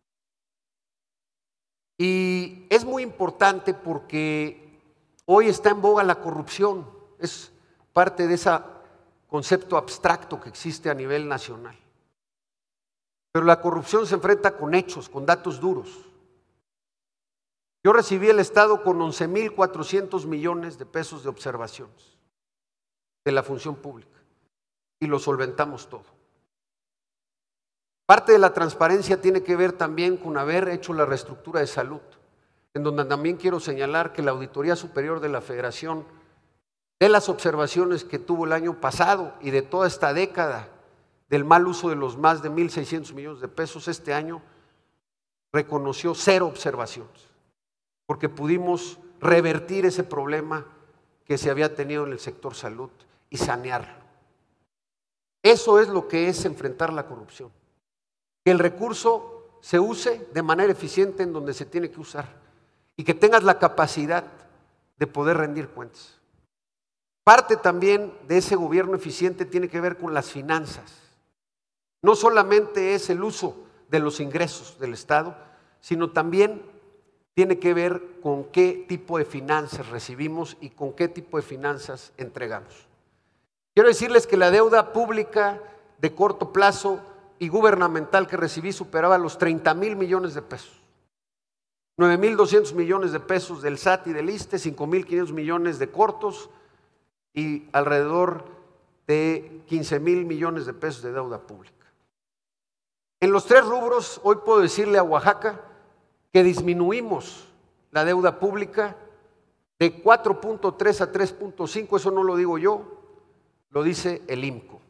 Y es muy importante porque hoy está en boga la corrupción, es parte de ese concepto abstracto que existe a nivel nacional. Pero la corrupción se enfrenta con hechos, con datos duros. Yo recibí el Estado con once mil cuatrocientos millones de pesos de observaciones de la función pública y lo solventamos todo. Parte de la transparencia tiene que ver también con haber hecho la reestructura de salud, en donde también quiero señalar que la Auditoría Superior de la Federación, de las observaciones que tuvo el año pasado y de toda esta década del mal uso de los más de mil seiscientos millones de pesos, este año reconoció cero observaciones, porque pudimos revertir ese problema que se había tenido en el sector salud y sanearlo. Eso es lo que es enfrentar la corrupción. Que el recurso se use de manera eficiente en donde se tiene que usar y que tengas la capacidad de poder rendir cuentas. Parte también de ese gobierno eficiente tiene que ver con las finanzas. No solamente es el uso de los ingresos del Estado, sino también tiene que ver con qué tipo de finanzas recibimos y con qué tipo de finanzas entregamos. Quiero decirles que la deuda pública de corto plazo y gubernamental que recibí superaba los treinta mil millones de pesos. nueve mil doscientos millones de pesos del S A T y del ISSSTE, cinco mil quinientos millones de cortos y alrededor de quince mil millones de pesos de deuda pública. En los tres rubros, hoy puedo decirle a Oaxaca que disminuimos la deuda pública de cuatro punto tres a tres punto cinco, eso no lo digo yo, lo dice el I M C O.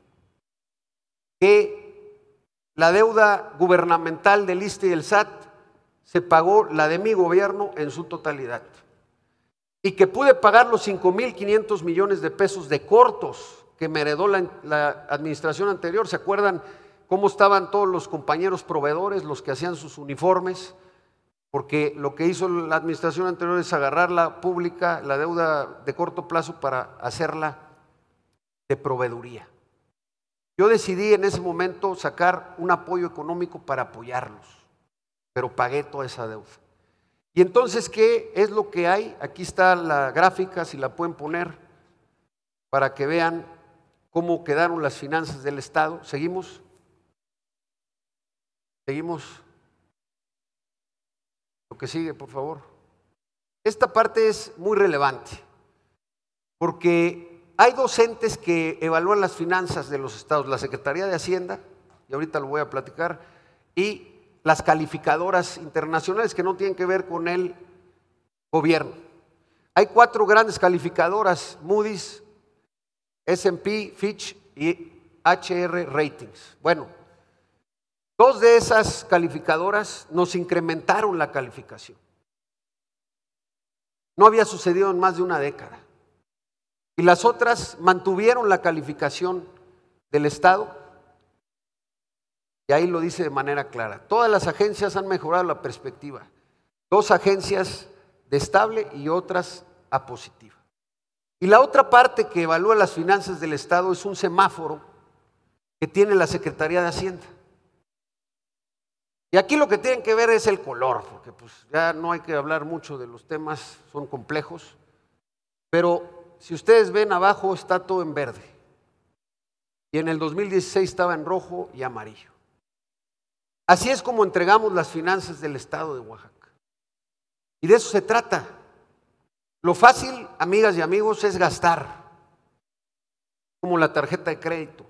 Que la deuda gubernamental del ISSSTE y del S A T se pagó, la de mi gobierno, en su totalidad. Y que pude pagar los cinco mil quinientos millones de pesos de cortos que me heredó la, la administración anterior. ¿Se acuerdan cómo estaban todos los compañeros proveedores, los que hacían sus uniformes? Porque lo que hizo la administración anterior es agarrar la pública, la deuda de corto plazo, para hacerla de proveeduría. Yo decidí en ese momento sacar un apoyo económico para apoyarlos, pero pagué toda esa deuda. Y entonces, ¿qué es lo que hay? Aquí está la gráfica, si la pueden poner, para que vean cómo quedaron las finanzas del Estado. ¿Seguimos? ¿Seguimos? Lo que sigue, por favor. Esta parte es muy relevante, porque hay dos entes que evalúan las finanzas de los estados, la Secretaría de Hacienda, y ahorita lo voy a platicar, y las calificadoras internacionales que no tienen que ver con el gobierno. Hay cuatro grandes calificadoras: Moody's, S and P, Fitch y H R Ratings. Bueno, dos de esas calificadoras nos incrementaron la calificación. No había sucedido en más de una década. Y las otras mantuvieron la calificación del Estado. Y ahí lo dice de manera clara. Todas las agencias han mejorado la perspectiva. Dos agencias de estable y otras a positiva. Y la otra parte que evalúa las finanzas del Estado es un semáforo que tiene la Secretaría de Hacienda. Y aquí lo que tienen que ver es el color, porque pues ya no hay que hablar mucho de los temas, son complejos, pero si ustedes ven abajo está todo en verde, y en el dos mil dieciséis estaba en rojo y amarillo. Así es como entregamos las finanzas del estado de Oaxaca, y de eso se trata. Lo fácil, amigas y amigos, es gastar, como la tarjeta de crédito.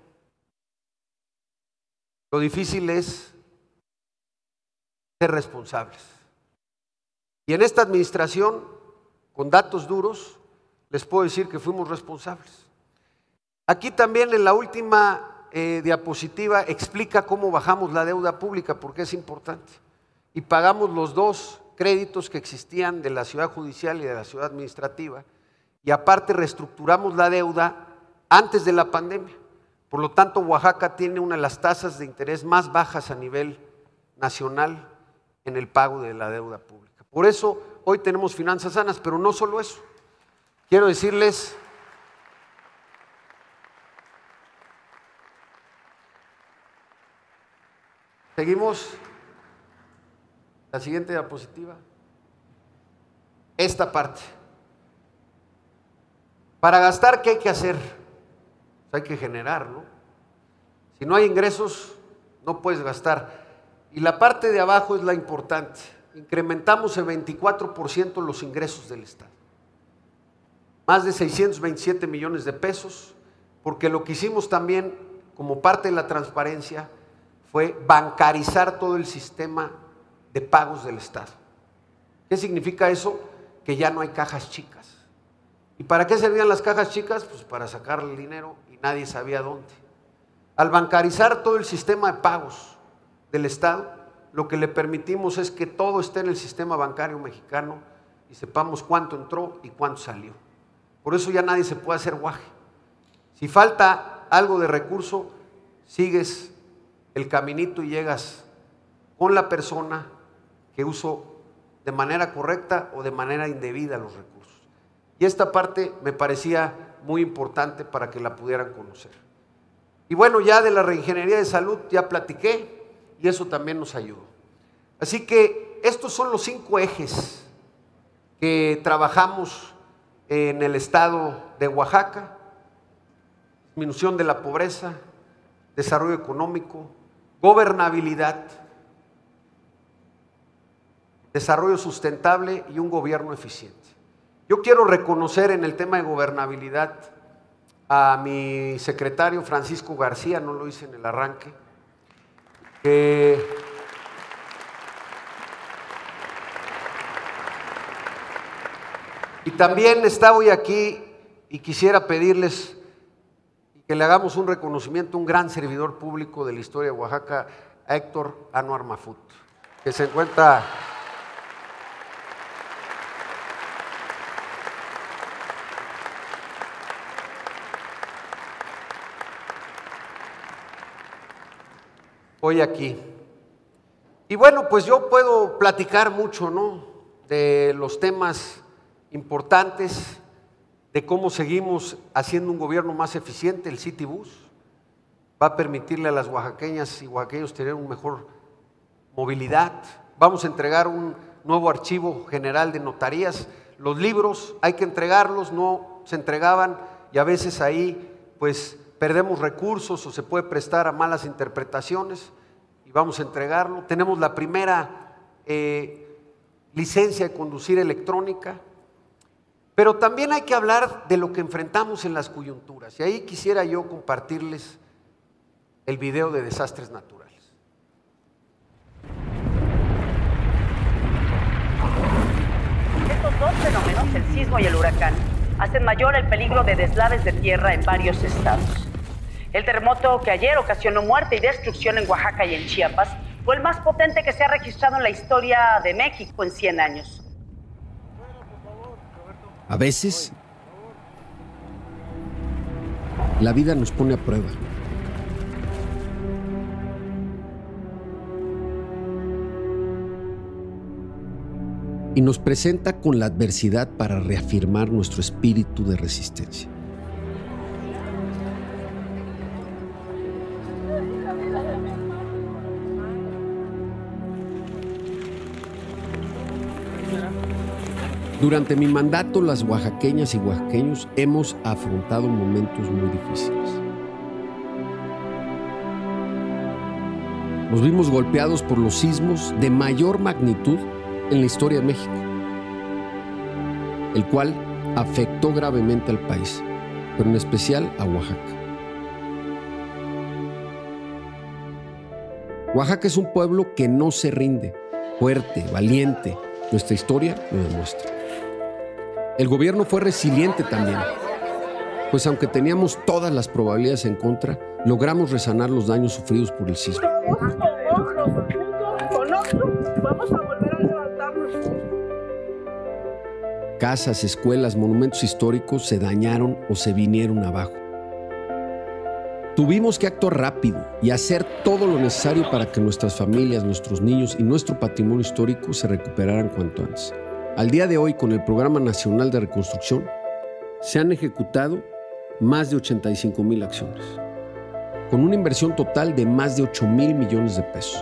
Lo difícil es ser responsables. Y en esta administración, con datos duros, les puedo decir que fuimos responsables. Aquí también en la última eh, diapositiva explica cómo bajamos la deuda pública, porque es importante. Y pagamos los dos créditos que existían de la ciudad judicial y de la ciudad administrativa, y aparte reestructuramos la deuda antes de la pandemia. Por lo tanto, Oaxaca tiene una de las tasas de interés más bajas a nivel nacional en el pago de la deuda pública. Por eso hoy tenemos finanzas sanas, pero no solo eso. Quiero decirles seguimos la siguiente diapositiva. Esta parte. Para gastar, ¿qué hay que hacer? Pues hay que generar, ¿no? Si no hay ingresos, no puedes gastar. Y la parte de abajo es la importante. Incrementamos en veinticuatro por ciento los ingresos del Estado. Más de seiscientos veintisiete millones de pesos, porque lo que hicimos también como parte de la transparencia fue bancarizar todo el sistema de pagos del Estado. ¿Qué significa eso? Que ya no hay cajas chicas. ¿Y para qué servían las cajas chicas? Pues para sacar el dinero y nadie sabía dónde. Al bancarizar todo el sistema de pagos del Estado, lo que le permitimos es que todo esté en el sistema bancario mexicano y sepamos cuánto entró y cuánto salió. Por eso ya nadie se puede hacer guaje. Si falta algo de recurso, sigues el caminito y llegas con la persona que usó de manera correcta o de manera indebida los recursos. Y esta parte me parecía muy importante para que la pudieran conocer. Y bueno, ya de la reingeniería de salud ya platiqué, y eso también nos ayudó. Así que estos son los cinco ejes que trabajamos en el estado de Oaxaca: disminución de la pobreza, desarrollo económico, gobernabilidad, desarrollo sustentable y un gobierno eficiente. Yo quiero reconocer en el tema de gobernabilidad a mi secretario Francisco García, no lo hice en el arranque, que y también está hoy aquí y quisiera pedirles que le hagamos un reconocimiento a un gran servidor público de la historia de Oaxaca, a Héctor Anuar Mafut, que se encuentra hoy aquí. Y bueno, pues yo puedo platicar mucho, ¿no?, de los temas importantes, de cómo seguimos haciendo un gobierno más eficiente. El Citibus va a permitirle a las oaxaqueñas y oaxaqueños tener una mejor movilidad. Vamos a entregar un nuevo archivo general de notarías. Los libros hay que entregarlos, no se entregaban y a veces ahí pues perdemos recursos o se puede prestar a malas interpretaciones y vamos a entregarlo. Tenemos la primera eh, licencia de conducir electrónica, pero también hay que hablar de lo que enfrentamos en las coyunturas y ahí quisiera yo compartirles el video de desastres naturales. Estos dos fenómenos, el sismo y el huracán, hacen mayor el peligro de deslaves de tierra en varios estados. El terremoto que ayer ocasionó muerte y destrucción en Oaxaca y en Chiapas fue el más potente que se ha registrado en la historia de México en cien años. A veces, la vida nos pone a prueba. Y nos presenta con la adversidad para reafirmar nuestro espíritu de resistencia. Durante mi mandato, las oaxaqueñas y oaxaqueños hemos afrontado momentos muy difíciles. Nos vimos golpeados por los sismos de mayor magnitud en la historia de México, el cual afectó gravemente al país, pero en especial a Oaxaca. Oaxaca es un pueblo que no se rinde, fuerte, valiente. Nuestra historia lo demuestra. El gobierno fue resiliente también, pues aunque teníamos todas las probabilidades en contra, logramos resanar los daños sufridos por el sismo. Vamos a volver a levantarnos. Casas, escuelas, monumentos históricos se dañaron o se vinieron abajo. Tuvimos que actuar rápido y hacer todo lo necesario para que nuestras familias, nuestros niños y nuestro patrimonio histórico se recuperaran cuanto antes. Al día de hoy, con el Programa Nacional de Reconstrucción, se han ejecutado más de ochenta y cinco mil acciones, con una inversión total de más de ocho mil millones de pesos.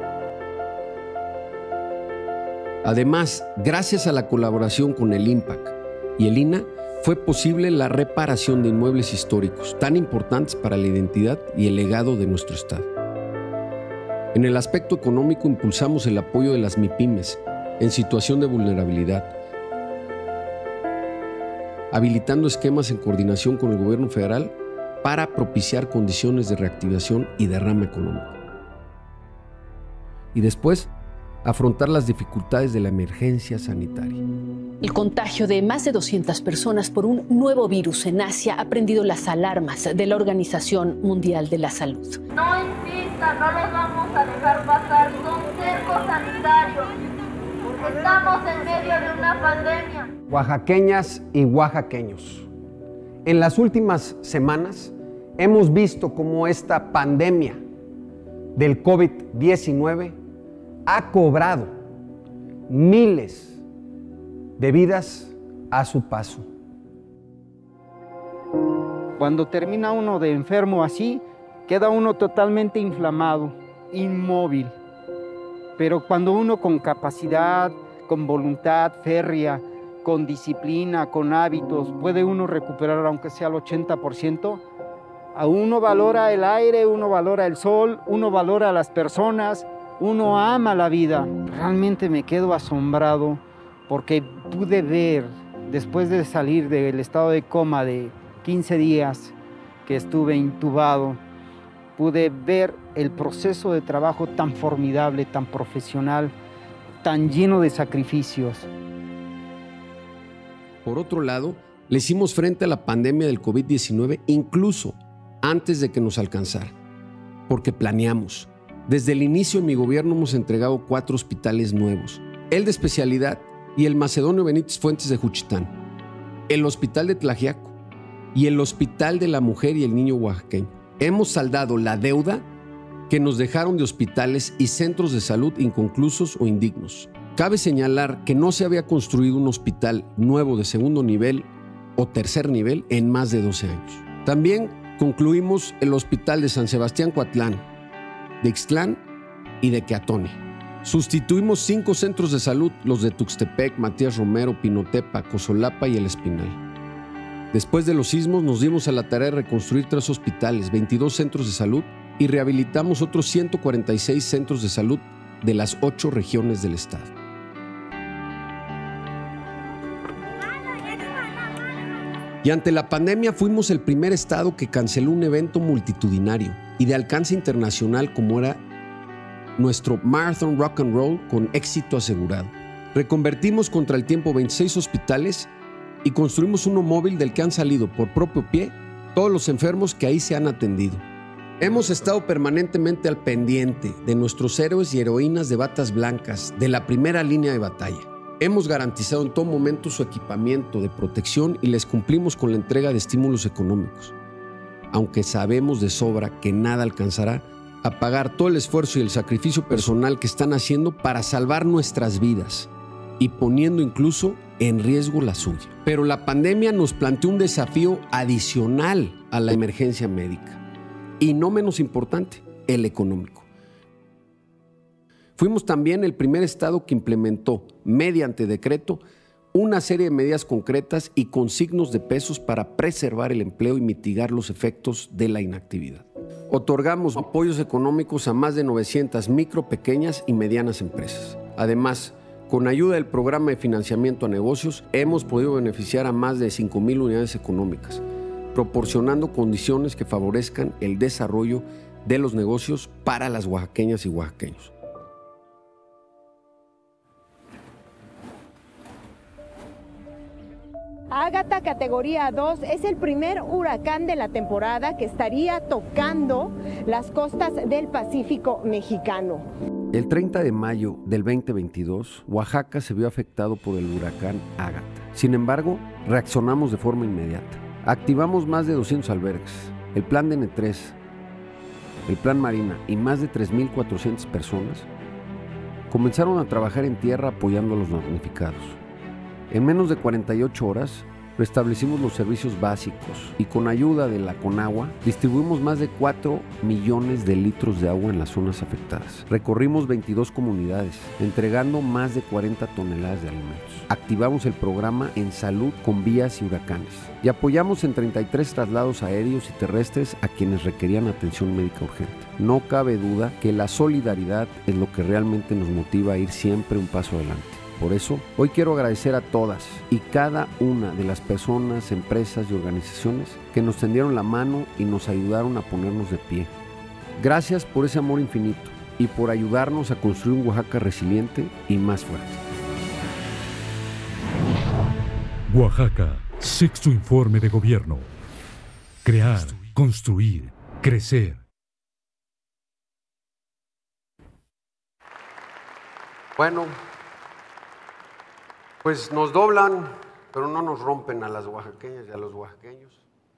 Además, gracias a la colaboración con el IMPAC y el I N A, fue posible la reparación de inmuebles históricos tan importantes para la identidad y el legado de nuestro Estado. En el aspecto económico, impulsamos el apoyo de las MIPYMES en situación de vulnerabilidad, habilitando esquemas en coordinación con el gobierno federal para propiciar condiciones de reactivación y derrama económico. Y después, afrontar las dificultades de la emergencia sanitaria. El contagio de más de doscientas personas por un nuevo virus en Asia ha prendido las alarmas de la Organización Mundial de la Salud. No insista, no los vamos a dejar pasar, son cercos sanitarios, porque estamos en medio de una pandemia. Oaxaqueñas y oaxaqueños, en las últimas semanas hemos visto cómo esta pandemia del COVID diecinueve ha cobrado miles de vidas a su paso. Cuando termina uno de enfermo así, queda uno totalmente inflamado, inmóvil. Pero cuando uno con capacidad, con voluntad férrea, con disciplina, con hábitos, puede uno recuperar aunque sea el ochenta por ciento, a uno valora el aire, uno valora el sol, uno valora a las personas, uno ama la vida. Realmente me quedo asombrado porque pude ver, después de salir del estado de coma de quince días que estuve intubado, pude ver el proceso de trabajo tan formidable, tan profesional, tan lleno de sacrificios. Por otro lado, le hicimos frente a la pandemia del COVID diecinueve incluso antes de que nos alcanzara, porque planeamos. Desde el inicio de mi gobierno hemos entregado cuatro hospitales nuevos, el de especialidad y el Macedonio Benítez Fuentes de Juchitán, el Hospital de Tlaxiaco y el Hospital de la Mujer y el Niño Oaxaqueño. Hemos saldado la deuda que nos dejaron de hospitales y centros de salud inconclusos o indignos. Cabe señalar que no se había construido un hospital nuevo de segundo nivel o tercer nivel en más de doce años. También concluimos el Hospital de San Sebastián Coatlán, de Ixtlán y de Queatone. Sustituimos cinco centros de salud, los de Tuxtepec, Matías Romero, Pinotepa, Cosolapa y El Espinal. Después de los sismos nos dimos a la tarea de reconstruir tres hospitales, veintidós centros de salud y rehabilitamos otros ciento cuarenta y seis centros de salud de las ocho regiones del estado. Y ante la pandemia fuimos el primer estado que canceló un evento multitudinario y de alcance internacional como era nuestro Marathon Rock and Roll con éxito asegurado. Reconvertimos contra el tiempo veintiséis hospitales y construimos uno móvil del que han salido por propio pie todos los enfermos que ahí se han atendido. Hemos estado permanentemente al pendiente de nuestros héroes y heroínas de batas blancas de la primera línea de batalla. Hemos garantizado en todo momento su equipamiento de protección y les cumplimos con la entrega de estímulos económicos, aunque sabemos de sobra que nada alcanzará a pagar todo el esfuerzo y el sacrificio personal que están haciendo para salvar nuestras vidas y poniendo incluso en riesgo la suya. Pero la pandemia nos planteó un desafío adicional a la emergencia médica y no menos importante, el económico. Fuimos también el primer estado que implementó, mediante decreto, una serie de medidas concretas y con signos de pesos para preservar el empleo y mitigar los efectos de la inactividad. Otorgamos apoyos económicos a más de novecientas micro, pequeñas y medianas empresas. Además, con ayuda del programa de financiamiento a negocios, hemos podido beneficiar a más de cinco mil unidades económicas, proporcionando condiciones que favorezcan el desarrollo de los negocios para las oaxaqueñas y oaxaqueños. Ágata categoría dos es el primer huracán de la temporada que estaría tocando las costas del Pacífico mexicano. El treinta de mayo del veinte veintidós, Oaxaca se vio afectado por el huracán Ágata. Sin embargo, reaccionamos de forma inmediata. Activamos más de doscientos albergues, el plan D N tres, el plan Marina y más de tres mil cuatrocientas personas comenzaron a trabajar en tierra apoyando a los damnificados. En menos de cuarenta y ocho horas, restablecimos los servicios básicos y con ayuda de la Conagua distribuimos más de cuatro millones de litros de agua en las zonas afectadas. Recorrimos veintidós comunidades, entregando más de cuarenta toneladas de alimentos. Activamos el programa en salud con vías y huracanes y apoyamos en treinta y tres traslados aéreos y terrestres a quienes requerían atención médica urgente. No cabe duda que la solidaridad es lo que realmente nos motiva a ir siempre un paso adelante. Por eso, hoy quiero agradecer a todas y cada una de las personas, empresas y organizaciones que nos tendieron la mano y nos ayudaron a ponernos de pie. Gracias por ese amor infinito y por ayudarnos a construir un Oaxaca resiliente y más fuerte. Oaxaca, sexto informe de gobierno. Crear, construir, crecer. Bueno, pues nos doblan, pero no nos rompen a las oaxaqueñas y a los oaxaqueños.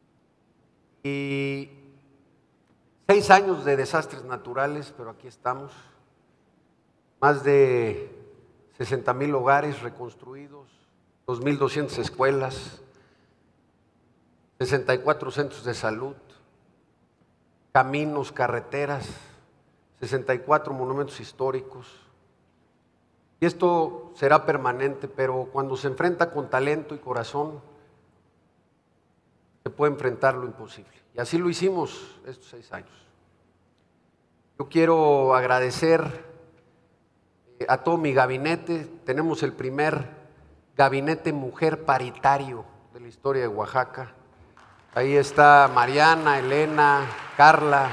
Y seis años de desastres naturales, pero aquí estamos. Más de sesenta mil hogares reconstruidos, dos mil doscientas escuelas, sesenta y cuatro centros de salud, caminos, carreteras, sesenta y cuatro monumentos históricos. Y esto será permanente, pero cuando se enfrenta con talento y corazón, se puede enfrentar lo imposible. Y así lo hicimos estos seis años. Yo quiero agradecer a todo mi gabinete. Tenemos el primer gabinete mujer paritario de la historia de Oaxaca. Ahí está Mariana, Elena, Carla,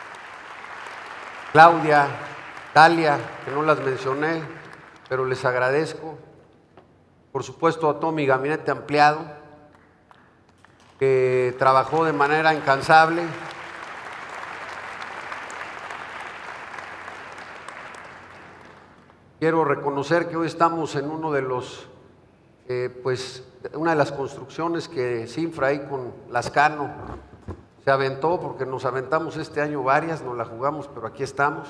Claudia, Dalia, que no las mencioné, pero les agradezco. Por supuesto a todo mi gabinete ampliado, que trabajó de manera incansable. Quiero reconocer que hoy estamos en uno de los, eh, pues, una de las construcciones que Cinfra ahí con Lascano se aventó, porque nos aventamos este año varias, nos la jugamos, pero aquí estamos.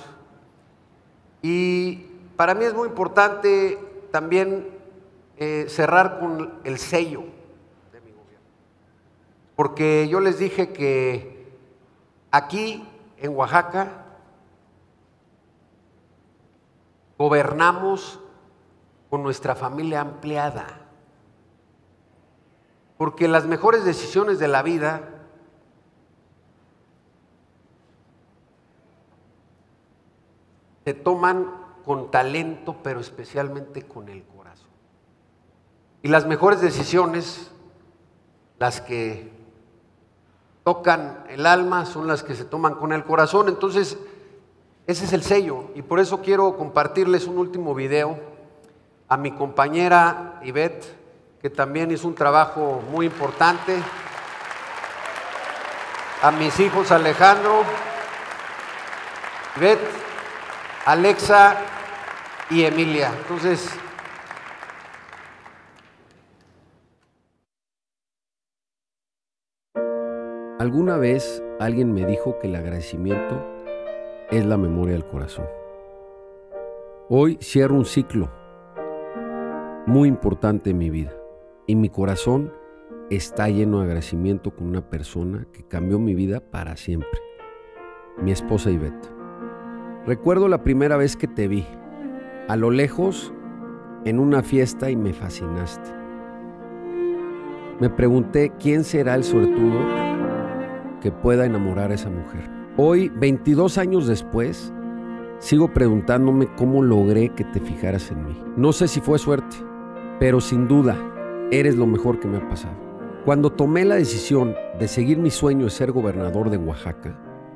Y para mí es muy importante también eh, cerrar con el sello de mi gobierno, porque yo les dije que aquí en Oaxaca gobernamos con nuestra familia ampliada, porque las mejores decisiones de la vida se toman con talento, pero especialmente con el corazón. Y las mejores decisiones, las que tocan el alma, son las que se toman con el corazón. Entonces, ese es el sello, y por eso quiero compartirles un último video a mi compañera Ivette, que también hizo un trabajo muy importante, a mis hijos Alejandro, Ivette, Alexa y Emilia. Entonces, alguna vez alguien me dijo que el agradecimiento es la memoria del corazón. Hoy cierro un ciclo muy importante en mi vida y mi corazón está lleno de agradecimiento con una persona que cambió mi vida para siempre, mi esposa Ivette. Recuerdo la primera vez que te vi, a lo lejos, en una fiesta, y me fascinaste. Me pregunté quién será el suertudo que pueda enamorar a esa mujer. Hoy, veintidós años después, sigo preguntándome cómo logré que te fijaras en mí. No sé si fue suerte, pero sin duda eres lo mejor que me ha pasado. Cuando tomé la decisión de seguir mi sueño de ser gobernador de Oaxaca,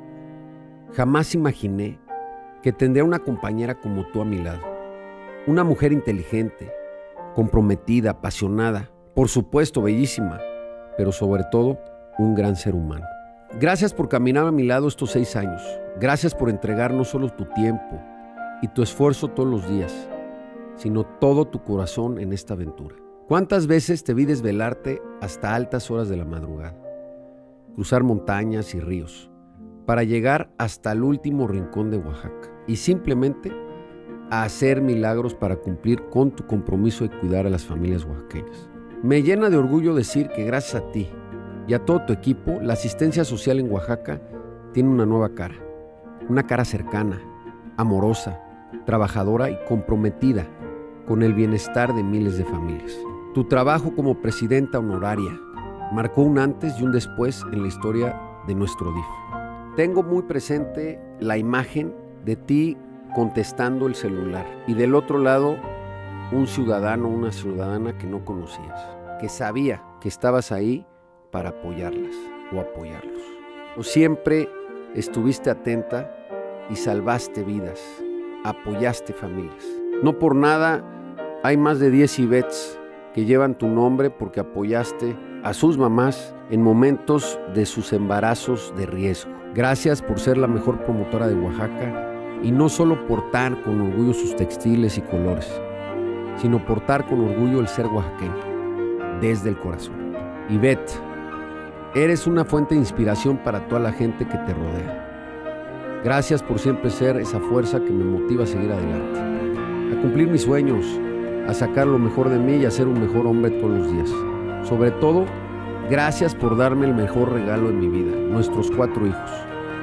jamás imaginé que tendría una compañera como tú a mi lado. Una mujer inteligente, comprometida, apasionada, por supuesto bellísima, pero sobre todo un gran ser humano. Gracias por caminar a mi lado estos seis años. Gracias por entregar no solo tu tiempo y tu esfuerzo todos los días, sino todo tu corazón en esta aventura. ¿Cuántas veces te vi desvelarte hasta altas horas de la madrugada? Cruzar montañas y ríos para llegar hasta el último rincón de Oaxaca y simplemente a hacer milagros para cumplir con tu compromiso de cuidar a las familias oaxaqueñas. Me llena de orgullo decir que gracias a ti y a todo tu equipo, la asistencia social en Oaxaca tiene una nueva cara. Una cara cercana, amorosa, trabajadora y comprometida con el bienestar de miles de familias. Tu trabajo como presidenta honoraria marcó un antes y un después en la historia de nuestro D I F. Tengo muy presente la imagen de ti contestando el celular y del otro lado un ciudadano o una ciudadana que no conocías, que sabía que estabas ahí para apoyarlas o apoyarlos. Tú siempre estuviste atenta y salvaste vidas, apoyaste familias. No por nada hay más de diez Ivets que llevan tu nombre porque apoyaste a sus mamás en momentos de sus embarazos de riesgo. Gracias por ser la mejor promotora de Oaxaca y no solo portar con orgullo sus textiles y colores, sino portar con orgullo el ser oaxaqueño, desde el corazón. Ivette, eres una fuente de inspiración para toda la gente que te rodea. Gracias por siempre ser esa fuerza que me motiva a seguir adelante, a cumplir mis sueños, a sacar lo mejor de mí y a ser un mejor hombre todos los días. Sobre todo, gracias por darme el mejor regalo de mi vida, nuestros cuatro hijos.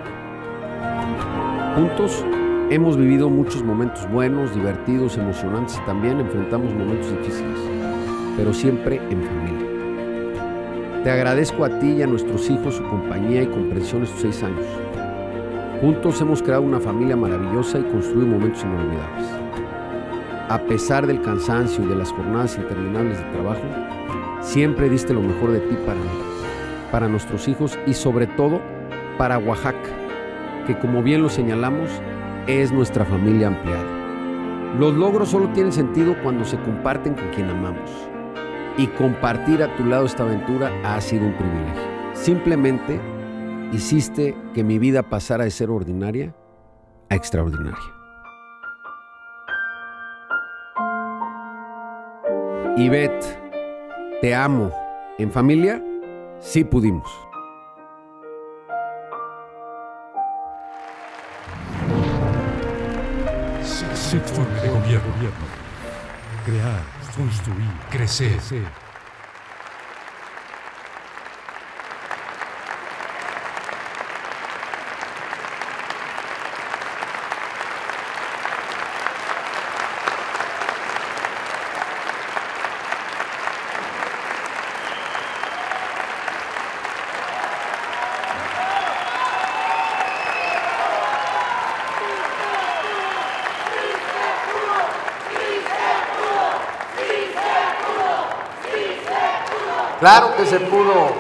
Juntos hemos vivido muchos momentos buenos, divertidos, emocionantes y también enfrentamos momentos difíciles, pero siempre en familia. Te agradezco a ti y a nuestros hijos su compañía y comprensión estos seis años. Juntos hemos creado una familia maravillosa y construido momentos inolvidables. A pesar del cansancio y de las jornadas interminables de trabajo, siempre diste lo mejor de ti para mí, para nuestros hijos y sobre todo para Oaxaca, que como bien lo señalamos, es nuestra familia ampliada. Los logros solo tienen sentido cuando se comparten con quien amamos. Y compartir a tu lado esta aventura ha sido un privilegio. Simplemente hiciste que mi vida pasara de ser ordinaria a extraordinaria. Ivette, te amo. En familia, sí pudimos. Sexto informe de gobierno. Crear, construir, crecer. Claro que se pudo.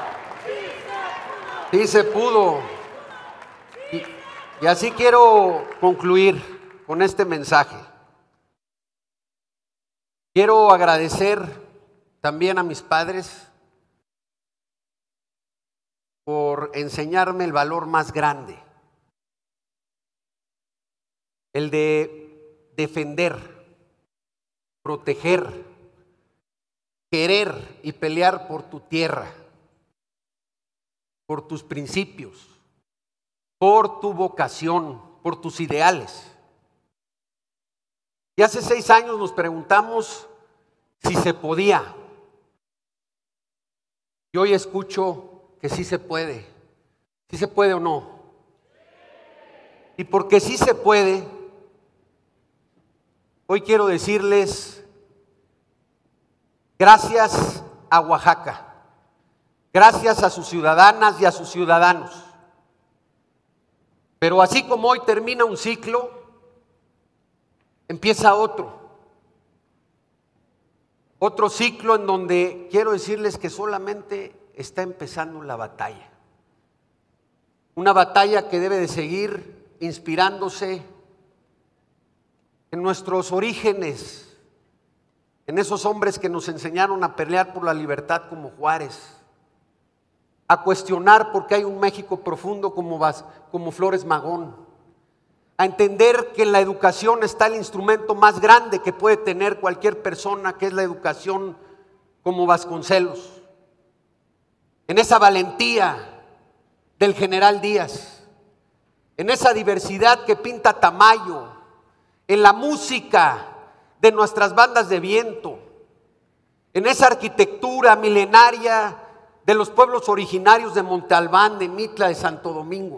Sí se pudo. Y, y así quiero concluir con este mensaje. Quiero agradecer también a mis padres por enseñarme el valor más grande, el de defender, proteger, querer y pelear por tu tierra, por tus principios, por tu vocación, por tus ideales. Y hace seis años nos preguntamos si se podía. Y hoy escucho que sí se puede. ¿Sí se puede o no? Y porque sí se puede, hoy quiero decirles gracias a Oaxaca. gracias a sus ciudadanas y a sus ciudadanos. Pero así como hoy termina un ciclo, empieza otro. Otro ciclo en donde quiero decirles que solamente está empezando la batalla. Una batalla que debe de seguir inspirándose en nuestros orígenes, en esos hombres que nos enseñaron a pelear por la libertad como Juárez, a cuestionar por qué hay un México profundo como, como Flores Magón, a entender que en la educación está el instrumento más grande que puede tener cualquier persona, que es la educación, como Vasconcelos, en esa valentía del general Díaz, en esa diversidad que pinta Tamayo, en la música de nuestras bandas de viento, en esa arquitectura milenaria de los pueblos originarios de Monte Albán, de Mitla, de Santo Domingo.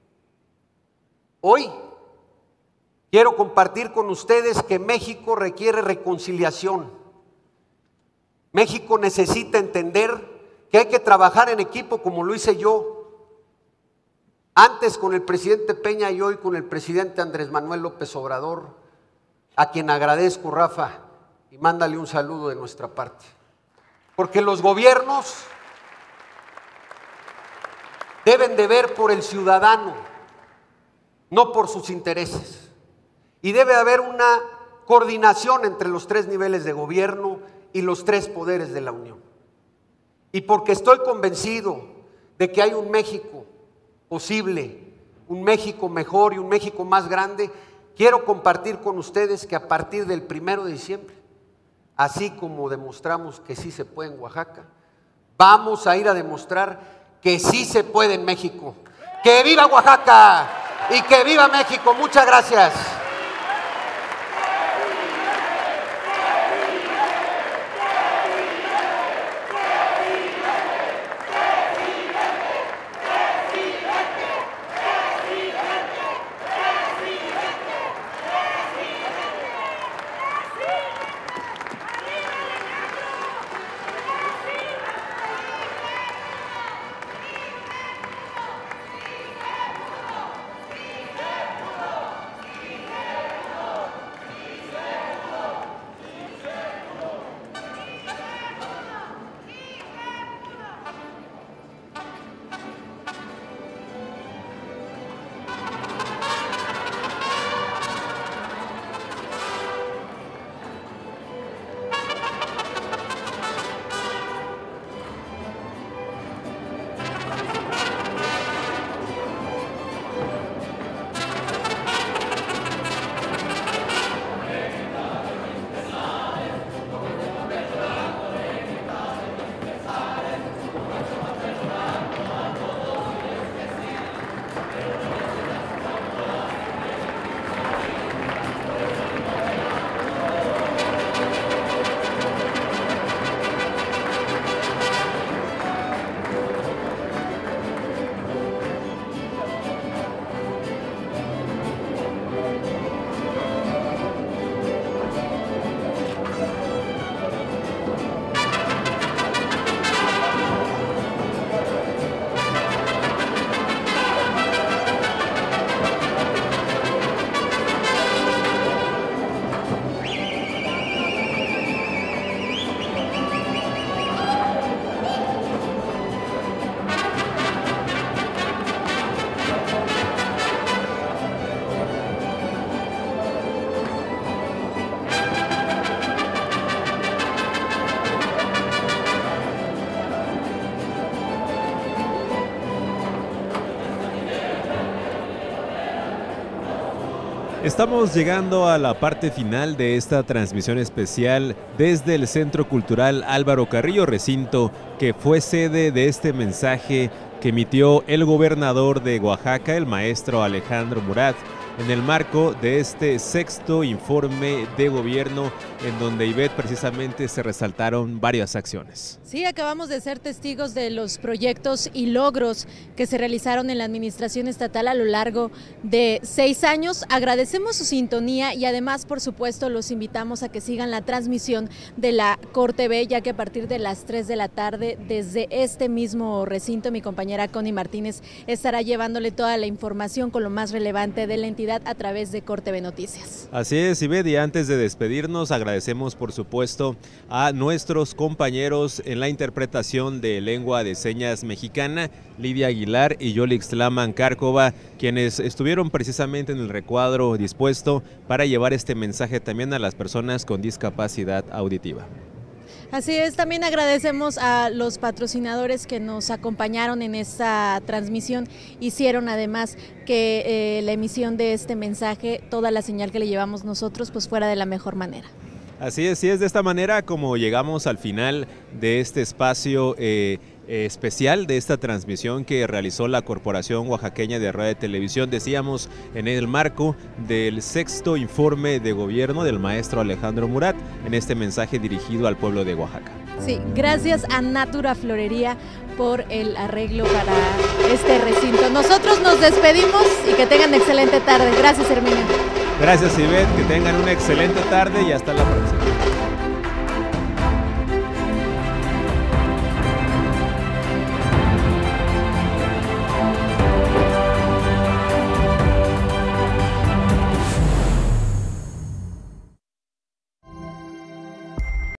Hoy quiero compartir con ustedes que México requiere reconciliación. México necesita entender que hay que trabajar en equipo como lo hice yo, antes con el presidente Peña y hoy con el presidente Andrés Manuel López Obrador, a quien agradezco, Rafa, y mándale un saludo de nuestra parte. Porque los gobiernos deben de ver por el ciudadano, no por sus intereses. Y debe haber una coordinación entre los tres niveles de gobierno y los tres poderes de la Unión. Y porque estoy convencido de que hay un México posible, un México mejor y un México más grande, quiero compartir con ustedes que a partir del primero de diciembre, así como demostramos que sí se puede en Oaxaca, vamos a ir a demostrar que sí se puede en México. ¡Que viva Oaxaca! ¡Y que viva México! Muchas gracias. Estamos llegando a la parte final de esta transmisión especial desde el Centro Cultural Álvaro Carrillo Recinto, que fue sede de este mensaje que emitió el gobernador de Oaxaca, el maestro Alejandro Murat, en el marco de este sexto informe de gobierno, en donde, Ivette, precisamente se resaltaron varias acciones. Sí, acabamos de ser testigos de los proyectos y logros que se realizaron en la administración estatal a lo largo de seis años. Agradecemos su sintonía y además, por supuesto, los invitamos a que sigan la transmisión de la Corte B, ya que a partir de las tres de la tarde, desde este mismo recinto, mi compañera Connie Martínez estará llevándole toda la información con lo más relevante de la entidad a través de Corte B Noticias. Así es, Ivette, y antes de despedirnos, agradecemos por supuesto a nuestros compañeros en la interpretación de lengua de señas mexicana, Lidia Aguilar y Yolix Tlaman Cárcova, quienes estuvieron precisamente en el recuadro dispuesto para llevar este mensaje también a las personas con discapacidad auditiva. Así es, también agradecemos a los patrocinadores que nos acompañaron en esta transmisión, hicieron además que eh, la emisión de este mensaje, toda la señal que le llevamos nosotros, pues fuera de la mejor manera. Así es, y es de esta manera como llegamos al final de este espacio eh, especial de esta transmisión que realizó la Corporación Oaxaqueña de Radio y Televisión, decíamos, en el marco del sexto informe de gobierno del maestro Alejandro Murat, en este mensaje dirigido al pueblo de Oaxaca. Sí, gracias a Natura Florería por el arreglo para este recinto. Nosotros nos despedimos y que tengan excelente tarde. Gracias, Herminio. Gracias, Ivette, que tengan una excelente tarde y hasta la próxima.